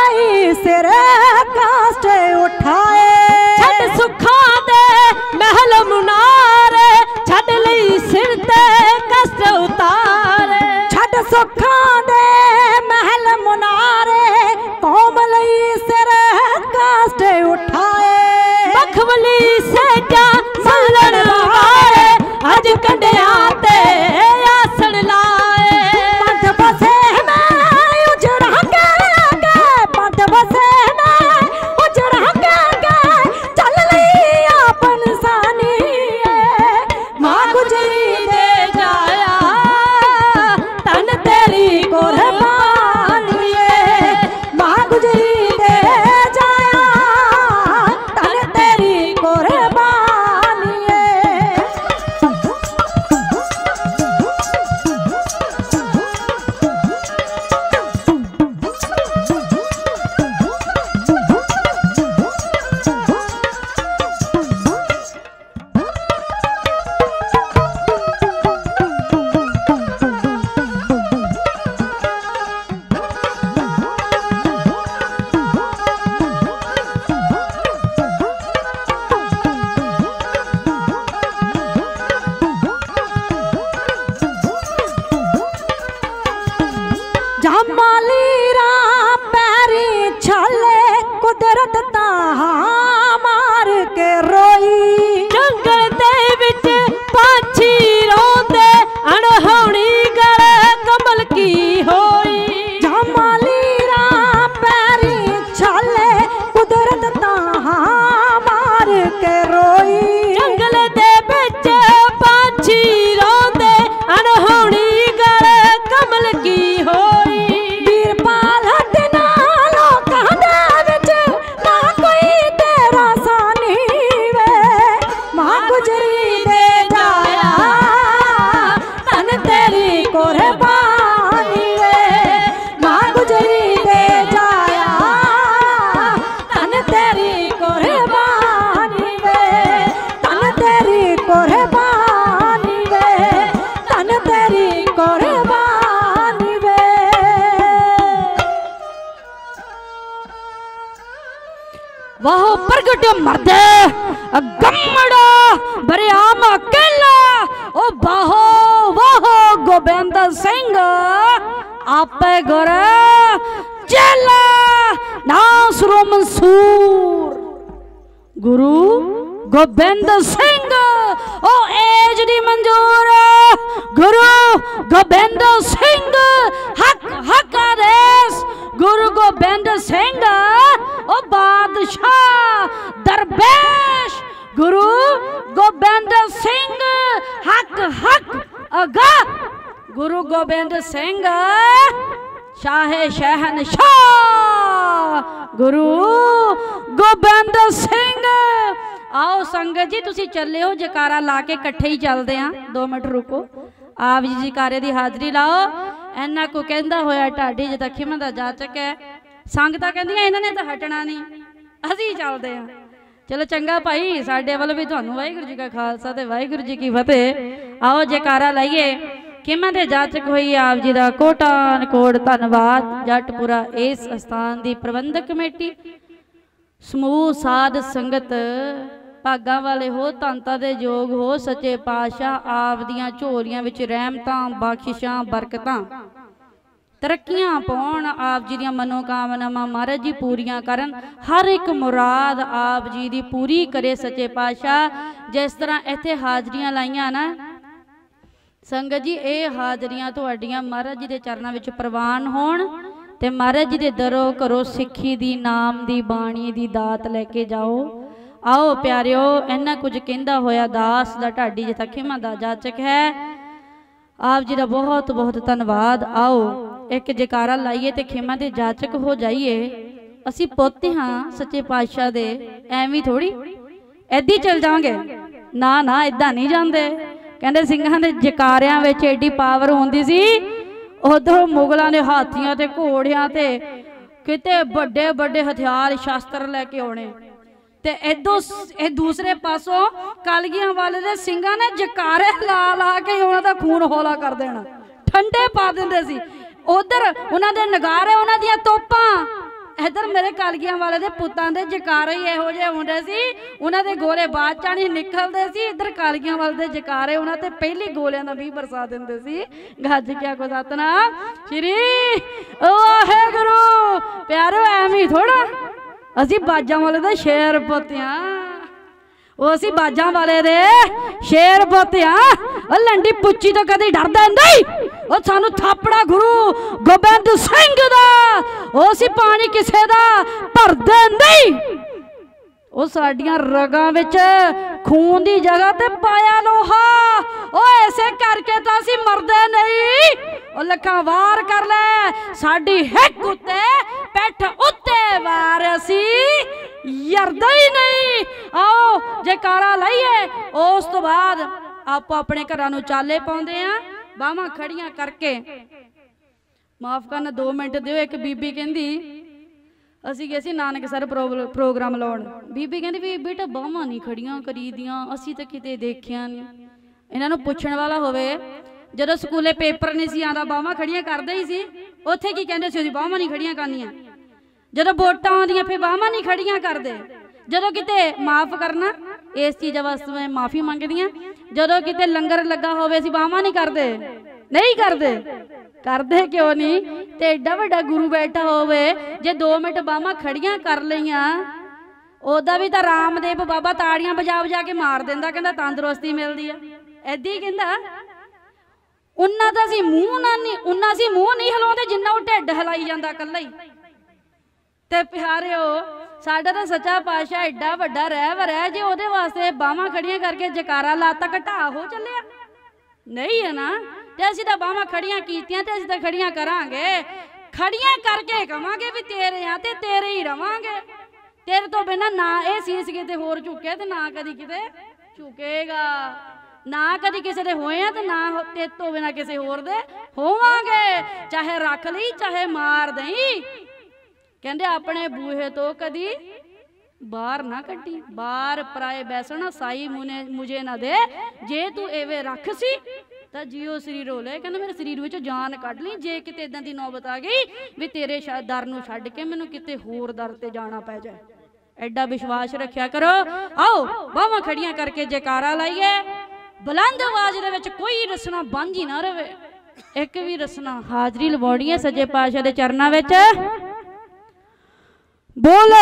ਲਈ ਸਿਰ ਕਾਸਟ ਉਠਾਏ ਛੱਡ ਸੁੱਖਾਂ ਦੇ ਮਹਿਲ ਮੁਨਾਰੇ ਛੱਡ ਲਈ ਸਿਰ ਤੇ ਕਸ਼ਟ ਉਤਾਰੇ ਛੱਡ ਸੁੱਖਾਂ ਦੇ ਮਹਿਲ ਮੁਨਾਰੇ ਕੌਮ ਲਈ ਸਿਰ ਕਾਸਟ ਉਠਾਏ ਮਖਮਲੀ ਸੇਜਾ ਸੰਲਣ ਵਾਲੇ ਅੱਜ ਕੰਡਿਆਂ ਤੇ ਆਸਣ ਲਾਏ ਪੰਥ ਬਸੇ ਮੈਂ ਉਜੜਾ ਕੇ ਪੰਥ ਬਸੇ ਮੈਂ ਉਜੜਾ ਕੇ ਚੱਲ ਲਈ ਆਪਨ ਸਾਨੀਏ ਮਾਂ ਗੁਜਰੀ ਦੇ ਜਾਇਆ ਤਨ ਤੇਰੀ ਕੁਰਬਾਨੀਏ ਮਾਂ ਗੁਜਰੀ ਦੇ ਜਾਇਆ ਤਨ ਤੇਰੀ ਕੁਰਬਾਨੀਏ ਜਮਾਲੀ ਰਾਂ ਪੈਰੀ ਛਾਲੇ ਕੁਦਰਤ ਤਾਂ ਮਾਰ ਕੇ ਰੋਈ ਜੰਗਲ ਦੇ ਵਿੱਚ ਪੰਛੀ ਰੋਂਦੇ ਅਣਹੋਣੀ ਗਲ ਕਮਲ ਕੀ ਹੋਈ ਜਮਾਲੀ ਰਾਂ ਪੈਰੀ ਛਾਲੇ ਕੁਦਰਤ ਤਾਂ ਮਾਰ ਕੇ ਰੋਈ ਜੰਗਲ ਦੇ ਵਿੱਚ ਪੰਛੀ ਰੋਂਦੇ ਅਣਹੋਣੀ ਗਲ ਕਮਲ ਕੀ ਹੋਈ वाह प्रगट मर्द गम्मड़ा बरियाम अकेला ओ बाहो वाहो गोबिंद सिंह आपे गुर चेला नासरो मंसूर गुरु गोबिंद सिंह ओ एज दी मंजूर गुरु गोबिंद सिंह हक हक आदेश गुरु गोबिंद सिंह ओ बादशाह दरवेश गुरु गोबिंद सिंह हक हक अगा गुरु गोबिंद सिंह शाहे शहनशाह गुरु गोबिंद सिंह। आओ संगत जी तुसी चले हो जकारा ला के कट्ठे ही चलते हैं 2 मिनट रुको आप जी जकारे की हाजरी लाओ इन्ना को कहता होया ढाडी जो खिमन का जाचक है संगतां कहंदियां इन्हां ने तो हटना नहीं असीं चलते हैं। चलो चंगा भाई साडे वाल भी तुहानूं वाहिगुरू जी का खालसा ते वाहिगुरू जी की फतेह। आओ जयकारा लाइए खिमन दे जाचक होई आप जी का कोटान कोट धन्नवाद जटपुरा इस स्थान की प्रबंधक कमेटी समूह साध संगत भागां वाले हो धनता दे योग हो सच्चे पातशाह आप दियां झोलियां विच रहमतां बख्शिशां बरकतां तरक्कियां पाउण आप जी दियां मनोकामनावां महाराज जी पूरियां करन हर एक मुराद आप जी दी पूरी करे सच्चे पातशाह। जिस तरह इत्थे हाजरियां लाइयां ना संगत जी ये हाजरियां तुहाडियां महाराज जी दे चरनां विच प्रवान होण ते महाराज जी दे दरों घरों सिੱਖੀ दी नाम दी बाणी दी दात लैके जाओ। आओ प्यारिओ इन्ना कुछ कहंदा होया दास दा ढाडी जिथा खिमा दा जाचक है आप जी दा बहुत बहुत धन्नवाद। आओ एक जयकारा लाइए ते खिमा दे जाचक हो जाइए। असी पोते हाँ सच्चे पातशाह दे एवं थोड़ी ऐदी चल जाओगे ना ना इदा नहीं जाते। कहते सिंघां दे जयकारियां विच एडी पावर होंदी सी उधर मुगलों ने हाथियों ते घोड़ियां ते किते बड़े बड़े हथियार शास्त्र लैके आने ते इदों दूसरे पासों कलगियां वाले दे सिंघां ने जयकारे ला ला के उन्हां दा खून हौला कर देना ठंडे पा दिंदे सी। उधर उन्हां दे नगारे उन्हां दियां तोपां इधर मेरे कलगियां वाले दे पुत्तां दे जकारे ही इहो जिहे हुंदे सी, उन्हां दे गोले बाद च नहीं निकलदे सी। इधर कलगियां वाले दे जकारे उन्हां ते पहली गोलियां दा भी बरसा दिंदे सी। गज क्या को सतनाम श्री वाहेगुरू। प्यारो एवें थोड़ा असी बाजां वाले दे शेर पुत्तियां, असी बाजां वाले दे शेर पुत्तियां। लंडी पुच्ची तो कदी डरदा नहीं, ओ सानू थापड़ा गुरु गोबिंद सिंह दा ओ सी पानी किसे दा भरदे नहीं। ओ साडियां रगां विच खून दी जगह ते पाया लोहा, ओ ऐसे करके तो असी मरदे नहीं। ओ लखां वार कर ले साडी हिक उत्ते पैठ उत्ते वार असी यरदा ही नहीं। आओ जयकारा लाइए, उस तो बाद आप अपने घरां नूं चाले पाउंदे आ, बाहां खड़ियां करके। माफ करना 2 मिनट दिओ। एक बीबी कहंदी असी गए सी नानकसर प्रोग्राम लाउण। बीबी कहंदी भी बेटा बाहां नहीं खड़ियां करी दियां, असी तो किते देखिया नहीं। इन्हां नूं पुछण वाला होवे, जदों स्कूले पेपर नहीं सी आंदा बाहां खड़ियां करदे ही सी, उत्थे की कहंदे सी बाहां नहीं खड़ियां करनियां। जदों वोटां आउंदियां फिर बाहां नहीं खड़ियां करदे। जदों किते माफ करना इस चीज़ वास्ते मैं माफ़ी मंगदियां, जदों किते लंगर लगा होवे सी बाहां नहीं करदे, नहीं करदे। करदे क्यों नहीं? ते एडा वड्डा गुरु बैठा होवे, जे 2 मिनट बाहां खड़ियां कर लईआं, ओदा भी तां रामदेव बाबा ताड़ियां बजा बजा के मार दिंदा, कहंदा तंदुरुस्ती मिलदी है। ऐदी ही कहंदा उन्ना दा सी मूँह ना नहीं, उन्ना सी मूँह नहीं हिलाउंदे जिन्ना वो ढिड हिलाई जांदा कल्ला ही। ते प्यारिओ साडा तां सच्चा पातशाह एडा वड्डा रहबर है, जे ओदे वास्ते बाहां खड़ियां करके जकारा लाता घटा हो चलिया नहीं है ना। ते असीं तां बाहां खड़ियां कीतियां ते असीं तां खड़ियां करांगे, खड़ियां करके कवांगे भी तेरे आ ते तेरे ही रवांगे। तेरे तो बिना ना ये सीस किते होर झुके ते ना कदी किते झुकेगा, ना कदी किसी दे होए आ ते ना ते तो बिना किसी होर दे होवांगे। चाहे रख ली चाहे मार दई, कहंदे अपने बूहे तो कदी बाहर ना कड्डी, बाहर पराए बैसना साई मुझे ना दे। जे तू एवे रख सी तां जियो शरीर हो ले, कहंदा मेरे शरीर विचों जान कढ ली। जे किते इदां दी नौबत आ गई भी तेरे दर नूं छड्ड के मैनूं किते होर दर ते जाना पै जाए, एडा विश्वास रखिया करो। आओ बाहां खड़ियां करके जयकारा लाइए, बुलंद आवाज दे विच कोई रसना बंझ ही ना रवे। एक भी रसना हाजरी लवाउणी है सच्चे पातशाह दे चरनां विच। बोले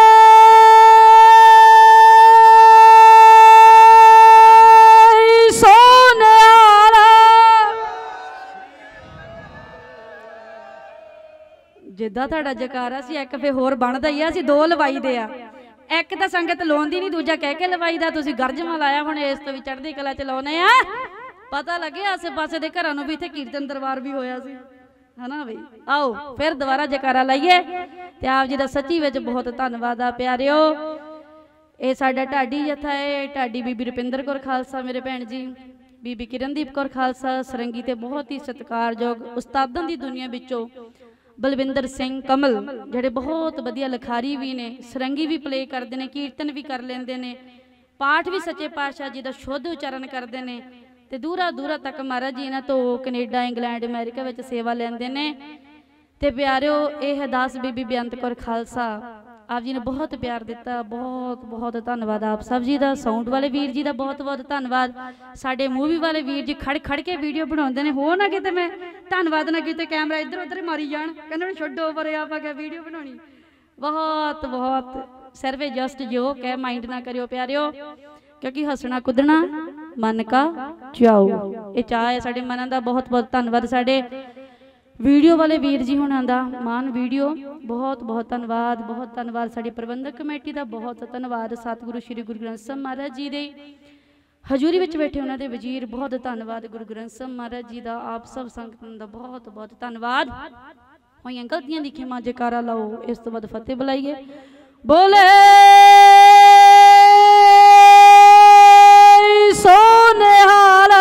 जिद्दां तुहाडा जयकारा सी एक फिर होर बनदा ही आ, असीं 2 लवाई दे आ। एक तां संगत लाउंदी नहीं, दूजा कह के लवाई दा। तुसीं गर्जमा लाया, हुण इस तो भी चढ़दी कला च लाउने आ। पता लगे आसे पासे दे घरां नूं भी इत्थे कीर्तन दरबार भी होया सी, है ना बई। आओ फिर दोबारा जयकारा लाइए ते आप जी दा सच्ची विच बहुत धन्नवाद आ प्यारिओ। ये साडा ढाडी जत्था है, ढाडी बीबी रुपिंदर कौर खालसा मेरे भैन जी, बीबी किरणदीप कौर खालसा सरंगी ते बहुत ही सत्कारयोग उस्तादां दी दुनिया विचों बलविंदर सिंह कमल जिहड़े बहुत वधिया लिखारी भी ने, सरंगी भी प्ले करते हैं, कीर्तन भी कर लेंदे ने, पाठ भी सच्चे पातशाह जी का शुद्ध उच्चारण करते हैं। तो दूरा दूरा तक महाराज जी इन्हां तो कनेडा इंग्लैंड अमेरिका में सेवा लेंदे ने। ते प्यारिओ यह दास बीबी बेअंत कौर खालसा आप जी ने बहुत प्यार दिता, बहुत बहुत धन्नवाद आप सब जी का। साउंड वाले वीर जी का बहुत बहुत धन्नवाद। साडे मूवी वाले वीर जी खड़ खड़ के वीडियो बनाते हैं, हो ना किते मैं धन्नवाद ना किते कैमरा इधर उधर मारी जान, कहते छोड़ो पर आप वीडियो बनानी। बहुत बहुत सर्वे जस्ट जो कह माइंड ना करियो प्यारिओ, क्योंकि हसना कुदना मन का चाओ, ये चाह है साडे मनां दा। बहुत बहुत धन्नवाद साडे वीडियो वाले वीर जी होना दा, मान वीडियो बहुत बहुत धन्नवाद। बहुत धन्नवाद साडी प्रबंधक कमेटी का, बहुत धन्नवाद सतगुरु श्री गुरु ग्रंथ साहिब महाराज जी दे हजूरी विच बैठे उन्होंने वजीर, बहुत धन्नवाद गुरु ग्रंथ साहिब महाराज जी का। आप सब संगत का बहुत बहुत धन्नवाद। होइयां गलतियां दी खिमा जयकारा लाओ, इस तो बाद फतेह बुलाइए। बोले सोनेहाल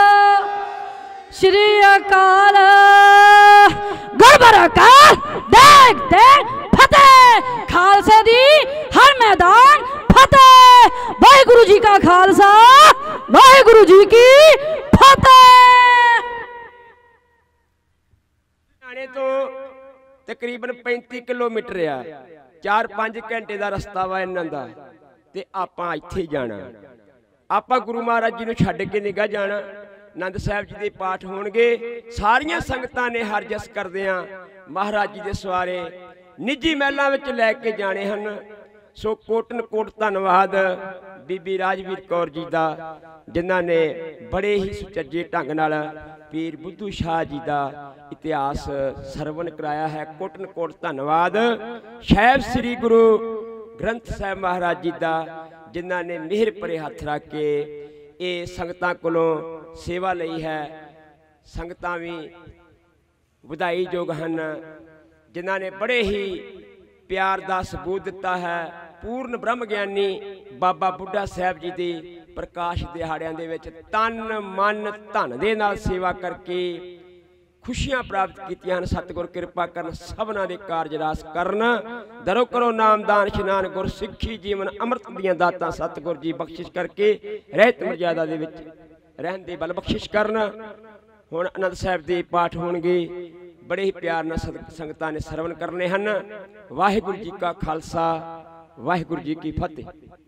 श्री अकाल गुरबर अकाल देख देख फतेह, खालसे दी हर मैदान फतेह। वाहिगुरु जी का खालसा, वाहिगुरु जी की फतेह। तो ਤਕਰੀਬਨ 35 ਕਿਲੋਮੀਟਰ ਆ, 4-5 ਘੰਟੇ ਦਾ ਰਸਤਾ ਵਾ ਇਹਨਾਂ ਦਾ। ਤੇ ਆਪਾਂ ਇੱਥੇ ਜਾਣਾ, ਆਪਾਂ ਗੁਰੂ ਮਹਾਰਾਜ ਜੀ ਨੂੰ ਛੱਡ ਕੇ ਨਿਗਾ ਜਾਣਾ। ਆਨੰਦ ਸਾਹਿਬ ਜੀ ਦੇ ਪਾਠ ਹੋਣਗੇ, ਸਾਰੀਆਂ ਸੰਗਤਾਂ ਨੇ ਹਰ ਜਸ ਕਰਦਿਆਂ ਮਹਾਰਾਜ ਜੀ ਦੇ ਸਵਾਰੇ ਨਿੱਜੀ ਮਹਿਲਾਂ ਵਿੱਚ ਲੈ ਕੇ ਜਾਣੇ ਹਨ। ਸੋ ਕੋਟਨ ਕੋਟ ਧੰਨਵਾਦ ਬੀਬੀ ਰਾਜਵੀਰ ਕੌਰ ਜੀ ਦਾ, ਜਿਨ੍ਹਾਂ ਨੇ ਬੜੇ ਹੀ ਸੁਚੱਜੇ ਢੰਗ ਨਾਲ ਪੀਰ ਬੁੱਧੂ ਸ਼ਾਹ ਜੀ ਦਾ ਇਤਿਹਾਸ ਸਰਵਣ ਕਰਾਇਆ ਹੈ। ਕੋਟਨ ਕੋਟ ਧੰਨਵਾਦ ਸਾਹਿਬ ਸ੍ਰੀ ਗੁਰੂ ਗ੍ਰੰਥ ਸਾਹਿਬ ਮਹਾਰਾਜ ਜੀ ਦਾ, ਜਿਨ੍ਹਾਂ ਨੇ ਮਿਹਰ ਭਰੇ ਹੱਥ ਰੱਖ ਕੇ ਇਹ ਸੰਗਤਾਂ ਕੋਲੋਂ ਸੇਵਾ ਲਈ ਹੈ। ਸੰਗਤਾਂ ਵੀ ਵਧਾਈ ਯੋਗ ਹਨ, ਜਿਨ੍ਹਾਂ ਨੇ ਬੜੇ ਹੀ ਪਿਆਰ ਦਾ ਸਬੂਤ ਦਿੱਤਾ ਹੈ। ਪੂਰਨ ਬ੍ਰਹਮ ਗਿਆਨੀ ਬਾਬਾ ਬੁੱਢਾ ਸਾਹਿਬ ਜੀ ਦੀ ਪ੍ਰਕਾਸ਼ ਦਿਹਾੜਿਆਂ ਦੇ ਵਿੱਚ ਤਨ ਮਨ ਧਨ ਦੇ ਨਾਲ ਸੇਵਾ ਕਰਕੇ ਖੁਸ਼ੀਆਂ ਪ੍ਰਾਪਤ ਕੀਤੀਆਂ ਹਨ। ਸਤਿਗੁਰ ਕਿਰਪਾ ਕਰਨ, ਸਭਨਾਂ ਦੇ ਕਾਰਜ ਰਾਸ ਕਰਨ। ਦਰੋ ਕਰੋ ਨਾਮਦਾਨ ਇਸ਼ਨਾਨ ਗੁਰ ਸਿੱਖੀ ਜੀਵਨ ਅੰਮ੍ਰਿਤ ਦੀਆਂ ਦਾਤਾਂ ਸਤਿਗੁਰ ਜੀ ਬਖਸ਼ਿਸ਼ ਕਰਕੇ ਰਹਿਤ ਮਰਜ਼ਾਦਾ ਦੇ ਵਿੱਚ ਰਹਿਣ ਦੀ ਬਲ ਬਖਸ਼ਿਸ਼ ਕਰਨ। ਹੁਣ ਆਨੰਦ ਸਾਹਿਬ ਦੇ ਪਾਠ ਹੋਣਗੇ, ਬੜੇ ਹੀ ਪਿਆਰ ਨਾਲ ਸੰਗਤਾਂ ਨੇ ਸਰਵਣ ਕਰਨੇ ਹਨ। ਵਾਹਿਗੁਰੂ ਜੀ ਕਾ ਖਾਲਸਾ, ਵਾਹਿਗੁਰੂ ਜੀ ਕੀ ਫਤਿਹ।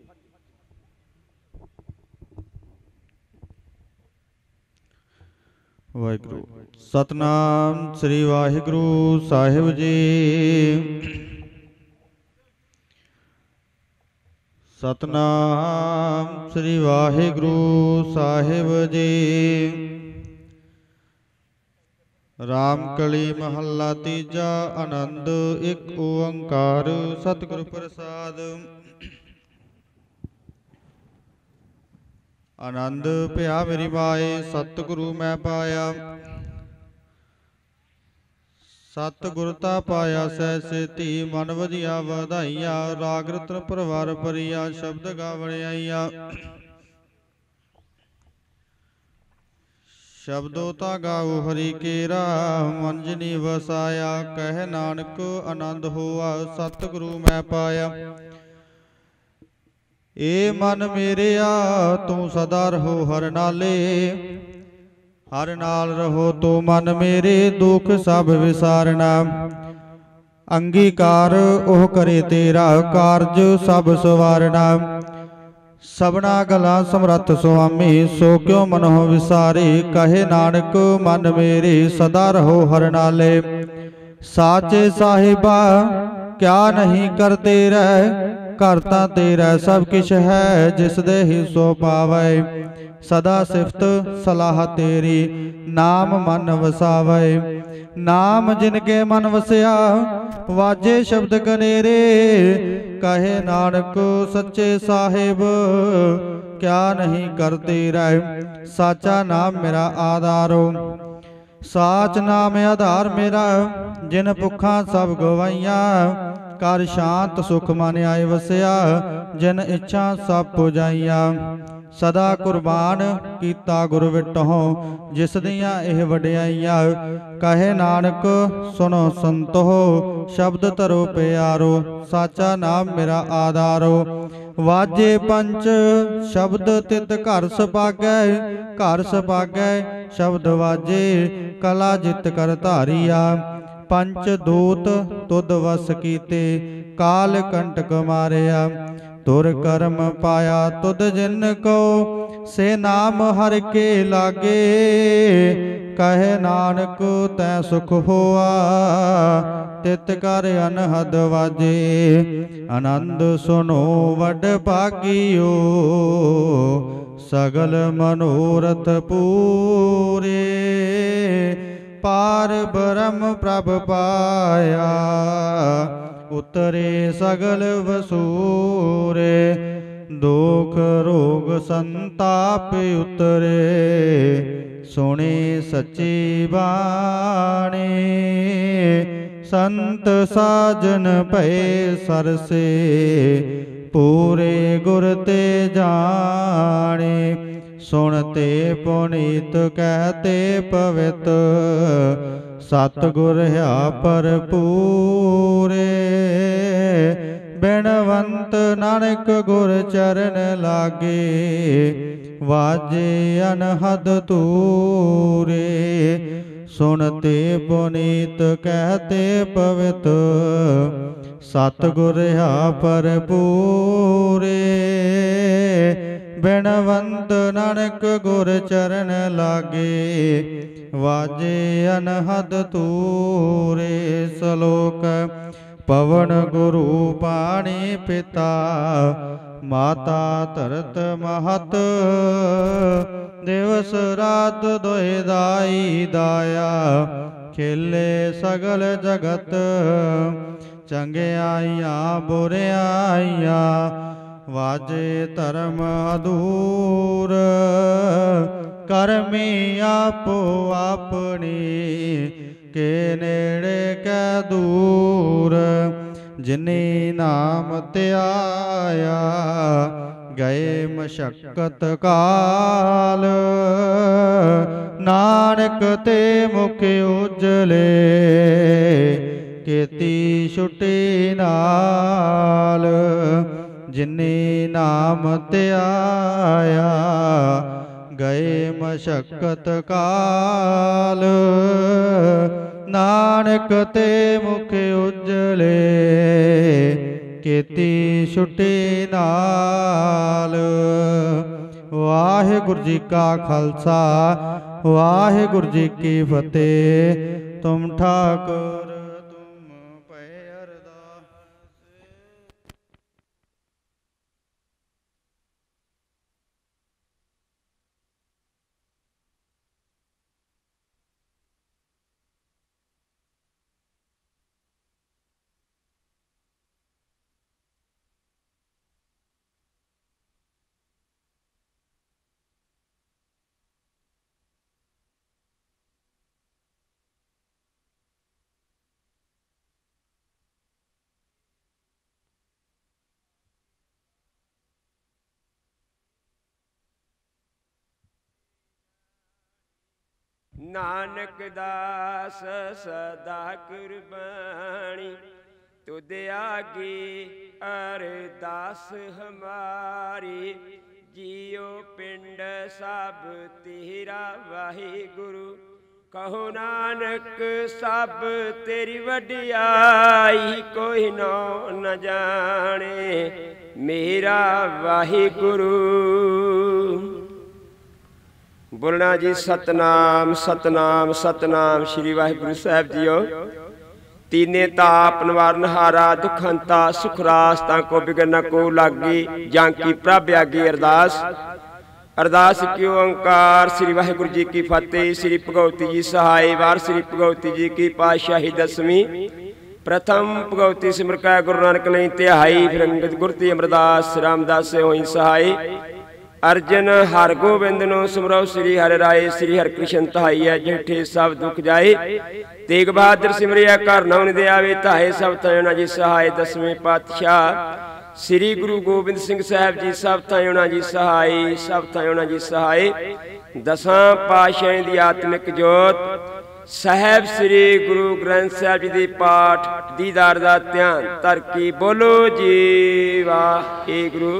ਵਾਹਿਗੁਰੂ। ਸਤਨਾਮ ਸ੍ਰੀ ਵਾਹਿਗੁਰੂ ਸਾਹਿਬ ਜੀ। ਸਤਨਾਮ ਸ੍ਰੀ ਵਾਹਿਗੁਰੂ ਸਾਹਿਬ ਜੀ। ਰਾਮ ਕਲੀ ਮਹੱਲਾ ਤੀਜਾ। ਆਨੰਦ ਇੱਕ ਓੰਕਾਰ ਸਤਿਗੁਰ ਪ੍ਰਸਾਦ। ਆਨੰਦ ਭਇਆ ਮੇਰੀ ਮਾਏ, ਸਤਿਗੁਰੂ ਮੈਂ ਪਾਇਆ। ਸਤਿਗੁਰ ਤਾ ਪਾਇਆ ਸਹਿ ਸੇਤੀ, ਮਨ ਵਧੀਆ ਵਧਾਈਆ। ਰਾਗ ਰਤਨ ਪਰਵਾਰ ਭਰੀਆ, ਸ਼ਬਦ ਗਾਵਣ ਆਈਆ। ਸ਼ਬਦੋ ਤਾ ਗਾਉ ਹਰੀ ਕੇਰਾ, ਮਨ ਜਿਨੀ ਵਸਾਇਆ। ਕਹਿ ਨਾਨਕ ਆਨੰਦ ਹੋਆ, ਸਤਿਗੁਰੂ ਮੈਂ ਪਾਇਆ। ਏ ਮਨ ਮੇਰਿਆ ਤੂੰ ਸਦਾ ਰਹੋ ਹਰ ਨਾਲੇ। ਹਰ ਨਾਲ ਰਹੋ ਤੂੰ ਮਨ ਮੇਰੇ, ਦੁਖ ਸਭ ਵਿਸਾਰਨਾ। ਅੰਗੀਕਾਰ ਉਹ ਕਰੇ ਤੇਰਾ, ਕਾਰਜ ਸਭ ਸਵਾਰਨਾ। ਸਭਨਾ ਗਲਾ ਸਮਰੱਥ ਸੁਆਮੀ, ਸੋ ਕਿਉ ਮਨੋ ਵਿਸਾਰੇ। ਕਹੇ ਨਾਨਕ ਮਨ ਮੇਰੇ, ਸਦਾ ਰਹੋ ਹਰ ਨਾਲੇ। ਸਾਚੇ ਸਾਹਿਬਾ ਕਿਆ ਨਹੀਂ ਕਰਤੇ ਰਹਿ, ਕਰਤਾ ਤੇਰਾ ਸਭ ਕਿਛ ਹੈ। ਜਿਸ ਦੇ ਹੀ ਸੋ ਪਾਵੈ, ਸਦਾ ਸਿਫਤ ਸਲਾਹ ਤੇਰੀ। ਨਾਮ ਮਨ ਵਸਾਵੈ, ਨਾਮ ਜਿਨ ਕੇ ਮਨ ਵਸਿਆ। ਵਾਜੇ ਸ਼ਬਦ ਕਨੇਰੇ, ਕਹੇ ਨਾਨਕ ਸੱਚੇ ਸਾਹਿਬ ਕਿਆ ਨਹੀਂ ਕਰਤੇ ਰਹਿ। ਸਾਚਾ ਨਾਮ ਮੇਰਾ ਆਧਾਰੋ, ਸਾਚ ਨਾਮ ਆਧਾਰ ਮੇਰਾ। ਜਿਨ ਭੁੱਖਾਂ ਸਭ ਗਵਾਈਆਂ, ਕਰ ਸ਼ਾਂਤ ਸੁਖ ਮਨ ਆਏ ਵਸਿਆ। ਜਿਨ ਇੱਛਾ ਸਭ ਪੁਜਾਈਆਂ, ਸਦਾ ਕੁਰਬਾਨ ਕੀਤਾ ਗੁਰ ਵਿਟਹੁ। ਜਿਸ ਦੀਆਂ ਇਹ ਵਡਿਆਈਆਂ, ਕਹੇ ਨਾਨਕ ਸੁਨੋ ਸੰਤੋ। ਸ਼ਬਦ ਧਰੋ ਪਿਆਰੋ, ਸਾਚਾ ਨਾਮ ਮੇਰਾ ਆਧਾਰੋ। ਵਾਜੇ ਪੰਚ ਸ਼ਬਦ ਤਿਤ ਘਰ ਸੁਭਾਗੈ, ਘਰ ਸੁਭਾਗੈ ਸ਼ਬਦ ਵਾਜੇ। ਕਲਾ ਜਿਤ ਕਰ ਧਾਰੀਆ, ਪੰਚ ਦੂਤ ਤੁਧ ਵਸ ਕੀਤੇ। ਕਾਲ ਕੰਟਕ ਮਾਰਿਆ, ਤੁਰ ਕਰਮ ਪਾਇਆ ਤੁਧ ਜਿਨ ਕੋ। ਸੇ ਨਾਮ ਹਰਿ ਕੇ ਲਾਗੇ, ਕਹੇ ਨਾਨਕ ਤੈ ਸੁਖ ਹੋਆ। ਤਿਤ ਕਰ ਅਨਹਦ ਵਾਜੇ, ਆਨੰਦ ਸੁਨੋ ਵਡ ਭਾਗਿਓ। ਸਗਲ ਮਨੋਰਥ ਪੂਰੇ, ਪਾਰ ਬ੍ਰਹਮ ਪ੍ਰਭ ਪਾਇਆ। ਉਤਰੇ ਸਗਲ ਵਸੂਰੇ, ਦੁਖ ਰੋਗ ਸੰਤਾਪ ਉਤਰੇ। ਸੁਣੇ ਸੱਚੀ ਬਾਣੀ, ਸੰਤ ਸਾਜਨ ਭਏ ਸਰਸੇ। ਪੂਰੇ ਗੁਰ ਤੇ ਜਾਣੇ, ਸੁਣਤੇ ਪੁਨੀਤ ਕਹਤੇ ਪਵਿੱਤ। ਸਤਿਗੁਰ ਹਿਆ ਭਰਪੂਰੇ, ਬਿਨਵੰਤ ਨਾਨਕ ਗੁਰ ਚਰਨ ਲਾਗੇ। ਵਾਜੇ ਅਨਹਦ ਤੂਰੇ, सुनते पुनीत कहते पवित सतगुर हा पर पूरे बिनवंत नानक गुर चरण लागे वाजे अनहद तूरे सलोक पवन गुरु पाणी पिता माता तरत महत दिवस रात दोहि दाई दाया खेले सगल जगत चंगियाइयां बुरियाइयां वाजे धर्म अधूर करमी आपो अपनी के नेड़े कै दूर जिनी नाम त्याया गए मशक्कत काल नानक ते मुख उजले केती छुटी नाल जिनी नाम त्याया गए मशक्कत काल नानक ते मुख उजले केती छुटी नाल। वाहिगुरु जी का खालसा वाहिगुरु जी की फतेह। तुम ठाकुर नानक दास सदा कुर्बानी तुद आगे अरदास हमारी जियो पिंड सब तेरा वाहिगुरु कहो नानक सब तेरी वडियाई कोई नौ न जाने मेरा वाहिगुरु। बोलना जी सतनाम सतनाम सतनाम। श्री वाहिगुरु साहब जीओ तीने ताप निवारणहारा दुखंता सुखरास ताको बिगन को लागी जांकी प्रभ आगे अरदास। अरदास की ओंकार। श्री वाहिगुरु जी की फतेह। श्री भगवती जी सहाय। वार श्री भगवती जी की पातशाही दसवीं। प्रथम भगवती सिमर कै गुरु नानक लई तिहाई। फिर अंगद गुरती अमरदास रामदास से होई सहाय। अर्जन हर गोबिंद नो सिमरो श्री हरि राय। श्री हर कृष्ण तहाइया जेठे सब दुख जाए। तेग बहादुर सिमरिया कर नौन दे आवे ताहे सब तयोना जी सहाय। दसवें पातशाह श्री गुरु गोबिंद सिंह साहब जी सब तयोना जी सहाय। सब तयोना जी सहाय। दसां पातशाह दी आत्मिक जोत साहब श्री गुरु ग्रंथ साहब जी दी पाठ दीदार दा ध्यान तरकी बोलो जी वाहिगुरु।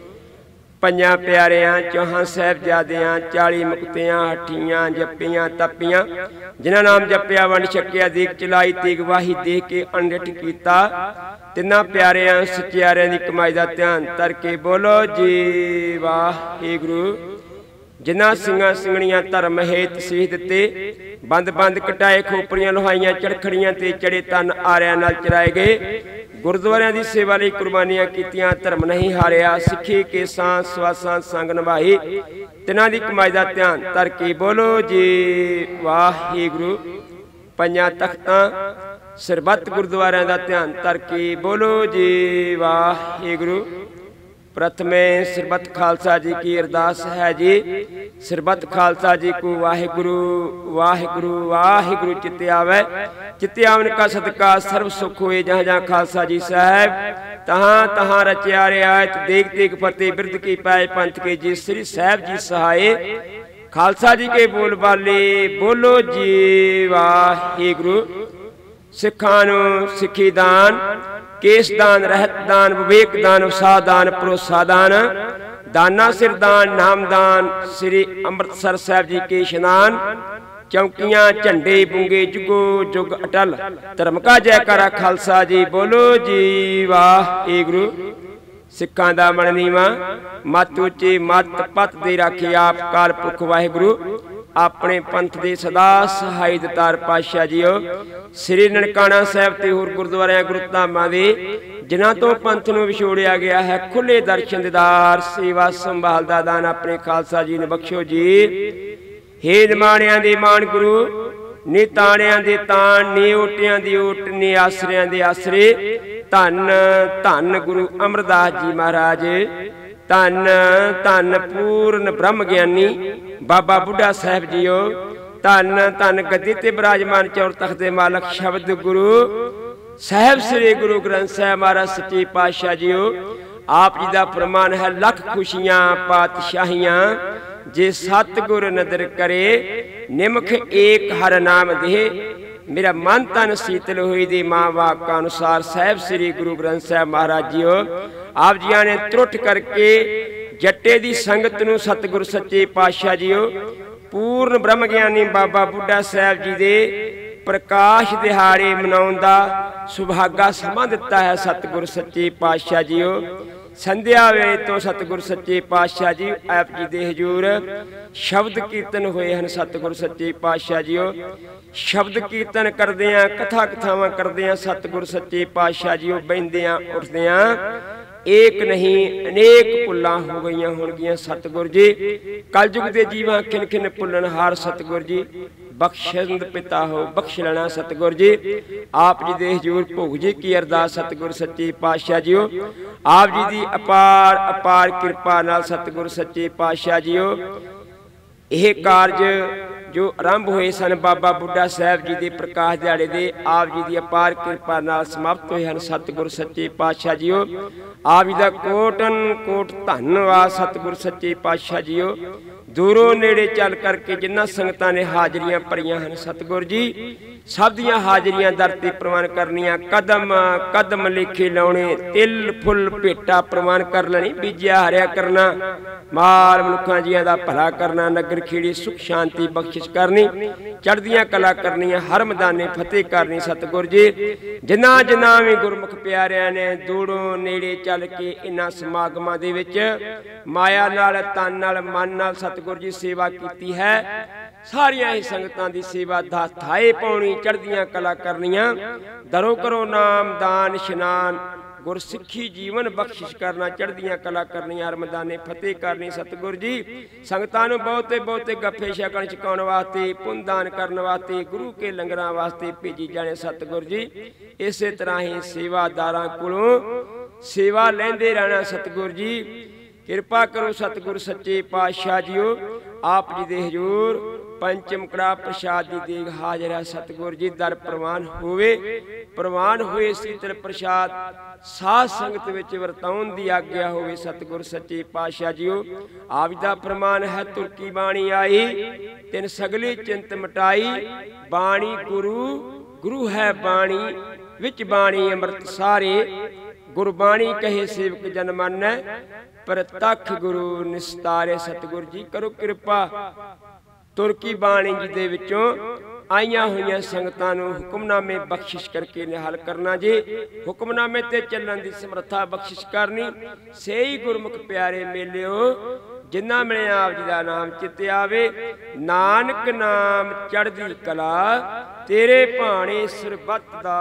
पंजा प्यारियां चौहां साहिबजादियां 40 मुक्तियां हठियां जपियां तपियां जिन्हां नाम जपिया वंड छकिया दीक चलाई तीग वाही देख के अनडिठ कीता। तिन्हां प्यारियां सचियारियां दी कमाई दा ध्यान तरके बोलो जी वाहिगुरु। जिन्हां सिंघां सिंघणियां धर्म हेत सीह दिते बंद बंद कटाए खोपड़ियां लोहाइयां चरखड़ियां ते चढ़े तन आरियां नाल चराए गए। गुरुद्वारियां दी सेवा लई कुर्बानियां कीतियां धर्म नहीं हारिया। सिੱਖੀ के सांस स्वासां संग निभाई तिन्हां दी कमाई दा ध्यान तरके बोलो जी वाहिगुरु। पंजां तख्तां सरबत गुरुद्वारियां दा ध्यान तरके बोलो जी वाहिगुरु। प्रथमे सरबत खालसा जी की अरदास है जी। सरबत खालसा जी को वाहिगुरु वाहिगुरु वाहिगुरु चित्ते आवे। चित्ते आवन का सदका सर्व सुख हुए। जहाँ जहाँ खालसा जी साहब तहाँ तहाँ रचिया रियायत देख देख फतेह बिरद की पाए पंथ के जी श्री साहब जी सहाय। खालसा जी के बोल बाले बोलो जी वाहिगुरु। सिखां नूं सिੱਖੀ दान केस दान रहत दान विवेक दान वसा दान भरोसा दान दाना सिर दान नाम दान। श्री अमृतसर साहब जी के इशनान चौकियां झंडे बूंगे जुगो जुग अटल। धर्म का जयकारा खालसा जी बोलो जी वाह। ए गुरु सिखां दा मन नीवा मत उची मत पत दे राखे आप काल पुरख वाहिगुरु। अपने पंथ दे सदा सहाय दतार पातशाह जीओ। श्री ननकाना साहिब ते होर गुरुद्वारियां गुरुधामां दे जिन्हां तो पंथ नूं विछोड़िया गया है खुले दर्शन दीदार सेवा संभाल दा दान अपने खालसा जी ने बख्शो जी। हे निमाणियां दे मान गुरु नी ताणियां दे ताण नी ओटियां दी ओट नी आसरियां दे आसरे। धन धन गुरु अमरदास जी महाराज धन धन पूर्ण ब्रह्म ज्ञानी बाबा बुढ़ा साहिब जीओ। धन धन गद्दी ते विराजमान चौर तख्त दे मालक शब्द गुरु साहिब श्री गुरु ग्रंथ साहिब महाराज सच्चे पातशाह जीओ। आप जी दा फरमान है लख खुशियां पातशाहियां जे सतगुर नदर करे निमख एक हर नाम दे। मेरा मन तन शीतल हुई दी मां वाक का अनुसार साहिब श्री गुरु ग्रंथ साहिब महाराज जीओ। आप जिया ने त्रुट करके जट्टे दी संगत नूं सतगुर सच्चे पातशाह जीओ पूर्ण ब्रह्म ज्ञानी बाबा बुढ़ा साहिब जी दे प्रकाश दिहाड़े मनाउण दा सुभागा समां दिता है सतगुर सच्चे पातशाह जीओ। संध्या वेले तो सतगुर सच्चे पातशाह जी आप जी दे हजूर शब्द कीर्तन होए हैं। सतगुर सच्चे पातशाह जीओ शब्द कीर्तन करदियां कथा कथावां करदियां सतगुर सच्चे पातशाह जीओ बहिंदियां उठदियां एक नहीं अनेक भुल्लां हो गईयां होणगियां सतगुर जी। कलयुग दे जीवां खिन खिन भुल्लणहार सतगुर जी बख्शंद पिता हो बख्श लेना सतगुर जी। आप जी दे हजूर भोग जी की अरदास सतगुर सच्चे पातशाह जीओ। आप जी दी अपार अपार किरपा नाल सतगुर सच्चे पातशाह जीओ यह कारज जो आरंभ हुए सन बाबा बुढ़ा साहिब जी के प्रकाश दिहाड़े दे आप जी की अपार किरपा नाल समाप्त हुए हैं सतगुर सच्चे पातशाह जीओ। आप जी का कोटन कोट धन्नवाद सतगुर सच्चे पातशाह जीओ। दूरों नेड़े चल करके जिन्ना संगतां ने हाजरियां भरियां हैं सतगुर जी सब दियां हाजरियां दर ते प्रवान करनियां। कदम कदम लेखे लाने तिल फुल भेटा प्रवान कर लेनी बीजिया हरिया करना माल मनुखा जियां दा भला करना नगर खेड़ी सुख शांति बख्शिश करनी चढ़दियां कला करनियां हर मैदाने फतेह करनी सतगुर जी। जिन्ना जिन्ना भी गुरमुख प्यारियां ने दूरों नेड़े चल के इन्हां समागमां दे विच माया नाल तन नाल मन नाल सतगुर जी सेवा कीती है सारियां ही संगतां दी सेवा दा थाए पाउणी चढ़दियां कला करनियां दरो करो नाम दान इशनान गुरसिखी जीवन बख्शिश करना चढ़दियां कला करनियां हर मैदाने फतेह करनी सतगुर जी। संगतां नूं बहुते बहुते गप्फे छकण छकाउण वास्ते पुनदान करन वास्ते गुरु के लंगरां वास्ते भेजी जाने सतगुर जी। इसे तरह ही सेवादारां कोलों सेवा लैंदे रहना सतगुर जी। किरपा करो सतगुर सच्चे पातशाह जीओ। आप जी दे हजूर पंचम कड़ा प्रसाद दी देग हाजिर है सतगुर जी दर प्रवान हुए शीतल प्रसाद साध संगत विच वरताउण दी आग्या होवे सतगुर सच्चे पातशाह जीओ। आप दा फरमान है तुरकी बाणी आई तिन सगली चिंत मिटाई बाणी गुरु गुरु है बाणी विच बाणी अमृत सारे गुरबाणी कहे सेवक जन मानै प्रतख गुरु निस्तारे सतगुर जी करो किरपा तुरकी बाणी जी दे विचों आईयां होईयां संगतां नूं हुक्मनामे बख्शिश करके निहाल करना जी। हुक्मनामे ते चलण दी समर्था बख्शिश करनी सही गुरमुख प्यारे मेलिओ जिन्ना मिले आप जी दा नाम चिते आवे नानक नाम चढ़दी कला तेरे भाणे सरबत दा।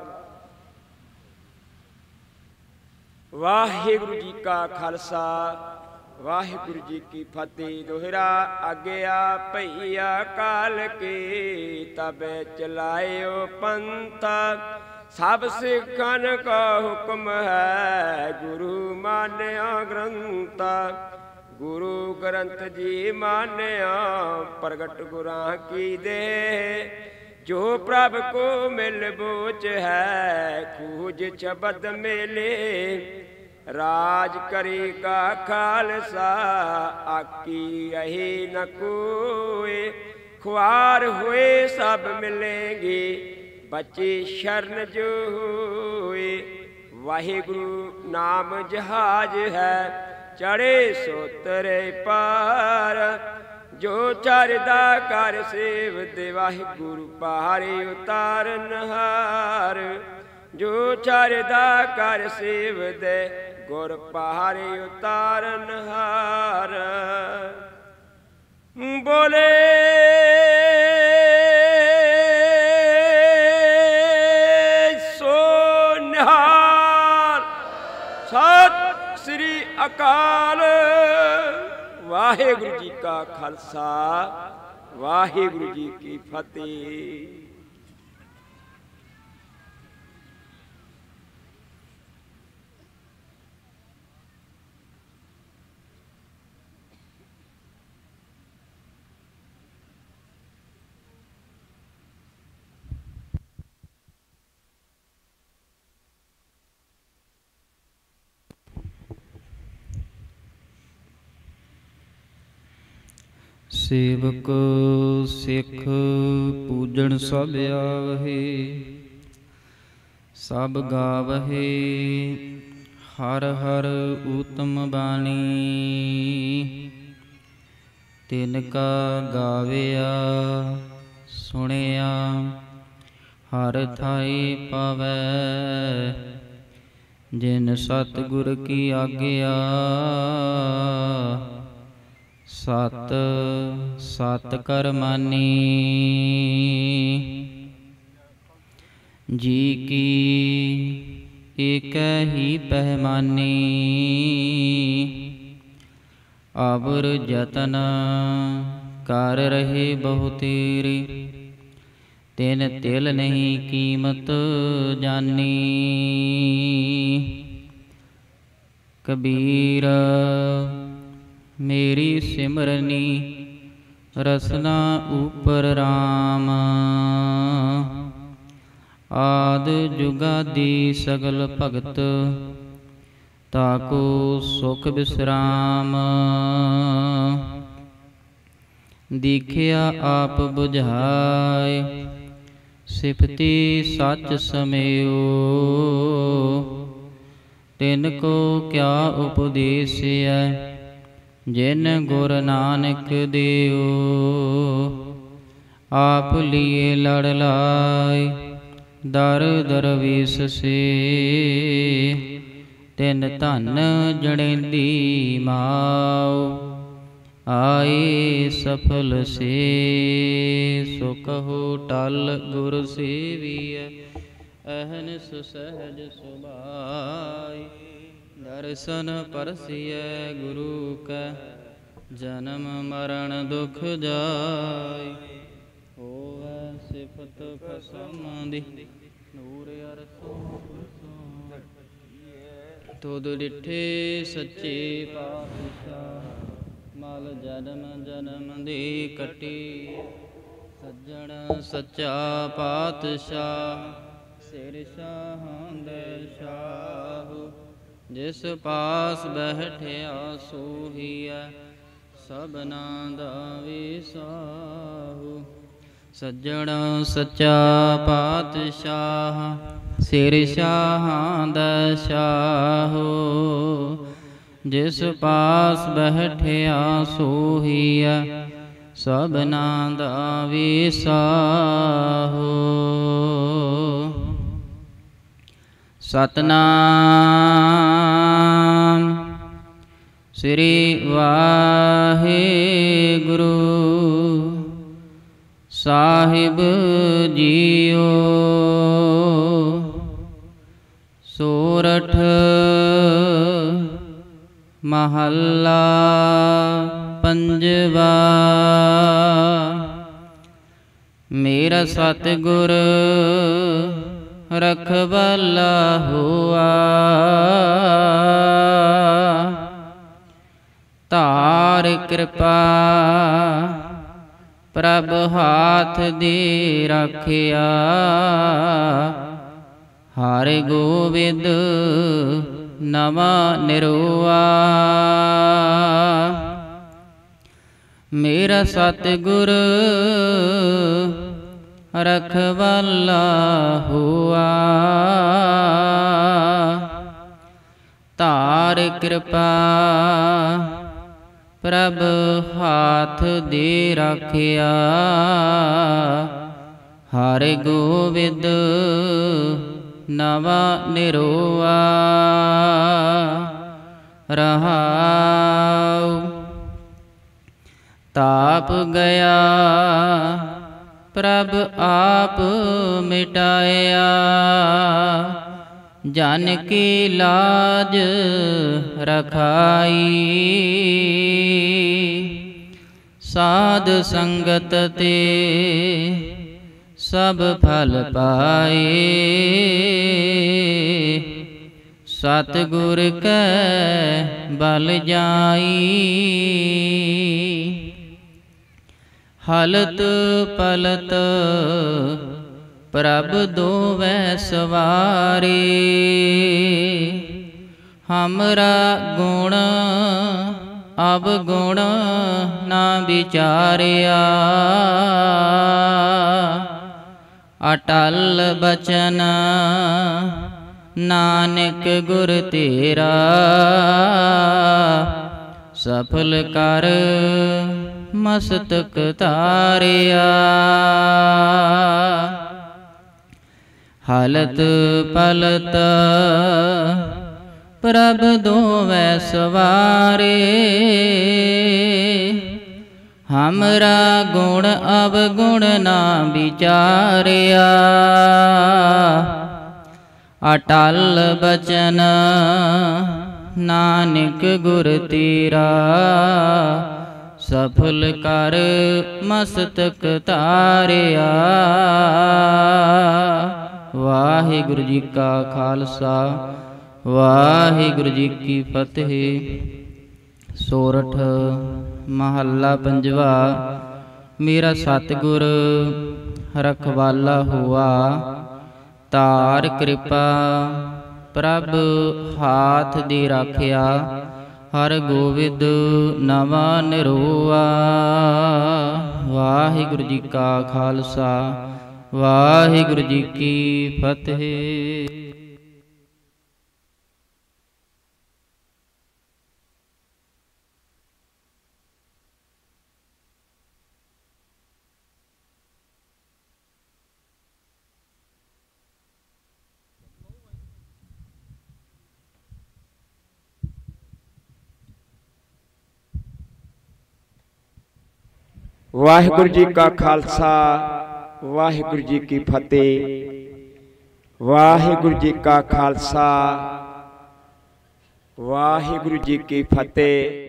वाहिगुरु जी का खालसा वाहिगुरु जी की फतेह। दोहरा आज्ञा भैया काल के तब चलायो पंथा सब सिखन का हुक्म है गुरु मान्या ग्रंथा। गुरु ग्रंथ जी मान्या प्रगट गुरां की दे जो प्रभ को मिल बोच है खूज शब्द मेले राज करेगा खालसा आकी रहे न कोई ख्वार हुए सब मिलेंगे बचे शरण जो हुए। वाहिगुरु नाम जहाज है चढ़े सोतरे पार ਜੋ ਚਰਦਾ ਕਰ ਸੇਵਦੇ ਵਾਹਿਗੁਰੂ ਪਹਾਰੇ ਉਤਾਰਨਹਾਰ। ਜੋ ਚਰਦਾ ਕਰ ਸੇਵਦੇ ਗੁਰ ਪਹਾਰੇ ਉਤਾਰਨਹਾਰ। ਬੋਲੇ ਸੋ ਨਿਹਾਲ। ਸਤਿ ਸ੍ਰੀ ਅਕਾਲ। ਵਾਹਿਗੁਰੂ ਜੀ ਕਾ ਖਾਲਸਾ, ਵਾਹਿਗੁਰੂ ਜੀ ਕੀ ਫਤਿਹ। ਸੇਵਕ ਸਿੱਖ ਪੂਜਣ ਸਭ ਆਵਹਿ, ਸਭ ਗਾਵਹਿ ਹਰ ਹਰ ਊਤਮ ਬਾਣੀ। ਤਿਨ ਕਾ ਗਾਵਿਆ ਸੁਣਿਆ ਹਰ ਥਾਈ ਪਾਵੈ। ਜਿਨ ਸਤਿਗੁਰ ਕੀ ਆਗਿਆ ਸਤ ਸਤ ਕਰ ਮਾਨੀ। ਜੀ ਕੀ ਏਕੈ ਹੀ ਪਹਿਮਾਨੀ। ਅਵਰ ਜਤਨ ਕਰ ਰਹੇ ਬਹੁ ਤੇਰੇ। ਤਿਨ ਤਿਲ ਨਹੀਂ ਕੀਮਤ ਜਾਨੀ। ਕਬੀਰ ਮੇਰੀ ਸਿਮਰਨੀ ਰਸਨਾ ਉਪਰ ਰਾਮ। ਆਦ ਜੁਗਾਦੀ ਸਗਲ ਭਗਤ ਤਾਕੋ ਸੁਖ ਬਿਸਰਾਮ। ਦੀਖਿਆ ਆਪ ਬੁਝਾਏ ਸਿਫਤੀ ਸੱਚ ਸਮਿਓ। ਤਿਨ ਕੋ ਕਿਆ ਉਪਦੇਸਿਐ ਜਿਨ ਗੁਰ ਨਾਨਕ ਦਿਓ। ਆਪ ਲੀਏ ਲੜ ਲਾਏ ਦਰ ਦਰਵੇਸ ਸੇ। ਤਿਨ ਧਨ ਜਣੇਂਦੀ ਮਾਓ ਆਏ ਸਫਲ ਸੇ। ਸੋ ਕਹੋ ਟਲ ਗੁਰ ਸੇਵੀਐ ਅਹਨਿਸ ਸਹਿਜ ਸੁਭਾਈ। ਦਰਸ਼ਨ ਪਰਸਿਐ ਗੁਰੂ ਕੈ ਜਨਮ ਮਰਨ ਦੁਖ ਜਾਇ। ਹੋਵੈ ਸਿਫਤ ਖਸਮ ਦੀ ਨੂਰ ਅਰਸੋਂ ਤੁਧ ਡਿਠੇ ਸੱਚੇ ਪਾਤਸ਼ਾਹ। ਮਲ ਜਨਮ ਜਨਮ ਦੀ ਕੱਟੀ ਸੱਜਣ ਸੱਚਾ ਪਾਤਸ਼ਾਹ। ਸਿਰ ਸ਼ਾਹਾਂ ਦੇ ਸ਼ਾਹ ਜਿਸ ਪਾਸ ਬੈਠਿਆ ਸੋਹੀਐ ਸਭਨਾਂ ਦਾ ਵਿਸਾਹੂ। ਸੱਜਣ ਸੱਚਾ ਪਾਤਸ਼ਾਹ ਸਿਰ ਸ਼ਾਹਾਂ ਦਾ ਸ਼ਾਹੂ। ਜਿਸ ਪਾਸ ਬੈਠਿਆ ਸੋਹੀਐ ਸਭਨਾਂ ਦਾ ਵਿਸਾਹੂ। ਸਤਨਾਮ ਸ੍ਰੀ ਵਾਹਿਗੁਰੂ ਸਾਹਿਬ ਜੀਓ। ਸੋਰਠ ਮਹੱਲਾ ਪੰਜਵਾ। ਮੇਰਾ ਸਤਿਗੁਰ ਰਖਵਾਲਾ ਹੋਆ। ਧਾਰ ਕਿਰਪਾ ਪ੍ਰਭ ਹਾਥ ਦੇ ਰੱਖਿਆ। ਹਰ ਗੋਬਿੰਦ ਨਵਾਂ ਨਿਰੋਆ। ਮੇਰਾ ਸਤਿਗੁਰ ਰਖਵਾਲਾ ਹੋਆ। ਧਾਰ ਕਿਰਪਾ ਪ੍ਰਭ ਹਾਥ ਦੇ ਰਾਖਿਆ। ਹਰ ਗੋਬਿੰਦ ਨਵਾ ਨਿਰੋਆ। ਰਹਾਉ ਤਾਪ ਗਿਆ ਪ੍ਰਭ ਆਪ ਮਿਟਾਇਆ। ਜਨ ਕੀ ਲਾਜ ਰਖਾਈ। ਸਾਧ ਸੰਗਤ ਤੇ ਸਭ ਫਲ ਪਾਏ। ਸਤਿਗੁਰ ਕੈ ਬਲ ਜਾਈ। ਹਲਤ ਪਲਤ ਪ੍ਰਭ ਦੋਵੈ ਸਵਾਰੇ। ਹਮਰਾ ਗੁਣ ਅਵਗੁਣ ਨਾ ਵਿਚਾਰਿਆ। ਅਟਲ ਬਚਨ ਨਾਨਕ ਗੁਰ ਤੇਰਾ। ਸਫਲ ਕਰ ਮਸਤਕ ਧਾਰਿਆ। ਹਲਤ ਪਲਤ ਪ੍ਰਭ ਦੋਵੈ ਸਵਾਰੇ। ਹਮਰਾ ਗੁਣ ਅਵਗੁਣ ਨਾ ਵਿਚਾਰਿਆ। ਅਟਲ ਬਚਨ ਨਾਨਕ ਗੁਰ ਤੇਰਾ। ਸਫਲ ਕਰ ਮਸਤਕ ਧਾਰਿਆ। ਵਾਹਿਗੁਰੂ ਜੀ ਕਾ ਖਾਲਸਾ ਵਾਹਿਗੁਰੂ ਜੀ ਕੀ ਫਤਿਹ। ਸੋਰਠ ਮਹੱਲਾ ਪੰਜਵਾ। ਮੇਰਾ ਸਤਿਗੁਰ ਰਖਵਾਲਾ ਹੁਆ। ਤਾਰ ਕਿਰਪਾ ਪ੍ਰਭ ਹਾਥ ਦੀ ਰਾਖਿਆ। ਹਰ ਗੋਬਿੰਦ ਨਵਾ ਨਿਰੋਆ। ਵਾਹਿਗੁਰੂ ਜੀ ਕਾ ਖਾਲਸਾ ਵਾਹਿਗੁਰੂ ਜੀ ਕੀ ਫਤਿਹ। ਵਾਹਿਗੁਰੂ ਜੀ ਕਾ ਖਾਲਸਾ ਵਾਹਿਗੁਰੂ ਜੀ ਕੀ ਫਤਿਹ। ਵਾਹਿਗੁਰੂ ਜੀ ਕਾ ਖਾਲਸਾ ਵਾਹਿਗੁਰੂ ਜੀ ਕੀ ਫਤਿਹ।